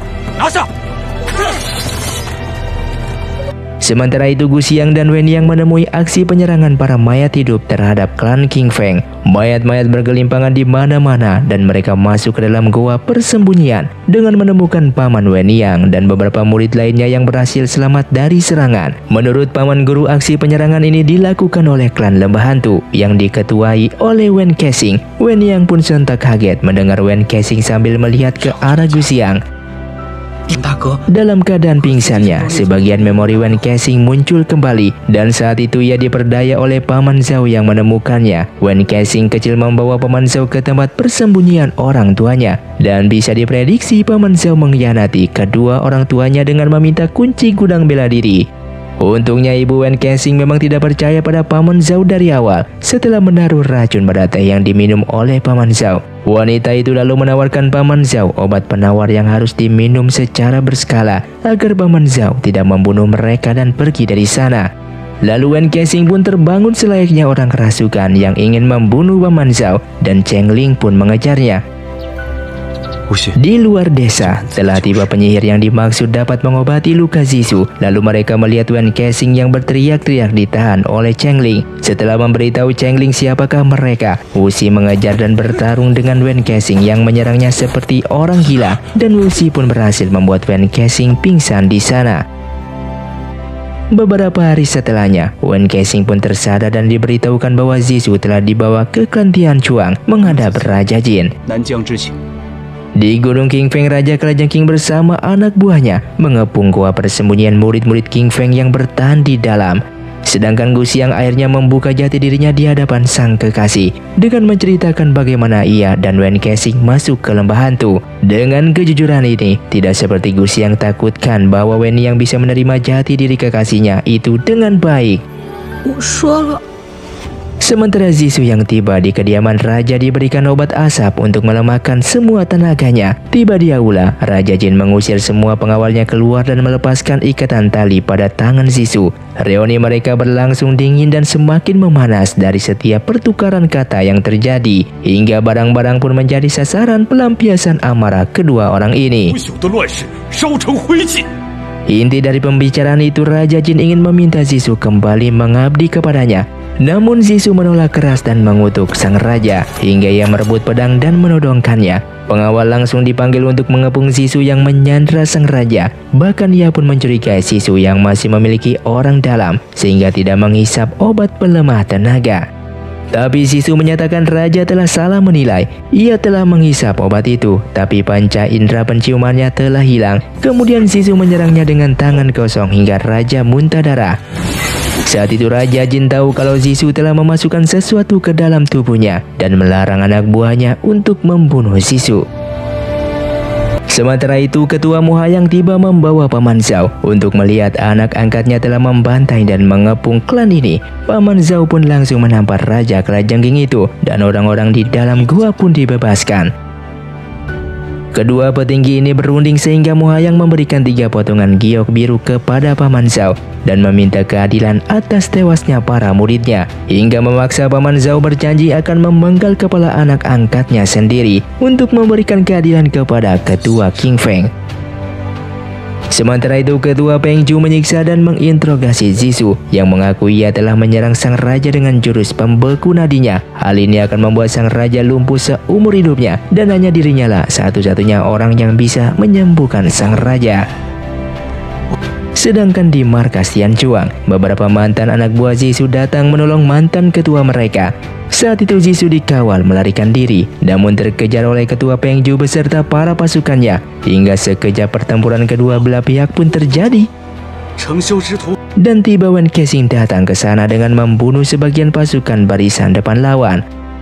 Sementara itu Gu Xiang dan Wen Yang menemui aksi penyerangan para mayat hidup terhadap klan King Feng. Mayat-mayat bergelimpangan di mana-mana dan mereka masuk ke dalam goa persembunyian dengan menemukan Paman Wen Yang dan beberapa murid lainnya yang berhasil selamat dari serangan. Menurut Paman Guru, aksi penyerangan ini dilakukan oleh klan Lembah Hantu yang diketuai oleh Wen Kexing. Wen Yang pun sontak kaget mendengar Wen Kexing sambil melihat ke arah Gu Xiang. Dalam keadaan pingsannya, sebagian memori Wen Kexing muncul kembali dan saat itu ia diperdaya oleh Paman Zhao yang menemukannya. Wen Kexing kecil membawa Paman Zhao ke tempat persembunyian orang tuanya dan bisa diprediksi Paman Zhao mengkhianati kedua orang tuanya dengan meminta kunci gudang bela diri. Untungnya ibu Wen Kexing memang tidak percaya pada Paman Zhao dari awal setelah menaruh racun pada teh yang diminum oleh Paman Zhao. Wanita itu lalu menawarkan Paman Zhao obat penawar yang harus diminum secara berskala agar Paman Zhao tidak membunuh mereka dan pergi dari sana. Lalu Wen Kexing pun terbangun selayaknya orang kerasukan yang ingin membunuh Paman Zhao dan Chengling pun mengejarnya. Di luar desa, telah tiba penyihir yang dimaksud dapat mengobati luka Zhisu. Lalu mereka melihat Wen Kexing yang berteriak-teriak ditahan oleh Chengling. Setelah memberitahu Chengling siapakah mereka, Wuxi mengejar dan bertarung dengan Wen Kexing yang menyerangnya seperti orang gila. Dan Wuxi pun berhasil membuat Wen Kexing pingsan di sana. Beberapa hari setelahnya, Wen Kexing pun tersadar dan diberitahukan bahwa Zhisu telah dibawa ke klan Tianchuang menghadap Raja Jin. Di Gunung King Feng, Raja Kalajengking bersama anak buahnya mengepung goa persembunyian murid-murid King Feng yang bertahan di dalam. Sedangkan Gu Xiang akhirnya membuka jati dirinya di hadapan sang kekasih dengan menceritakan bagaimana ia dan Wen Kexing masuk ke lembah hantu. Dengan kejujuran ini, tidak seperti Gu Xiang takutkan bahwa Wen yang bisa menerima jati diri kekasihnya itu dengan baik. Sementara Zhisu yang tiba di kediaman raja diberikan obat asap untuk melemahkan semua tenaganya. Tiba di aula, Raja Jin mengusir semua pengawalnya keluar dan melepaskan ikatan tali pada tangan Zhisu. Reuni mereka berlangsung dingin dan semakin memanas dari setiap pertukaran kata yang terjadi, hingga barang-barang pun menjadi sasaran pelampiasan amarah kedua orang ini. Inti dari pembicaraan itu, Raja Jin ingin meminta Zhisu kembali mengabdi kepadanya. Namun Zhisu menolak keras dan mengutuk sang raja hingga ia merebut pedang dan menodongkannya. Pengawal langsung dipanggil untuk mengepung Zhisu yang menyandra sang raja. Bahkan ia pun mencurigai Zhisu yang masih memiliki orang dalam sehingga tidak menghisap obat pelemah tenaga. Tapi Zhisu menyatakan raja telah salah menilai. Ia telah menghisap obat itu, tapi panca indera penciumannya telah hilang. Kemudian Zhisu menyerangnya dengan tangan kosong hingga raja muntah darah. Saat itu Raja Jin tahu kalau Zhisu telah memasukkan sesuatu ke dalam tubuhnya dan melarang anak buahnya untuk membunuh Zhisu. Sementara itu, Ketua Muhayang tiba membawa Paman Zhao untuk melihat anak angkatnya telah membantai dan mengepung klan ini. Paman Zhao pun langsung menampar Raja Kalajengking itu dan orang-orang di dalam gua pun dibebaskan. Kedua petinggi ini berunding sehingga Muhayang memberikan tiga potongan giok biru kepada Paman Zhao dan meminta keadilan atas tewasnya para muridnya, hingga memaksa Paman Zhao berjanji akan memenggal kepala anak angkatnya sendiri untuk memberikan keadilan kepada Ketua King Feng. Sementara itu, Ketua Peng Zhu menyiksa dan menginterogasi Zhisu yang mengaku ia telah menyerang sang raja dengan jurus pembeku nadinya. Hal ini akan membuat sang raja lumpuh seumur hidupnya dan hanya dirinya lah satu-satunya orang yang bisa menyembuhkan sang raja. Sedangkan di markas Tianchuang, beberapa mantan anak buah Zhisu datang menolong mantan ketua mereka. Saat itu Zhisu dikawal melarikan diri, namun terkejar oleh Ketua Peng Zhu beserta para pasukannya, hingga sekejap pertempuran kedua belah pihak pun terjadi. Dan tiba Wen Kexing datang ke sana dengan membunuh sebagian pasukan barisan depan lawan.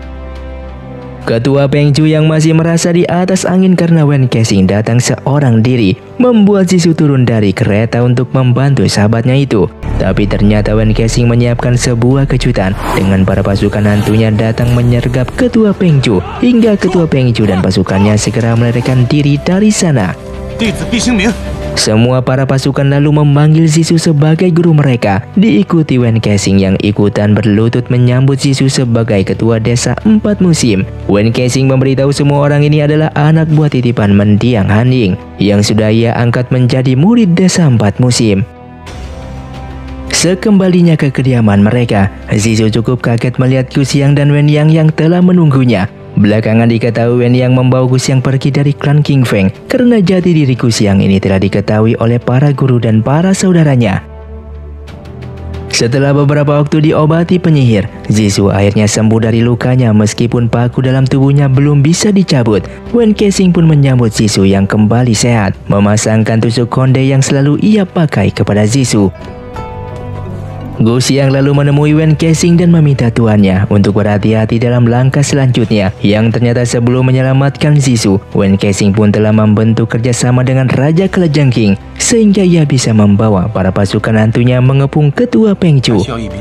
Ketua Peng Zhu yang masih merasa di atas angin karena Wen Kexing datang seorang diri, membuat Zhisu turun dari kereta untuk membantu sahabatnya itu. Tapi ternyata Wen Kexing menyiapkan sebuah kejutan dengan para pasukan hantunya datang menyergap Ketua Peng Zhu, hingga Ketua Peng Zhu dan pasukannya segera melarikan diri dari sana. Semua para pasukan lalu memanggil Zhisu sebagai guru mereka, diikuti Wen Kexing yang ikutan berlutut menyambut Zhisu sebagai ketua desa empat musim. Wen Kexing memberitahu semua orang ini adalah anak buah titipan mendiang Haning yang sudah ia angkat menjadi murid desa empat musim. Sekembalinya ke kediaman mereka, Zhisu cukup kaget melihat Guxiang dan Wen Yang yang telah menunggunya. Belakangan diketahui Wen Yang membawa Guxiang pergi dari klan King Feng karena jati diri Guxiang ini telah diketahui oleh para guru dan para saudaranya. Setelah beberapa waktu diobati penyihir, Zhisu akhirnya sembuh dari lukanya meskipun paku dalam tubuhnya belum bisa dicabut. Wen Kexing pun menyambut Zhisu yang kembali sehat, memasangkan tusuk konde yang selalu ia pakai kepada Zhisu. Guxiang lalu menemui Wen Kexing dan meminta tuannya untuk berhati-hati dalam langkah selanjutnya, yang ternyata sebelum menyelamatkan Zhisu, Wen Kexing pun telah membentuk kerjasama dengan Raja Kalajengking sehingga ia bisa membawa para pasukan hantunya mengepung Ketua Peng Zhu.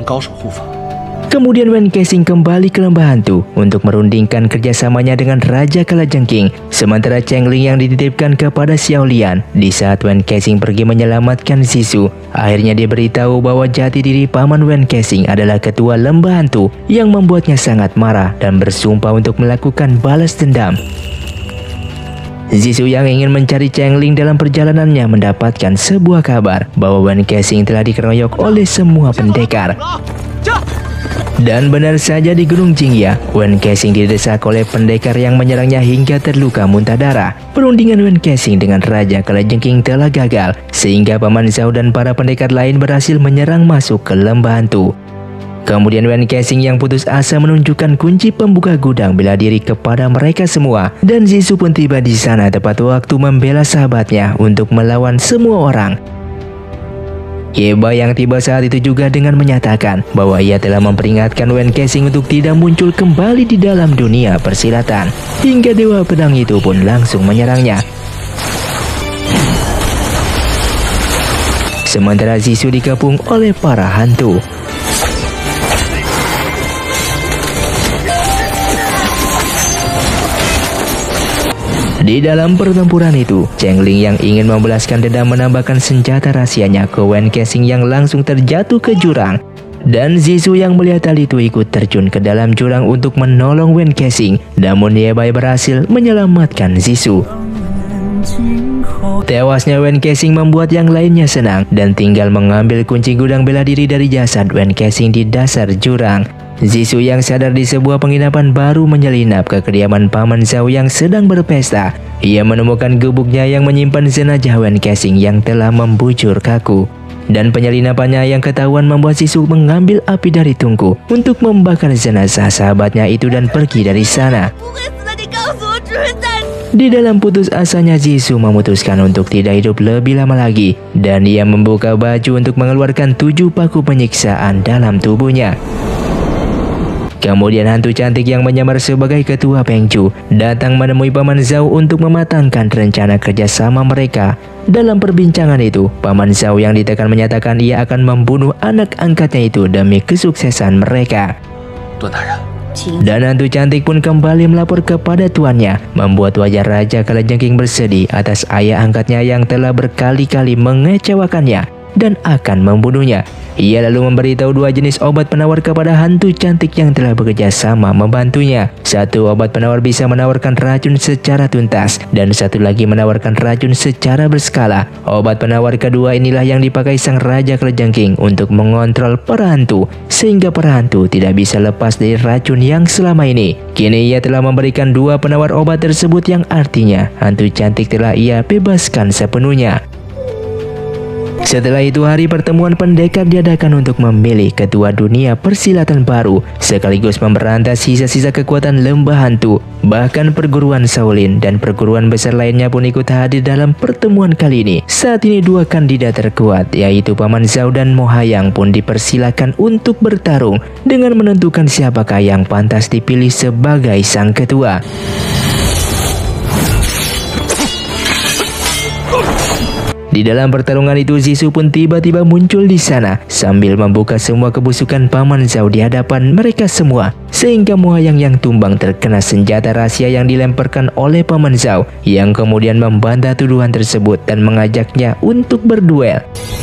Kemudian Wen Kexing kembali ke lembah hantu untuk merundingkan kerjasamanya dengan Raja Kalajengking, sementara Cheng Ling yang dititipkan kepada Xiao Lian. Di saat Wen Kexing pergi menyelamatkan Zhisu, akhirnya dia beritahu bahwa jati diri paman Wen Kexing adalah ketua lembah hantu, yang membuatnya sangat marah dan bersumpah untuk melakukan balas dendam. Zhisu yang ingin mencari Cheng Ling dalam perjalanannya mendapatkan sebuah kabar bahwa Wen Kexing telah dikeroyok oleh semua pendekar. Dan benar saja, di Gunung Jingya, Wen Kexing didesak oleh pendekar yang menyerangnya hingga terluka muntah darah. Perundingan Wen Kexing dengan Raja Kalajengking telah gagal, sehingga Paman Zhao dan para pendekar lain berhasil menyerang masuk ke lembah hantu. Kemudian Wen Kexing yang putus asa menunjukkan kunci pembuka gudang bela diri kepada mereka semua, dan Zhisu pun tiba di sana tepat waktu membela sahabatnya untuk melawan semua orang. Ye Bai yang tiba saat itu juga dengan menyatakan bahwa ia telah memperingatkan Wen Kexing untuk tidak muncul kembali di dalam dunia persilatan, hingga Dewa Pedang itu pun langsung menyerangnya. Sementara Zhisu dikepung oleh para hantu. Di dalam pertempuran itu, Cheng Ling yang ingin membalaskan dendam menambahkan senjata rahasianya ke Wen Kexing yang langsung terjatuh ke jurang. Dan Zhisu yang melihat hal itu ikut terjun ke dalam jurang untuk menolong Wen Kexing, namun Ye Bai berhasil menyelamatkan Zhisu. Tewasnya Wen Kexing membuat yang lainnya senang dan tinggal mengambil kunci gudang bela diri dari jasad Wen Kexing di dasar jurang. Zhisu yang sadar di sebuah penginapan baru menyelinap ke kediaman Paman Zhao yang sedang berpesta. Ia menemukan gubuknya yang menyimpan jenazah Wen Kexing yang telah membujur kaku. dan penyelinapannya yang ketahuan membuat Jisoo mengambil api dari tungku untuk membakar jenazah sahabatnya itu dan pergi dari sana. Di dalam putus asanya, Jisoo memutuskan untuk tidak hidup lebih lama lagi dan ia membuka baju untuk mengeluarkan tujuh paku penyiksaan dalam tubuhnya. Kemudian hantu cantik yang menyamar sebagai ketua Pengju datang menemui Paman Zhao untuk mematangkan rencana kerjasama mereka. Dalam perbincangan itu, Paman Zhao yang ditekan menyatakan ia akan membunuh anak angkatnya itu demi kesuksesan mereka. Tuan Daran. Dan hantu cantik pun kembali melapor kepada tuannya, membuat wajah Raja Kalajengking bersedih atas ayah angkatnya yang telah berkali-kali mengecewakannya dan akan membunuhnya. Ia lalu memberitahu dua jenis obat penawar kepada hantu cantik yang telah bekerja sama membantunya. Satu obat penawar bisa menawarkan racun secara tuntas dan satu lagi menawarkan racun secara berskala. Obat penawar kedua inilah yang dipakai sang Raja Kalajengking untuk mengontrol para hantu sehingga para hantu tidak bisa lepas dari racun yang selama ini. Kini ia telah memberikan dua penawar obat tersebut yang artinya hantu cantik telah ia bebaskan sepenuhnya. Setelah itu hari pertemuan pendekar diadakan untuk memilih ketua dunia persilatan baru sekaligus memberantas sisa-sisa kekuatan lembah hantu. Bahkan perguruan Shaolin dan perguruan besar lainnya pun ikut hadir dalam pertemuan kali ini. Saat ini dua kandidat terkuat yaitu Paman Zhao dan Mo Hayang pun dipersilakan untuk bertarung dengan menentukan siapakah yang pantas dipilih sebagai sang ketua. Di dalam pertarungan itu, Jisoo pun tiba-tiba muncul di sana sambil membuka semua kebusukan Paman Zhao di hadapan mereka semua, sehingga Mo Hayang yang tumbang terkena senjata rahasia yang dilemparkan oleh Paman Zhao, yang kemudian membantah tuduhan tersebut dan mengajaknya untuk berduel.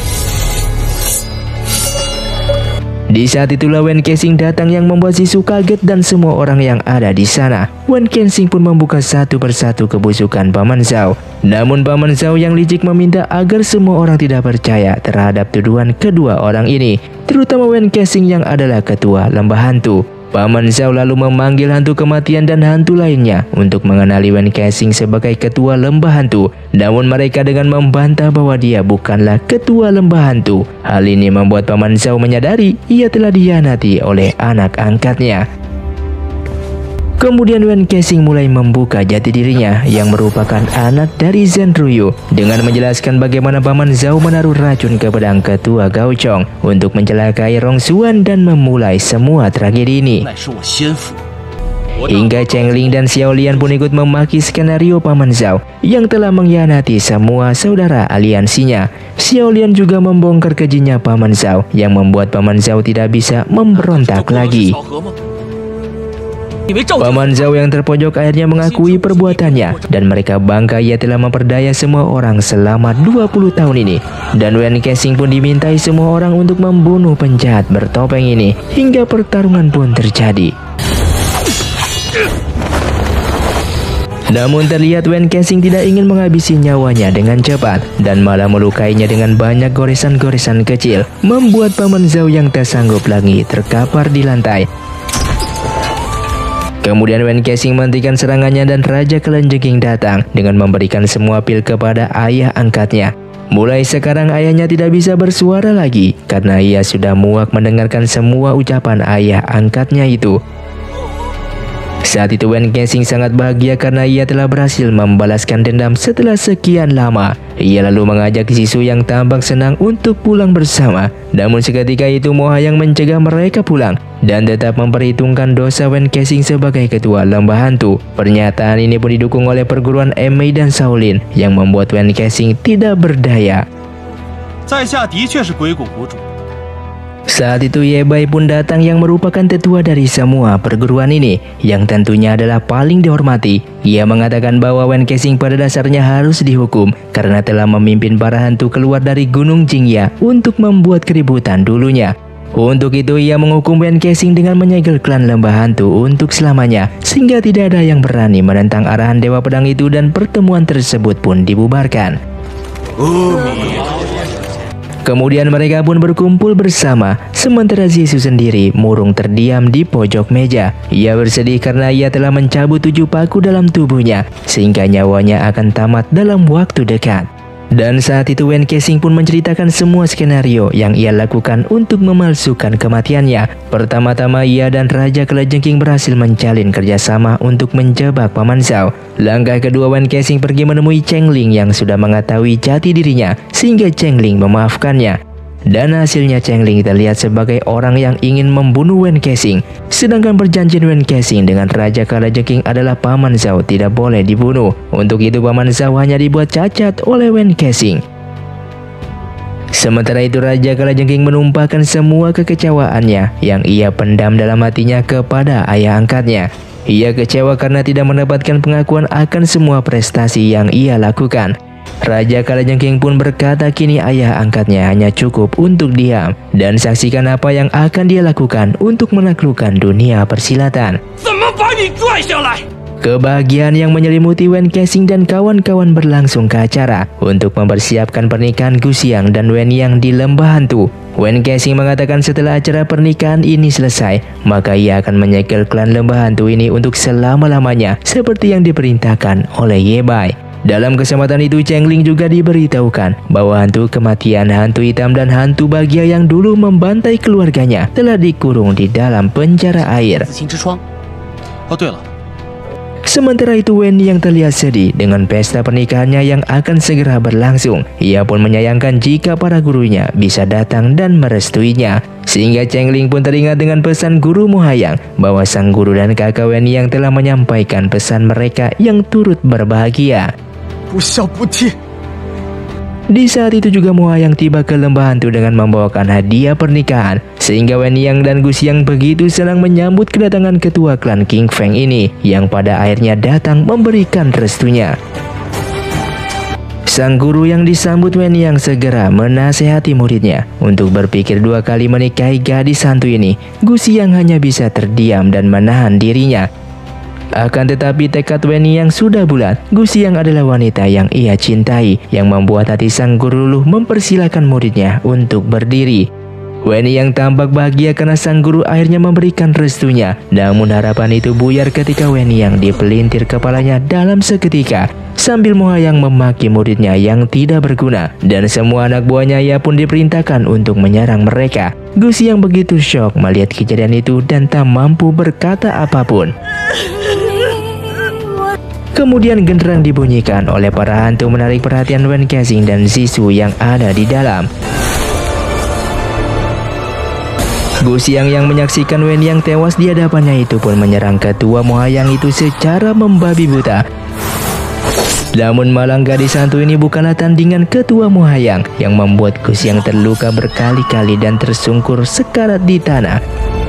Di saat itulah Wen Kexing datang yang membuat Jisoo kaget dan semua orang yang ada di sana. Wen Kexing pun membuka satu persatu kebusukan Paman Zhao. Namun Paman Zhao yang licik meminta agar semua orang tidak percaya terhadap tuduhan kedua orang ini, terutama Wen Kexing yang adalah ketua lembah hantu. Paman Zhao lalu memanggil hantu kematian dan hantu lainnya untuk mengenali Wen Kexing sebagai ketua lembah hantu. Namun mereka dengan membantah bahwa dia bukanlah ketua lembah hantu. Hal ini membuat Paman Zhao menyadari ia telah dikhianati oleh anak angkatnya. Kemudian Wen Kexing mulai membuka jati dirinya yang merupakan anak dari Zhen Ryu dengan menjelaskan bagaimana Paman Zhao menaruh racun ke pedang ketua Gaochong untuk mencelakai Rong Xuan dan memulai semua tragedi ini. Hingga Cheng Ling dan Xiao Lian pun ikut memaki skenario Paman Zhao yang telah mengkhianati semua saudara aliansinya. Xiao Lian juga membongkar kejinya Paman Zhao yang membuat Paman Zhao tidak bisa memberontak lagi. Paman Zhao yang terpojok akhirnya mengakui perbuatannya dan mereka bangga ia telah memperdaya semua orang selama dua puluh tahun ini. Dan Wen Kexing pun dimintai semua orang untuk membunuh penjahat bertopeng ini hingga pertarungan pun terjadi. Namun terlihat Wen Kexing tidak ingin menghabisi nyawanya dengan cepat dan malah melukainya dengan banyak goresan-goresan kecil, membuat Paman Zhao yang tak sanggup lagi terkapar di lantai. Kemudian Wen Kexing menghentikan serangannya dan Raja Kalajengking datang dengan memberikan semua pil kepada ayah angkatnya. Mulai sekarang ayahnya tidak bisa bersuara lagi karena ia sudah muak mendengarkan semua ucapan ayah angkatnya itu. Saat itu Wen Kexing sangat bahagia karena ia telah berhasil membalaskan dendam setelah sekian lama. Ia lalu mengajak Jisoo yang tampak senang untuk pulang bersama. Namun seketika itu Mo Hayang mencegah mereka pulang dan tetap memperhitungkan dosa Wen Kexing sebagai ketua lembah hantu. Pernyataan ini pun didukung oleh perguruan Emei dan Shaolin yang membuat Wen Kexing tidak berdaya. Saat itu Ye Bai pun datang yang merupakan tetua dari semua perguruan ini, yang tentunya adalah paling dihormati. Ia mengatakan bahwa Wen Kexing pada dasarnya harus dihukum karena telah memimpin para hantu keluar dari Gunung Jingya untuk membuat keributan dulunya. Untuk itu ia menghukum Wen Kexing dengan menyegel klan lembah hantu untuk selamanya, sehingga tidak ada yang berani menentang arahan Dewa Pedang itu dan pertemuan tersebut pun dibubarkan. Kemudian mereka pun berkumpul bersama, sementara Jisoo sendiri murung terdiam di pojok meja. Ia bersedih karena ia telah mencabut tujuh paku dalam tubuhnya, sehingga nyawanya akan tamat dalam waktu dekat. Dan saat itu Wen Kexing pun menceritakan semua skenario yang ia lakukan untuk memalsukan kematiannya. Pertama-tama ia dan Raja Kalajengking berhasil menjalin kerjasama untuk menjebak Paman Zhao. Langkah kedua, Wen Kexing pergi menemui Cheng Ling yang sudah mengetahui jati dirinya, sehingga Cheng Ling memaafkannya. Dan hasilnya Cheng Ling terlihat sebagai orang yang ingin membunuh Wen Kexing. Sedangkan perjanjian Wen Kexing dengan Raja Kalajengking adalah Paman Zhao tidak boleh dibunuh. Untuk itu Paman Zhao hanya dibuat cacat oleh Wen Kexing. Sementara itu Raja Kalajengking menumpahkan semua kekecewaannya yang ia pendam dalam hatinya kepada ayah angkatnya. Ia kecewa karena tidak mendapatkan pengakuan akan semua prestasi yang ia lakukan. Raja Kalajengking pun berkata kini ayah angkatnya hanya cukup untuk diam dan saksikan apa yang akan dia lakukan untuk menaklukkan dunia persilatan. Kebahagiaan yang menyelimuti Wen Kexing dan kawan-kawan berlangsung ke acara untuk mempersiapkan pernikahan Gu Xiang dan Wen Yang di Lembah Hantu. Wen Kexing mengatakan setelah acara pernikahan ini selesai, maka ia akan menyegel klan Lembah Hantu ini untuk selama-lamanya seperti yang diperintahkan oleh Ye Bai. Dalam kesempatan itu Cheng Ling juga diberitahukan bahwa hantu kematian, hantu hitam dan hantu bahagia yang dulu membantai keluarganya telah dikurung di dalam penjara air. Sementara itu Wen yang terlihat sedih dengan pesta pernikahannya yang akan segera berlangsung. Ia pun menyayangkan jika para gurunya bisa datang dan merestuinya. Sehingga Cheng Ling pun teringat dengan pesan guru Mohayang bahwa sang guru dan kakak Wen yang telah menyampaikan pesan mereka yang turut berbahagia. Di saat itu juga Mohayang tiba ke Lembah Hantu dengan membawakan hadiah pernikahan, sehingga Wen Yang dan Gu Xiang begitu senang menyambut kedatangan ketua klan King Feng ini yang pada akhirnya datang memberikan restunya. Sang guru yang disambut Wen Yang segera menasehati muridnya untuk berpikir dua kali menikahi gadis hantu ini. Gu Xiang hanya bisa terdiam dan menahan dirinya. Akan tetapi tekad Wen Yang sudah bulat. Gu Xiang adalah wanita yang ia cintai, yang membuat hati sang guru luluh mempersilahkan muridnya untuk berdiri. Wen Yang tampak bahagia karena sang guru akhirnya memberikan restunya. Namun harapan itu buyar ketika Wen Yang dipelintir kepalanya dalam seketika, sambil Mohayang memaki muridnya yang tidak berguna. Dan semua anak buahnya ia pun diperintahkan untuk menyerang mereka. Gu Xiang begitu syok melihat kejadian itu dan tak mampu berkata apapun. Kemudian genderang dibunyikan oleh para hantu menarik perhatian Wen Kexing dan Zixu yang ada di dalam. Gu Xiang yang menyaksikan Wen Yang tewas di hadapannya itu pun menyerang ketua Mohayang itu secara membabi buta. Namun malang gadis hantu ini bukanlah tandingan ketua Mohayang yang membuat Gu Xiang terluka berkali-kali dan tersungkur sekarat di tanah.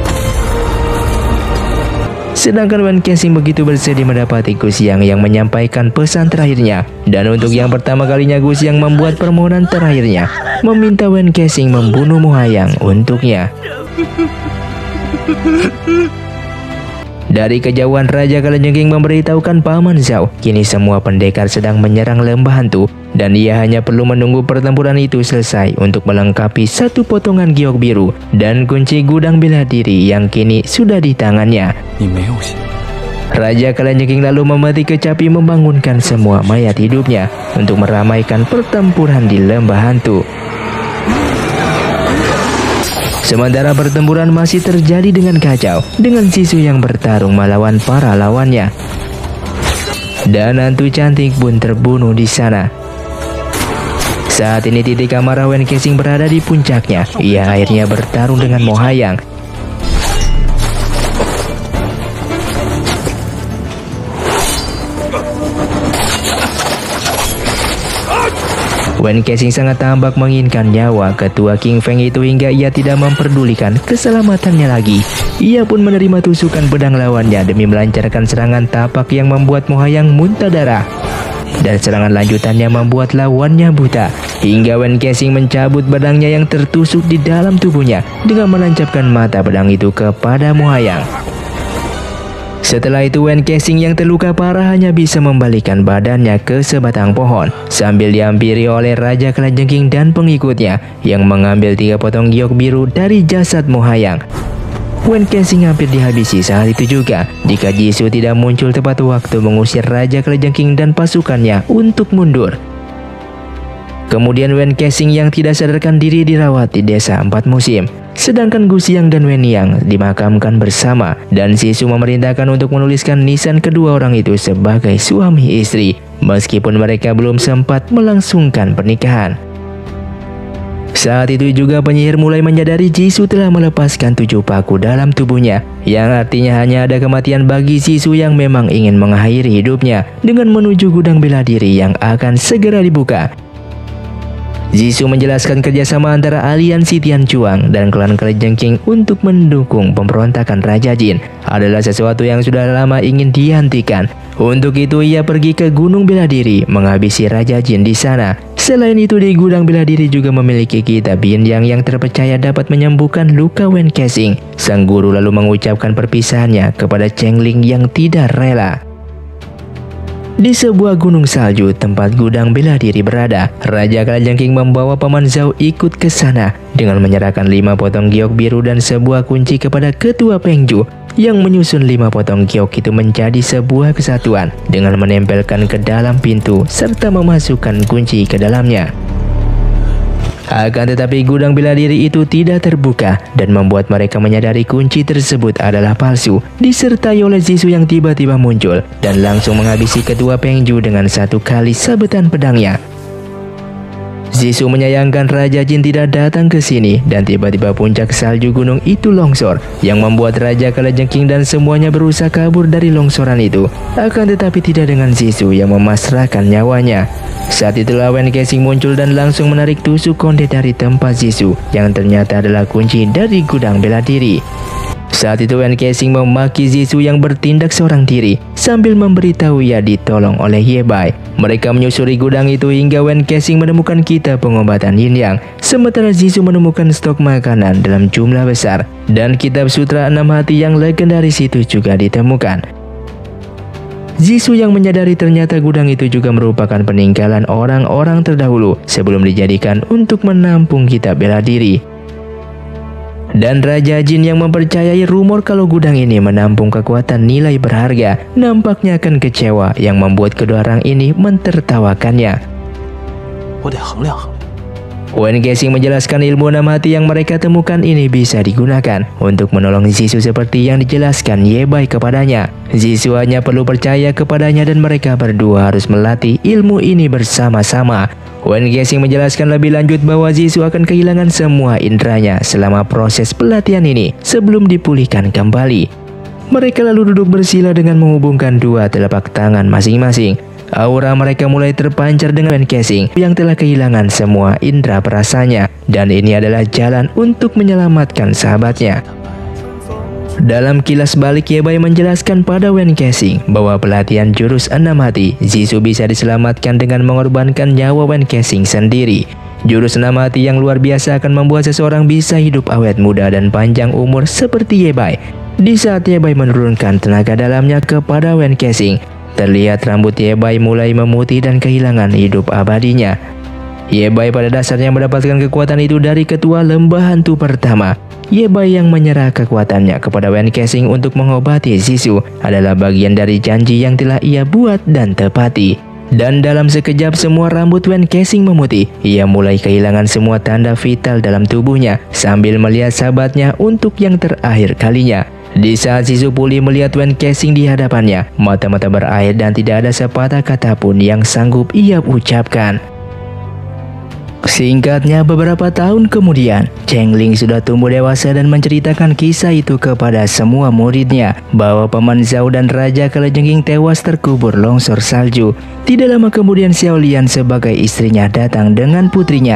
Sedangkan Wen Kexing begitu bersedih mendapati Gu Xiang yang menyampaikan pesan terakhirnya. Dan untuk yang pertama kalinya Gu Xiang membuat permohonan terakhirnya, meminta Wen Kexing membunuh Mohayang untuknya. Dari kejauhan Raja Kalajengking memberitahukan Paman Zhao kini semua pendekar sedang menyerang Lembah Hantu dan ia hanya perlu menunggu pertempuran itu selesai untuk melengkapi satu potongan giok biru dan kunci gudang bela diri yang kini sudah di tangannya. Raja Kalajengking lalu memetik kecapi membangunkan semua mayat hidupnya untuk meramaikan pertempuran di Lembah Hantu. Sementara pertempuran masih terjadi dengan kacau, dengan Zixu yang bertarung melawan para lawannya. Dan hantu cantik pun terbunuh di sana. Saat ini titik amarah Wen Kexing berada di puncaknya. Ia akhirnya bertarung dengan Mohayang. Wen Kexing sangat tampak menginginkan nyawa ketua King Feng itu hingga ia tidak memperdulikan keselamatannya lagi. Ia pun menerima tusukan pedang lawannya demi melancarkan serangan tapak yang membuat Mohayang muntah darah. Dan serangan lanjutannya membuat lawannya buta, hingga Wen Kexing mencabut pedangnya yang tertusuk di dalam tubuhnya dengan menancapkan mata pedang itu kepada Mohayang. Setelah itu Wen Kexing yang terluka parah hanya bisa membalikan badannya ke sebatang pohon sambil dihampiri oleh Raja Kalajengking dan pengikutnya yang mengambil tiga potong giok biru dari jasad Mohayang. Wen Kexing hampir dihabisi saat itu juga jika Zixu tidak muncul tepat waktu mengusir Raja Kalajengking dan pasukannya untuk mundur. Kemudian Wen Kexing yang tidak sadarkan diri dirawat di desa empat musim. Sedangkan Gu Xiang dan Wen Yang dimakamkan bersama, dan Zixu memerintahkan untuk menuliskan nisan kedua orang itu sebagai suami istri, meskipun mereka belum sempat melangsungkan pernikahan. Saat itu juga penyihir mulai menyadari Zixu telah melepaskan tujuh paku dalam tubuhnya, yang artinya hanya ada kematian bagi Zixu yang memang ingin mengakhiri hidupnya dengan menuju gudang bela diri yang akan segera dibuka. Zixu menjelaskan kerjasama antara aliansi Tianquang dan klan Kalajengking untuk mendukung pemberontakan Raja Jin adalah sesuatu yang sudah lama ingin dihentikan. Untuk itu ia pergi ke Gunung Bela Diri menghabisi Raja Jin di sana. Selain itu di gudang bela diri juga memiliki kitab Yin Yang yang terpercaya dapat menyembuhkan luka Wen Kexing. Sang guru lalu mengucapkan perpisahannya kepada Cheng Ling yang tidak rela. Di sebuah gunung salju tempat gudang bela diri berada, Raja Kalajengking membawa Paman Zhao ikut ke sana dengan menyerahkan lima potong giok biru dan sebuah kunci kepada Ketua Pengju yang menyusun lima potong giok itu menjadi sebuah kesatuan dengan menempelkan ke dalam pintu serta memasukkan kunci ke dalamnya. Akan tetapi gudang bela diri itu tidak terbuka dan membuat mereka menyadari kunci tersebut adalah palsu, disertai oleh Zixu yang tiba-tiba muncul dan langsung menghabisi Ketua Pengju dengan satu kali sabetan pedangnya. Zixu menyayangkan Raja Jin tidak datang ke sini dan tiba-tiba puncak salju gunung itu longsor yang membuat Raja Kalajengking dan semuanya berusaha kabur dari longsoran itu. Akan tetapi tidak dengan Zixu yang memasrahkan nyawanya. Saat itulah Wen Kexing muncul dan langsung menarik tusuk konde dari tempat Zixu yang ternyata adalah kunci dari gudang bela diri. Saat itu Wen Kexing memaki Zixu yang bertindak seorang diri sambil memberitahu ia ditolong oleh Ye Bai. Mereka menyusuri gudang itu hingga Wen Kexing menemukan kitab pengobatan Yin Yang, sementara Zixu menemukan stok makanan dalam jumlah besar dan kitab sutra enam hati yang legendaris itu juga ditemukan. Zixu yang menyadari ternyata gudang itu juga merupakan peninggalan orang-orang terdahulu sebelum dijadikan untuk menampung kitab bela diri. Dan Raja Jin yang mempercayai rumor kalau gudang ini menampung kekuatan nilai berharga nampaknya akan kecewa yang membuat kedua orang ini mentertawakannya. Wen Kexing menjelaskan ilmu enam hati yang mereka temukan ini bisa digunakan untuk menolong Zixu seperti yang dijelaskan Ye Bai kepadanya. Zixu hanya perlu percaya kepadanya dan mereka berdua harus melatih ilmu ini bersama-sama. Wen Kexing menjelaskan lebih lanjut bahwa Zixu akan kehilangan semua inderanya selama proses pelatihan ini sebelum dipulihkan kembali. Mereka lalu duduk bersila dengan menghubungkan dua telapak tangan masing-masing. Aura mereka mulai terpancar dengan Wen Kexing yang telah kehilangan semua indera perasanya, dan ini adalah jalan untuk menyelamatkan sahabatnya. Dalam kilas balik, Ye Bai menjelaskan pada Wen Kexing bahwa pelatihan jurus enam hati Zixu bisa diselamatkan dengan mengorbankan nyawa Wen Kexing sendiri. Jurus enam hati yang luar biasa akan membuat seseorang bisa hidup awet muda dan panjang umur seperti Ye Bai. Di saat Ye Bai menurunkan tenaga dalamnya kepada Wen Kexing, terlihat rambut Ye Bai mulai memutih dan kehilangan hidup abadinya. Ye Bai pada dasarnya mendapatkan kekuatan itu dari ketua lembah hantu pertama. Ye Bai yang menyerah kekuatannya kepada Wen Kexing untuk mengobati Zixu adalah bagian dari janji yang telah ia buat dan tepati. Dan dalam sekejap semua rambut Wen Kexing memutih. Ia mulai kehilangan semua tanda vital dalam tubuhnya sambil melihat sahabatnya untuk yang terakhir kalinya. Di saat Zixu pulih melihat Wen Kexing di hadapannya, mata-mata berair dan tidak ada sepatah kata pun yang sanggup ia ucapkan. Singkatnya, beberapa tahun kemudian, Cheng Ling sudah tumbuh dewasa dan menceritakan kisah itu kepada semua muridnya, bahwa Paman Zhao dan Raja Kalajengking tewas terkubur longsor salju. Tidak lama kemudian Xiao Lian sebagai istrinya datang dengan putrinya.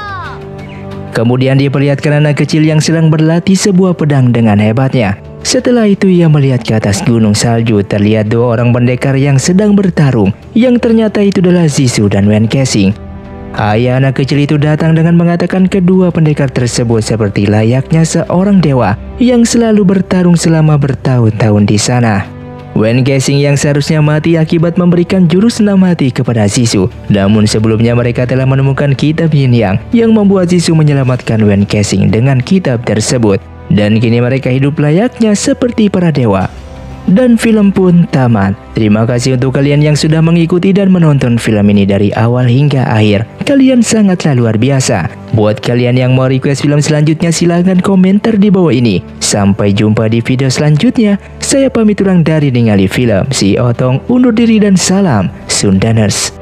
Kemudian diperlihatkan anak kecil yang sedang berlatih sebuah pedang dengan hebatnya. Setelah itu ia melihat ke atas gunung salju, terlihat dua orang pendekar yang sedang bertarung, yang ternyata itu adalah Zixu dan Wen Kexing. Ayah anak kecil itu datang dengan mengatakan kedua pendekar tersebut seperti layaknya seorang dewa yang selalu bertarung selama bertahun-tahun di sana. Wen Kexing yang seharusnya mati akibat memberikan jurus enam hati kepada Zixu, namun sebelumnya mereka telah menemukan kitab Yin Yang yang membuat Zixu menyelamatkan Wen Kexing dengan kitab tersebut. Dan kini mereka hidup layaknya seperti para dewa. dan film pun tamat. Terima kasih untuk kalian yang sudah mengikuti dan menonton film ini dari awal hingga akhir. Kalian sangatlah luar biasa. Buat kalian yang mau request film selanjutnya, silahkan komentar di bawah ini. Sampai jumpa di video selanjutnya. Saya pamit urang dari ningali film. Si Otong undur diri dan salam Sundaners.